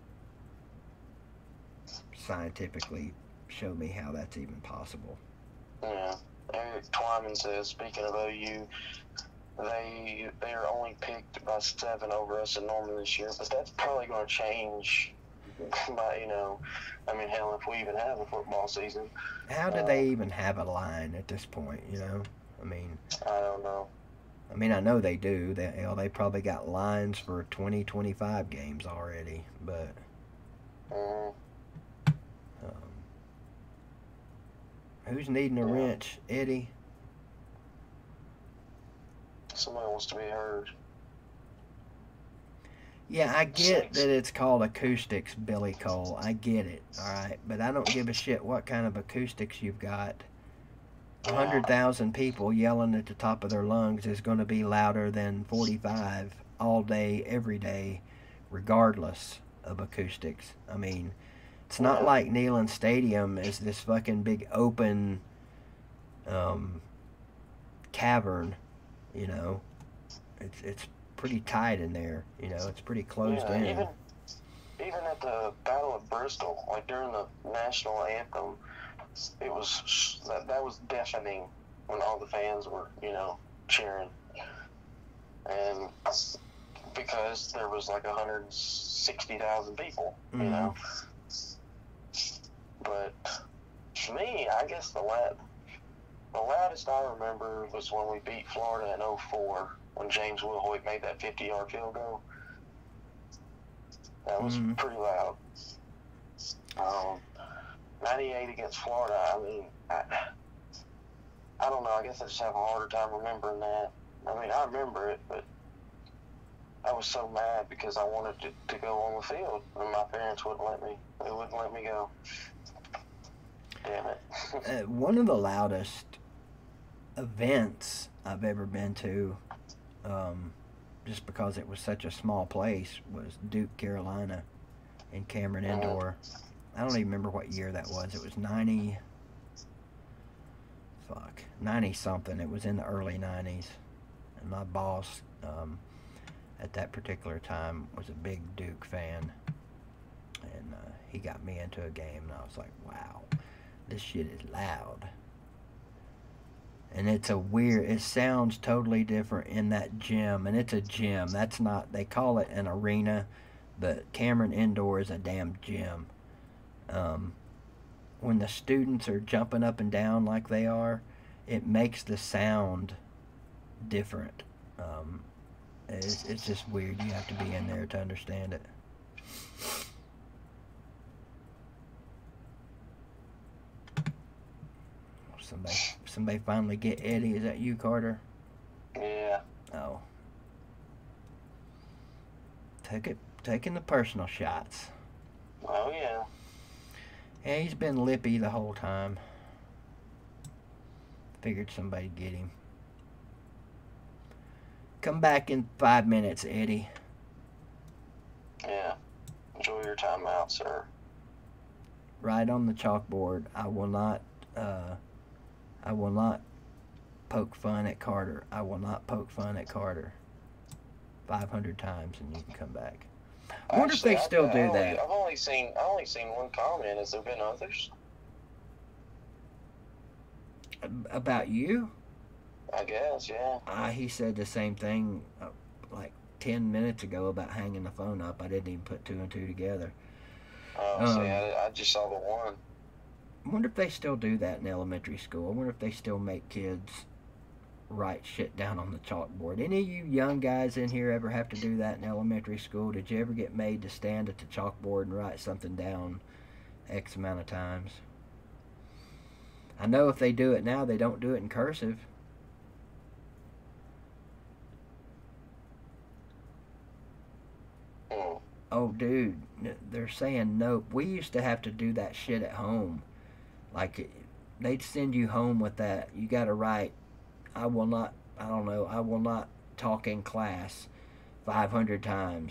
scientifically show me how that's even possible. Yeah. Eric Twyman says, speaking of OU, they are only picked by 7 over us in Norman this year, but that's probably going to change by, hell, if we even have a football season. How do they even have a line at this point, I don't know. I know they do. They probably got lines for 2025 games already, but who's needing a wrench? Eddie? Somebody wants to be heard. Yeah, I get that it's called acoustics, Billy Cole. I get it, all right? But I don't give a shit what kind of acoustics you've got. 100,000 people yelling at the top of their lungs is going to be louder than 45 all day, every day, regardless of acoustics. It's not like Neyland Stadium is this fucking big open cavern, It's pretty tight in there, It's pretty closed in. even at the Battle of Bristol, like during the national anthem, it was that was deafening when all the fans were, cheering, and because there was like 160,000 people, But for me, I guess the loudest I remember was when we beat Florida in 2004 when James Wilhoit made that 50-yard field goal. That was pretty loud. 98 against Florida, I mean, I don't know. I guess I just have a harder time remembering that. I mean, I remember it, but I was so mad because I wanted to go on the field, and my parents wouldn't let me. They wouldn't let me go. Damn it. One of the loudest events I've ever been to, just because it was such a small place, was Duke, Carolina, in Cameron Indoor. I don't even remember what year that was. It was 90 something. It was in the early 90s. And my boss, at that particular time, was a big Duke fan. And he got me into a game, and I was like, wow, this shit is loud. And it sounds totally different in that gym. And it's a gym. That's not, they call it an arena, but Cameron Indoor is a damn gym. When the students are jumping up and down like they are, it makes the sound different. It's just weird. You have to be in there to understand it. Somebody finally get Eddie. Is that you, Carter? Yeah. Oh. Taking the personal shots. Oh, yeah. Yeah, he's been lippy the whole time. Figured somebody'd get him. Come back in 5 minutes, Eddie. Yeah. Enjoy your time out, sir. Right on the chalkboard. I will not poke fun at Carter. I will not poke fun at Carter. 500 times and you can come back. I wonder if they still do that. I've only seen one comment. Has there been others? About you? I guess, yeah. He said the same thing like 10 minutes ago about hanging the phone up. I didn't even put two and two together. Oh, see, I just saw the one. I wonder if they still do that in elementary school. I wonder if they still make kids write shit down on the chalkboard. Any of you young guys in here ever have to do that in elementary school? Did you ever get made to stand at the chalkboard and write something down X amount of times? I know if they do it now, they don't do it in cursive. Oh, dude, they're saying nope. We used to have to do that shit at home. Like, they'd send you home with that. You got to write, I will not talk in class 500 times.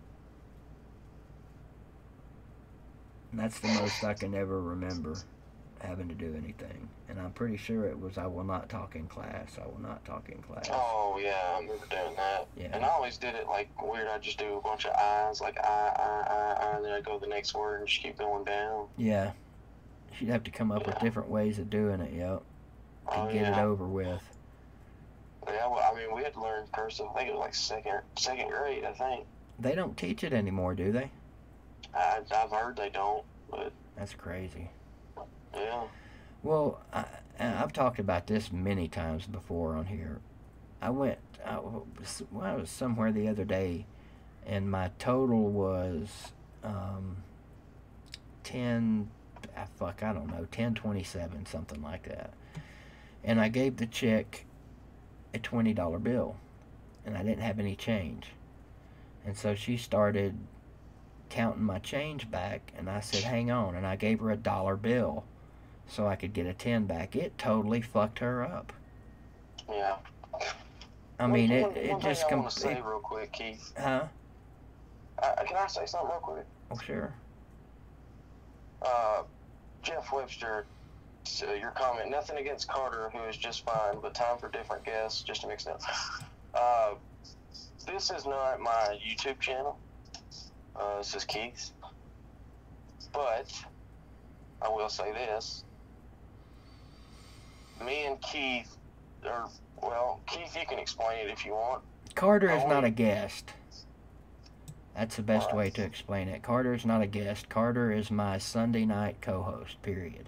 And that's the most I can ever remember having to do anything. And I'm pretty sure it was, I will not talk in class. I will not talk in class. Oh, yeah, I remember doing that. Yeah. And I always did it, like, weird. I'd just do a bunch of I's, like I, and then I'd go to the next word and just keep going down. Yeah. You'd have to come up with different ways of doing it, yep, to get it over with. Yeah, well, I mean, we had to learn cursive. I think it was like second grade, I think. They don't teach it anymore, do they? I've heard they don't, but... That's crazy. Yeah. Well, I've talked about this many times before on here. I was somewhere the other day, and my total was 10.27, something like that. And I gave the chick a $20 bill, and I didn't have any change. And so she started counting my change back, and I said, hang on, and I gave her a $1 bill so I could get a 10 back. It totally fucked her up. Yeah. I mean, it one just... thing I want to say real quick, Keith. Huh? Can I say something real quick? Oh, sure. Jeff Webster, your comment, nothing against Carter, who is just fine, but time for different guests, just to mix it up. This is not my YouTube channel. This is Keith. But I will say this. Me and Keith Keith, you can explain it if you want. Carter is not a guest. That's the best way to explain it. Carter is not a guest. Carter is my Sunday night co-host, period.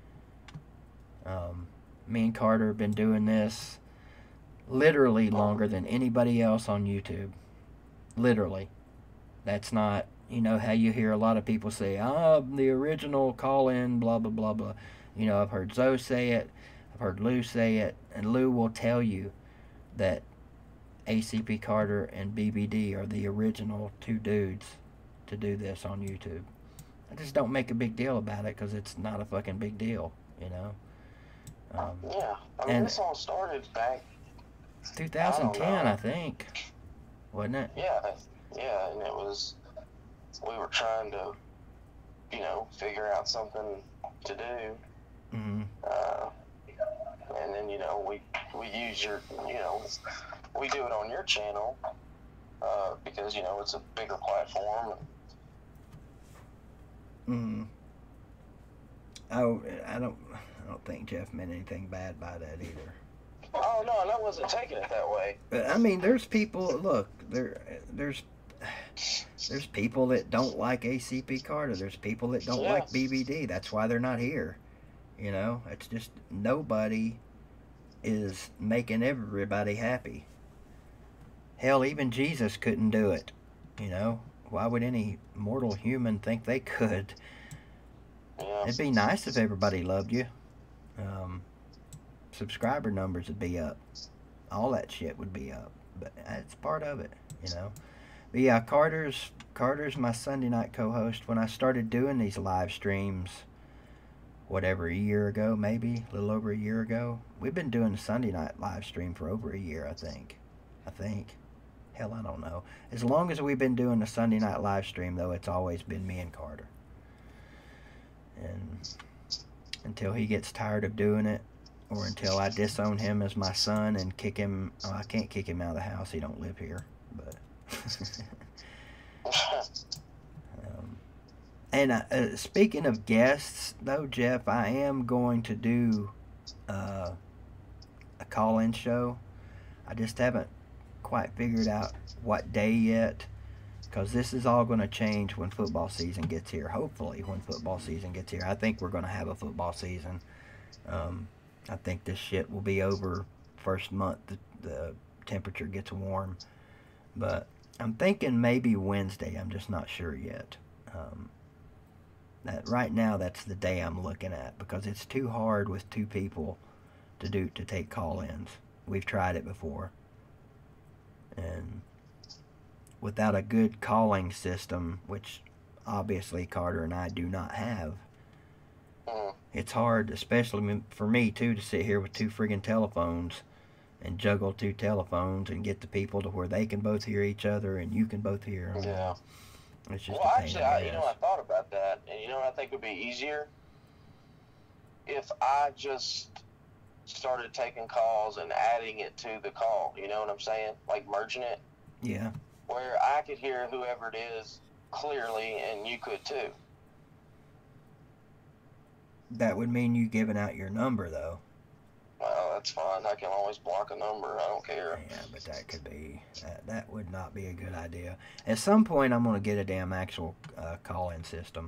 Me and Carter have been doing this literally longer than anybody else on YouTube. Literally. That's not, you know, how you hear a lot of people say, the original call-in, blah, blah, blah, blah. You know, I've heard Zoe say it. I've heard Lou say it. And Lou will tell you that ACP Carter and BVD are the original two dudes to do this on YouTube. I just don't make a big deal about it because it's not a fucking big deal, you know? Yeah. I mean, this all started back 2010, I think. Wasn't it? Yeah, and it was, we were trying to, you know, figure out something to do. Mm-hmm. And then, you know, we use your, you know, we do it on your channel because, you know, it's a bigger platform. Mm-hmm. Oh, I don't think Jeff meant anything bad by that either. Oh, no, and I wasn't taking it that way. But, I mean, there's people, look, there's people that don't like ACP Carter. There's people that don't like BVD. That's why they're not here. You know, it's just nobody is making everybody happy. Hell, even Jesus couldn't do it. You know, why would any mortal human think they could? Yeah. It'd be nice if everybody loved you. Subscriber numbers would be up. All that shit would be up. But it's part of it, you know. But yeah, Carter's my Sunday night co-host. When I started doing these live streams, whatever, a year ago, maybe a little over a year ago. We've been doing a Sunday night live stream for over a year, I think. Hell, I don't know. As long as we've been doing a Sunday night live stream, though, it's always been me and Carter. And until he gets tired of doing it, or until I disown him as my son and kick him. Oh, I can't kick him out of the house. He don't live here. But and speaking of guests, though, Jeff, I am going to do a call-in show. I just haven't quite figured out what day yet, because this is all going to change when football season gets here. Hopefully, when football season gets here. I think we're going to have a football season. I think this shit will be over first month the temperature gets warm. But I'm thinking maybe Wednesday. I'm just not sure yet. That right now, that's the day I'm looking at, because it's too hard with two people to take call-ins. We've tried it before, and without a good calling system, which obviously Carter and I do not have, it's hard, especially for me too, to sit here with two friggin' telephones and juggle two telephones and get the people to where they can both hear each other and you can both hear them. Yeah. It's just well, actually, I thought about that, and you know what I think would be easier? If I just started taking calls and adding it to the call, you know what I'm saying? Like merging it. Yeah. Where I could hear whoever it is clearly, and you could too. That would mean you giving out your number, though. Well, that's fine. I can always block a number. I don't care. Yeah, but that could be... That would not be a good idea. At some point, I'm going to get a damn actual call-in system.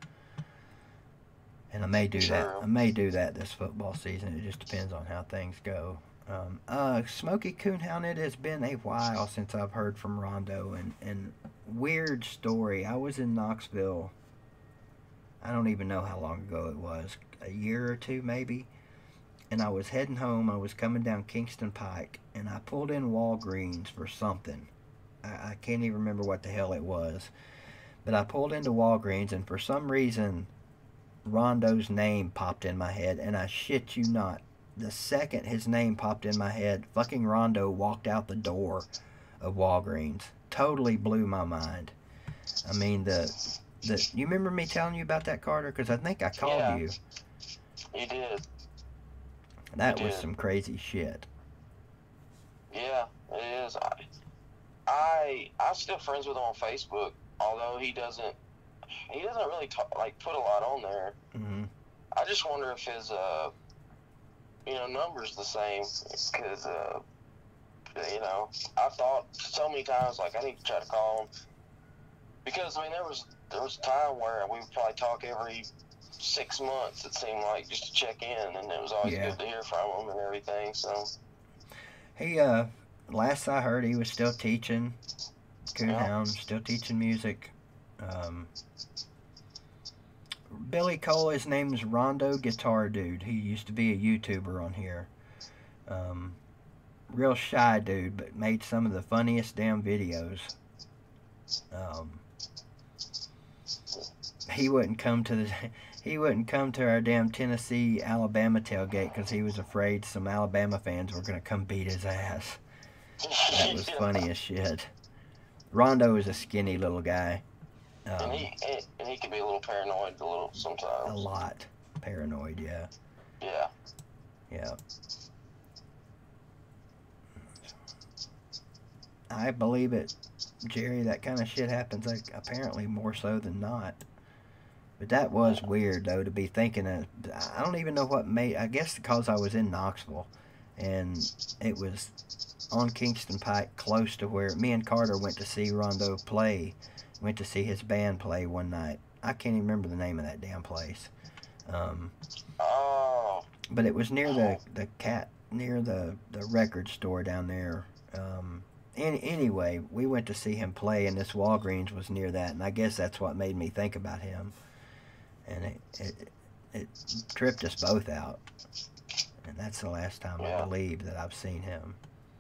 And I may do that. I may do that this football season. It just depends on how things go. Smokey Coonhound, it has been a while since I've heard from Rondo. And weird story. I was in Knoxville. I don't even know how long ago it was. A year or two, maybe. And I was heading home. I was coming down Kingston Pike. And I pulled in Walgreens for something. I can't even remember what the hell it was. But I pulled into Walgreens, and for some reason, Rondo's name popped in my head. And I shit you not, the second his name popped in my head, fucking Rondo walked out the door of Walgreens. Totally blew my mind. I mean, you remember me telling you about that, Carter? Because I think I called you. You did. That was some crazy shit. Yeah, it is. I'm still friends with him on Facebook. although he doesn't really put a lot on there. Mm-hmm. I just wonder if his numbers the same, because I thought so many times like I need to try to call him, because I mean there was a time where we would probably talk every 6 months, it seemed like, just to check in, and it was always good to hear from him and everything. So he last I heard he was still teaching Coonhound, still teaching music. Billy Cole, his name's Rondo Guitar Dude. He used to be a YouTuber on here. Real shy dude, but made some of the funniest damn videos. He wouldn't come to our damn Tennessee Alabama tailgate because he was afraid some Alabama fans were gonna come beat his ass. That was funny as shit. Rondo is a skinny little guy. And he can be a little paranoid sometimes. A lot paranoid, yeah. Yeah. Yeah. I believe it, Jerry. That kind of shit happens, like, apparently more so than not. But that was weird, though, to be thinking of. I don't even know what made. I guess because I was in Knoxville, and it was on Kingston Pike, close to where me and Carter went to see Rondo play. Went to see his band play one night. I can't even remember the name of that damn place. But it was near near the record store down there. Anyway, we went to see him play, and this Walgreens was near that, and I guess that's what made me think about him. And it tripped us both out. And that's the last time I believe that I've seen him.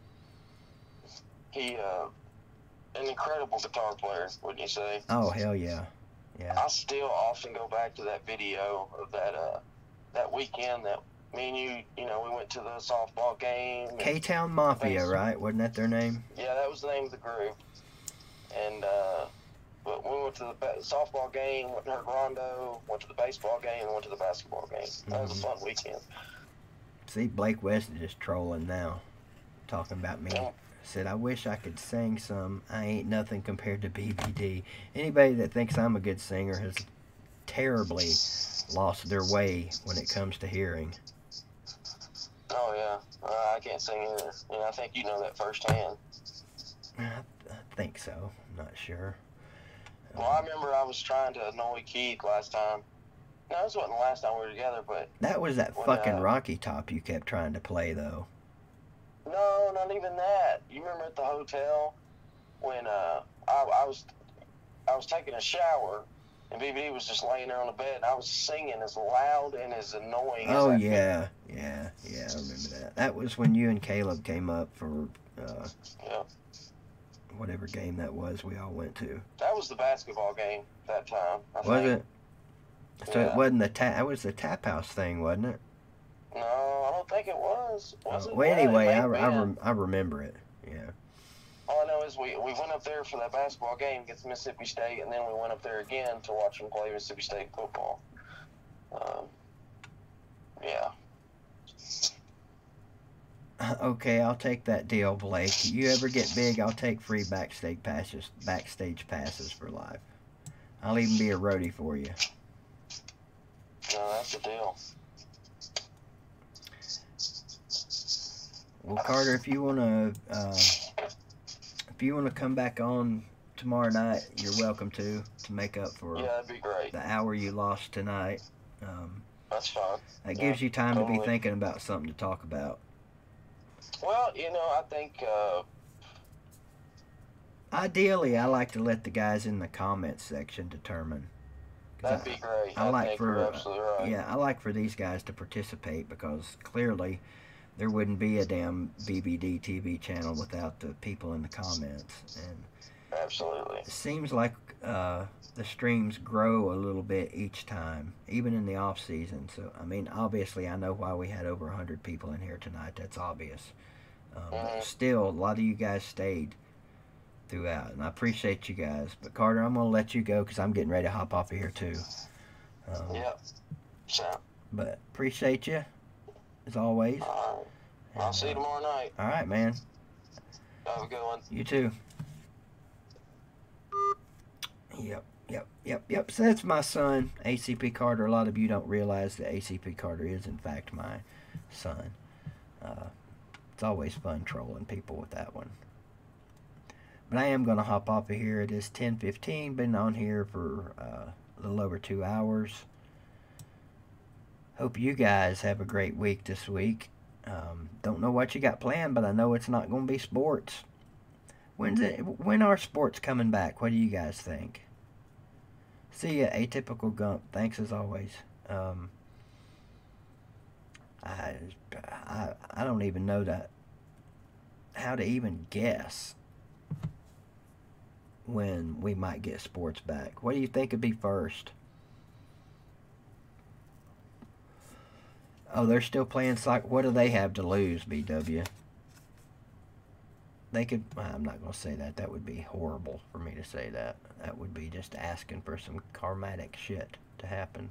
He, an incredible guitar player, wouldn't you say? Oh, hell yeah. Yeah. I still often go back to that video of that weekend that me and you, we went to the softball game. K-Town Mafia, right? Wasn't that their name? Yeah, that was the name of the group. And, but we went to the softball game, went and heard Rondo, went to the baseball game, and went to the basketball game. That was a fun weekend. See, Blake West is just trolling now, talking about me. Yeah. Said, I wish I could sing some. I ain't nothing compared to BVD. Anybody that thinks I'm a good singer has terribly lost their way when it comes to hearing. Oh, yeah. I can't sing either. I think you know that firsthand. I think so. I'm not sure. Well, I remember I was trying to annoy Keith last time. No, this wasn't the last time we were together, but... That was that fucking Rocky Top you kept trying to play, though. No, not even that. You remember at the hotel when I was taking a shower and BVD was just laying there on the bed, and I was singing as loud and as annoying as I could. Yeah, I remember that. That was when you and Caleb came up for whatever game that was we all went to. That was the basketball game that time, I was think. It? So it wasn't that was the Tap House thing, wasn't it? No, I don't think it was. Well, anyway, I remember it. Yeah. All I know is we went up there for that basketball game against Mississippi State, and then we went up there again to watch them play Mississippi State football. Yeah. Okay, I'll take that deal, Blake. You ever get big, I'll take free backstage passes for life. I'll even be a roadie for you. No, that's the deal. Well, Carter, if you wanna come back on tomorrow night, you're welcome to make up for that'd be great. The hour you lost tonight. That's fine. That gives you time to be thinking about something to talk about. Well, I think ideally, I like to let the guys in the comments section determine. That'd be great. I like think for you're absolutely right. Yeah, I like for these guys to participate, because clearly there wouldn't be a damn BVD TV channel without the people in the comments. And absolutely. It seems like the streams grow a little bit each time, even in the off season. So I mean, obviously, I know why we had over 100 people in here tonight. That's obvious. But still, a lot of you guys stayed throughout, and I appreciate you guys. But Carter, I'm gonna let you go because I'm getting ready to hop off of here too. So. But appreciate you as always. All right. I'll see you tomorrow night. All right, man. Have a good one. You too. Yep. So that's my son, ACP Carter. A lot of you don't realize that ACP Carter is, in fact, my son. It's always fun trolling people with that one. But I am going to hop off of here. It is 10:15. Been on here for a little over 2 hours. Hope you guys have a great week this week. Don't know what you got planned, but I know it's not going to be sports. When are sports coming back? What do you guys think? See ya, Atypical Gump. Thanks as always. I don't even know how to even guess when we might get sports back. What do you think would be first? Oh, they're still playing soccer. What do they have to lose, BW? They could... I'm not going to say that. That would be horrible for me to say that. That would be just asking for some karmatic shit to happen.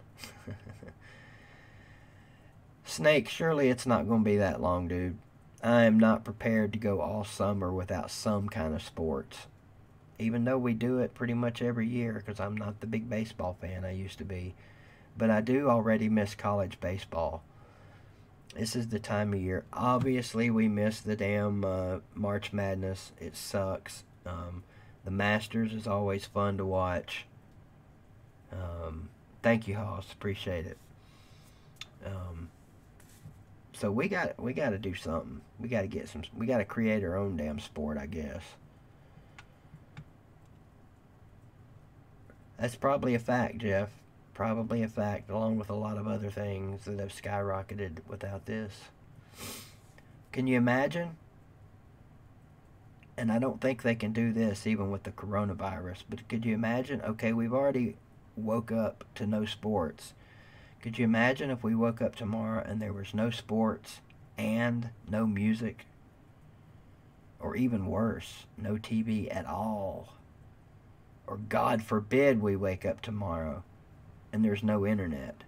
Snake, surely it's not going to be that long, dude. I am not prepared to go all summer without some kind of sports. Even though we do it pretty much every year, because I'm not the big baseball fan I used to be. But I do already miss college baseball. This is the time of year. Obviously, we miss the damn March Madness. It sucks. The Masters is always fun to watch. Thank you, Hoss. Appreciate it. So we got to do something. We got to create our own damn sport, I guess. That's probably a fact, Jeff. Probably a fact, along with a lot of other things that have skyrocketed without this. Can you imagine? And I don't think they can do this even with the coronavirus, but could you imagine? Okay, we've already woke up to no sports. Could you imagine if we woke up tomorrow and there was no sports and no music? Or even worse, no TV at all. Or God forbid we wake up tomorrow and there's no internet.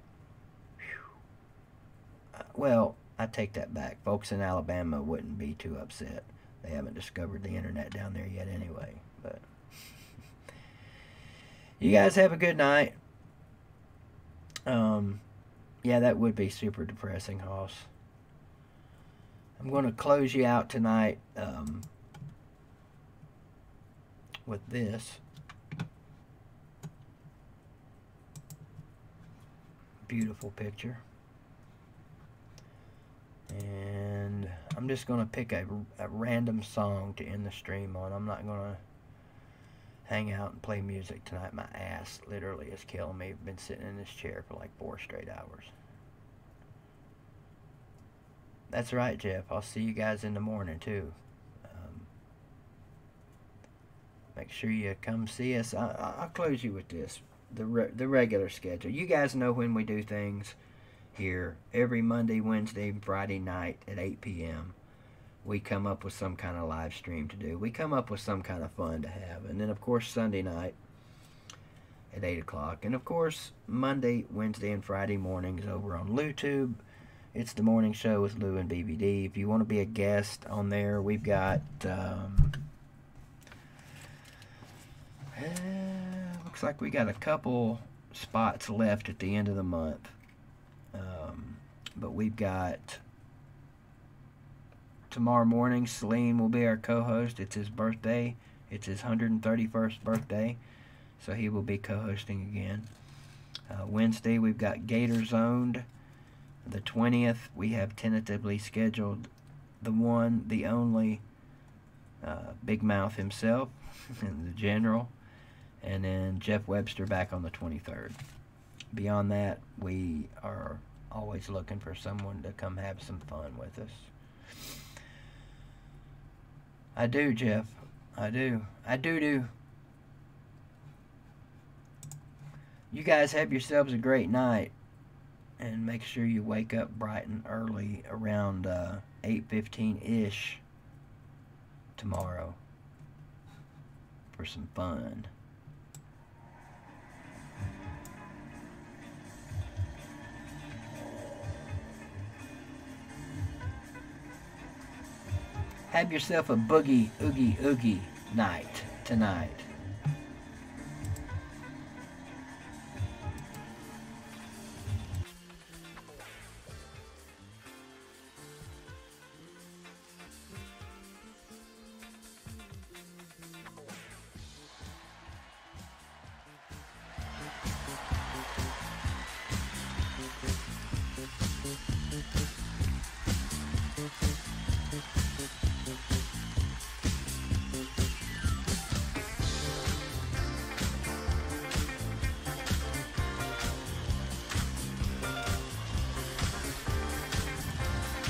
Well, I take that back. Folks in Alabama wouldn't be too upset. They haven't discovered the internet down there yet anyway. But you guys have a good night. Yeah, that would be super depressing, Hoss. I'm going to close you out tonight with this. Beautiful picture. And I'm just going to pick a random song to end the stream on. I'm not going to hang out and play music tonight. My ass literally is killing me. I've been sitting in this chair for like 4 straight hours. That's right, Jeff. I'll see you guys in the morning too. Make sure you come see us. I'll close you with this. The regular schedule. You guys know when we do things here. Every Monday, Wednesday, and Friday night at 8 p.m. we come up with some kind of live stream to do. We come up with some kind of fun to have. And then, of course, Sunday night at 8 o'clock. And, of course, Monday, Wednesday, and Friday mornings over on LOUTUBE. It's the morning show with Lou and BVD. If you want to be a guest on there, we've got... looks like we got a couple spots left at the end of the month. But we've got tomorrow morning, Celine will be our co-host. It's his birthday. It's his 131st birthday. So he will be co-hosting again. Wednesday, we've got Gator Zoned. The 20th, we have tentatively scheduled the one, the only, Big Mouth himself, and the General. And then Jeff Webster back on the 23rd. Beyond that, we are always looking for someone to come have some fun with us. I do, Jeff. I do. I do. You guys have yourselves a great night. And make sure you wake up bright and early around 8:15-ish tomorrow for some fun. Have yourself a boogie, oogie, oogie night tonight.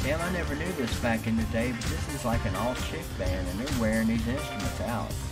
Tim, I never knew this back in the day, but this is like an all-chick band, and they're wearing these instruments out.